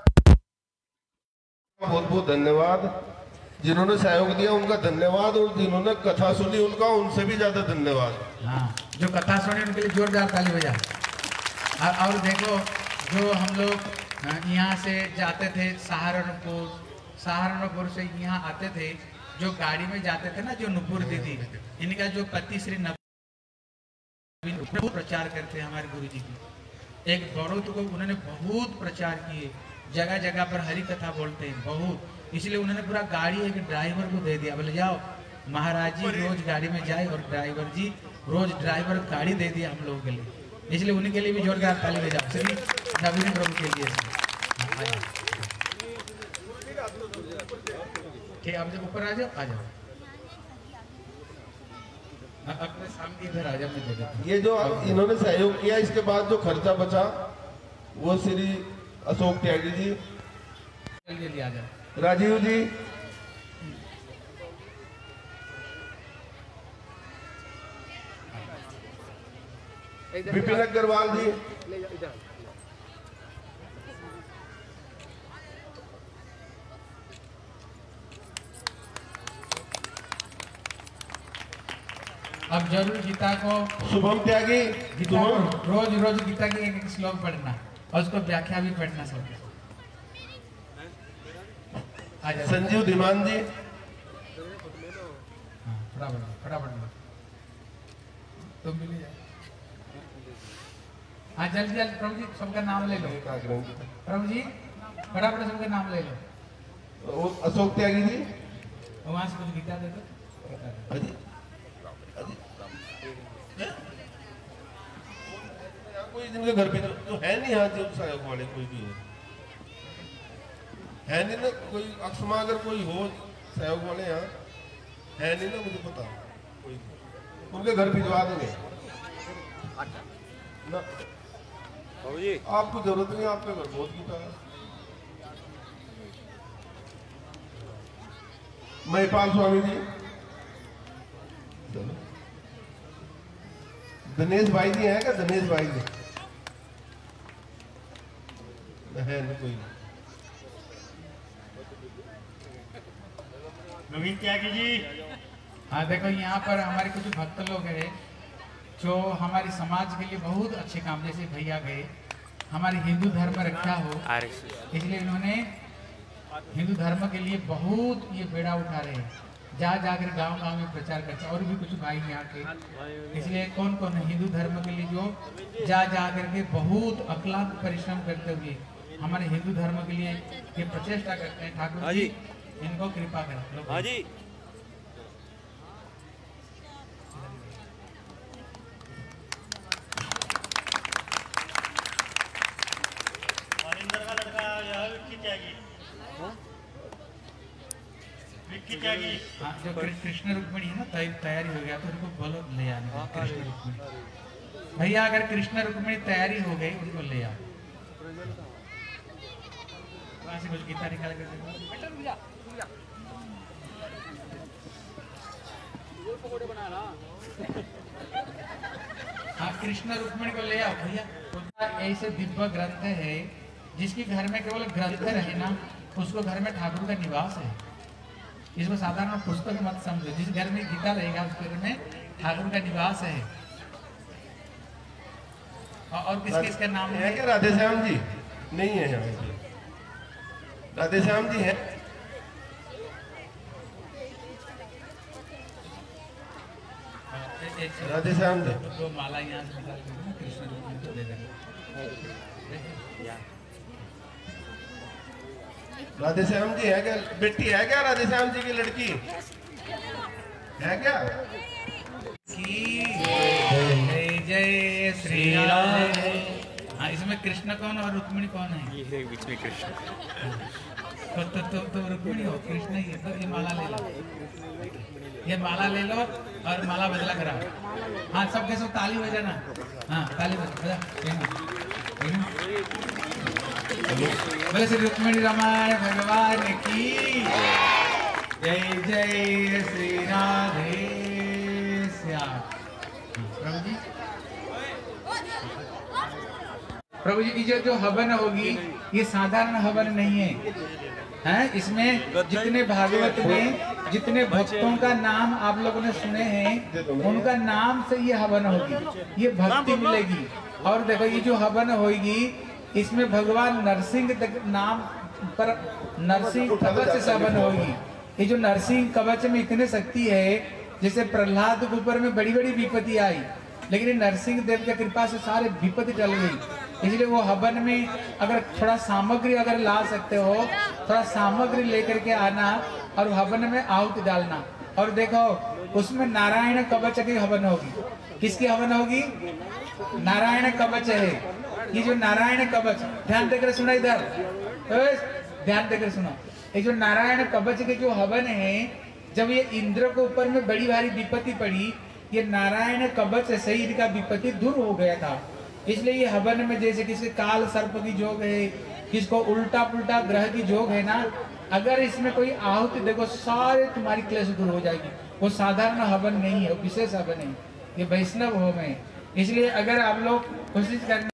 बहुत बहुत धन्यवाद। जिन्होंने सहयोग दिया उनका धन्यवाद, और जिन्होंने कथा सुनी उनका उनसे भी ज्यादा धन्यवाद। हाँ जो कथा सुने उनके लिए जोरदार ताली बजा। और, और देखो जो हम लोग यहाँ से जाते थे सहारनपुर, सहारनपुर से यहाँ आते थे, जो गाड़ी में जाते थे ना, जो नुपुर दीदी इनका जो पति श्री नवीन प्रचार करते हैं हमारे गुरु जी की। एक गौरव को उन्होंने बहुत प्रचार किए, जगह जगह पर हरि कथा बोलते हैं बहुत, इसलिए उन्होंने पूरा गाड़ी एक ड्राइवर को दे दिया, बोले जाओ महाराज जी रोज गाड़ी में जाए और ड्राइवर जी रोज ड्राइवर गाड़ी दे दिया हम लोगों के लिए, इसलिए उन्हीं के लिए भी जोरदार ताली बजाओ। चलिए नवीन प्रभु के लिए ठीक, आप जब ऊपर आ जाओ, आ जाओ अपने सामने इधर आ जाओ, मैं दे देता हूं। ये जो इन्होंने सहयोग किया, इसके बाद जो खर्चा बचा वो श्री अशोक त्यागी जी, जल्दी आ जाओ, राजीव जी, विपिन अग्रवाल जी, अब जरूर गीता को शुभम त्यागी, गीता शुभम को रोज रोज गीता की एक एक श्लोक पढ़ना और उसको व्याख्या भी पढ़ना सबके। आ जाओ संजीव धीमान जी, हाँ, फटाफट फटाफट लो। तुम भी ले जाओ। हाँ जल्दी जल्दी प्रभु जी सबका नाम ले लो। प्रभु जी फटाफट सबका नाम ले लो। वो अशोक त्यागी जी, वहां से कुछ गीता दे दो। अजी कोई जिनके घर पे जो, जो है नहीं यहाँ जो सहयोग वाले कोई भी है, है नहीं ना कोई, अक्षमा अगर कोई हो सहयोग वाले यहाँ है नहीं ना, मुझे पता कोई, उनके घर भिजवा देंगे ना, आपको जरूरत नहीं, आपके घर बहुत गीता है। महिपाल स्वामी जी, चलो दिनेश भाई जी हैं क्या? दिनेश भाई जी है नहीं कोई, नवीन त्यागी जी। हाँ देखो यहाँ पर हमारे कुछ भक्त लोग हैं जो हमारे समाज के लिए बहुत अच्छे काम, जैसे भैया गए हमारे हिंदू धर्म रक्षा हो, इसलिए इन्होंने हिंदू धर्म के लिए बहुत ये बेड़ा उठा रहे हैं, जा जाकर गांव गांव में प्रचार करते हैं। और भी कुछ भाई यहाँ के, इसलिए कौन कौन है हिंदू धर्म के लिए जो जा जा करके बहुत अक्लांत परिश्रम करते हुए हमारे हिंदू धर्म के लिए ये प्रचेष्टा करते हैं। ठाकुर जी इनको कृपा करें। हाँ जी का लड़का यार विक्की त्यागी, विक्की त्यागी। हाँ जो कृष्ण रुक्मिणी है ना, तैयारी हो गया तो उनको बोलो ले आने कृष्ण रुक्मिणी। भैया अगर कृष्ण रुक्मिणी तैयारी हो गई उनको ले आओ, वहां से कुछ गीता निकाल कर हाँ कृष्ण रुक्मिणी को ले आओ भैया। ऐसे दिव्य ग्रंथ है जिसके घर में केवल ग्रंथ रहे ना, उसको घर में ठाकुर का निवास है। इसको साधारण पुस्तक मत समझो, जिस घर में गीता रहेगा उस घर में ठाकुर का निवास है। और किस किस का नाम है क्या? राधे श्याम जी नहीं है यहाँ पे, राधे श्याम जी है। राधे श्याम जी तो माला यहाँ से निकाल के ना कृष्ण रुक्मिणी को दे देंगे। राधे श्याम जी है क्या? बेटी है क्या राधे श्याम जी की लड़की है क्या? जय जय श्री राम। हाँ इसमें कृष्ण कौन और रुक्मिणी कौन है? ये बीच में कृष्ण। तो तो तो, तो रुक्मिणी हो, कृष्ण ही है। तो ये माला ले लो, ये माला ले लो और माला बदला कराओ। हाँ सबके सब ताली बजाना। हाँ ताली बजा बोले श्री रुक्मिणी रमाय भगवान की जय जय श्री राधे श्याम। प्रभु जी प्रभु जी की जो जो हवन होगी ये साधारण हवन नहीं है, हैं? इसमें जितने भागवत में जितने भक्तों का नाम आप लोगों ने सुने हैं उनका नाम से ये हवन होगी, ये भक्ति मिलेगी। और देखो ये जो हवन होगी इसमें भगवान नरसिंह नाम पर नरसिंह कवच से हवन होगी। ये जो नरसिंह कवच में इतने शक्ति है, जैसे प्रहलाद के ऊपर में बड़ी बड़ी विपत्ति आई लेकिन नरसिंह देव की कृपा से सारे विपत्ति टल गई। इसलिए वो हवन में अगर थोड़ा सामग्री अगर ला सकते हो, थोड़ा सामग्री लेकर के आना और हवन में आहुति डालना। और देखो उसमें नारायण कवच की हवन होगी। किसकी हवन होगी? नारायण कवच है। ये जो नारायण कवच, ध्यान देकर सुना इधर, ध्यान देकर सुना। ये जो नारायण कवच के जो हवन है, जब ये इंद्र को ऊपर में बड़ी भारी विपत्ति पड़ी, ये नारायण कवच से ही इनका विपत्ति दूर हो गया था। इसलिए ये हवन में जैसे किसके काल सर्प की जोग है, किसको उल्टा पुल्टा ग्रह की जोग है ना, अगर इसमें कोई आहुति देखो सारे तुम्हारी क्लेश दूर हो जाएगी। वो साधारण हवन नहीं है, विशेष हवन है, ये वैष्णव होम है। इसलिए अगर आप लोग कोशिश करना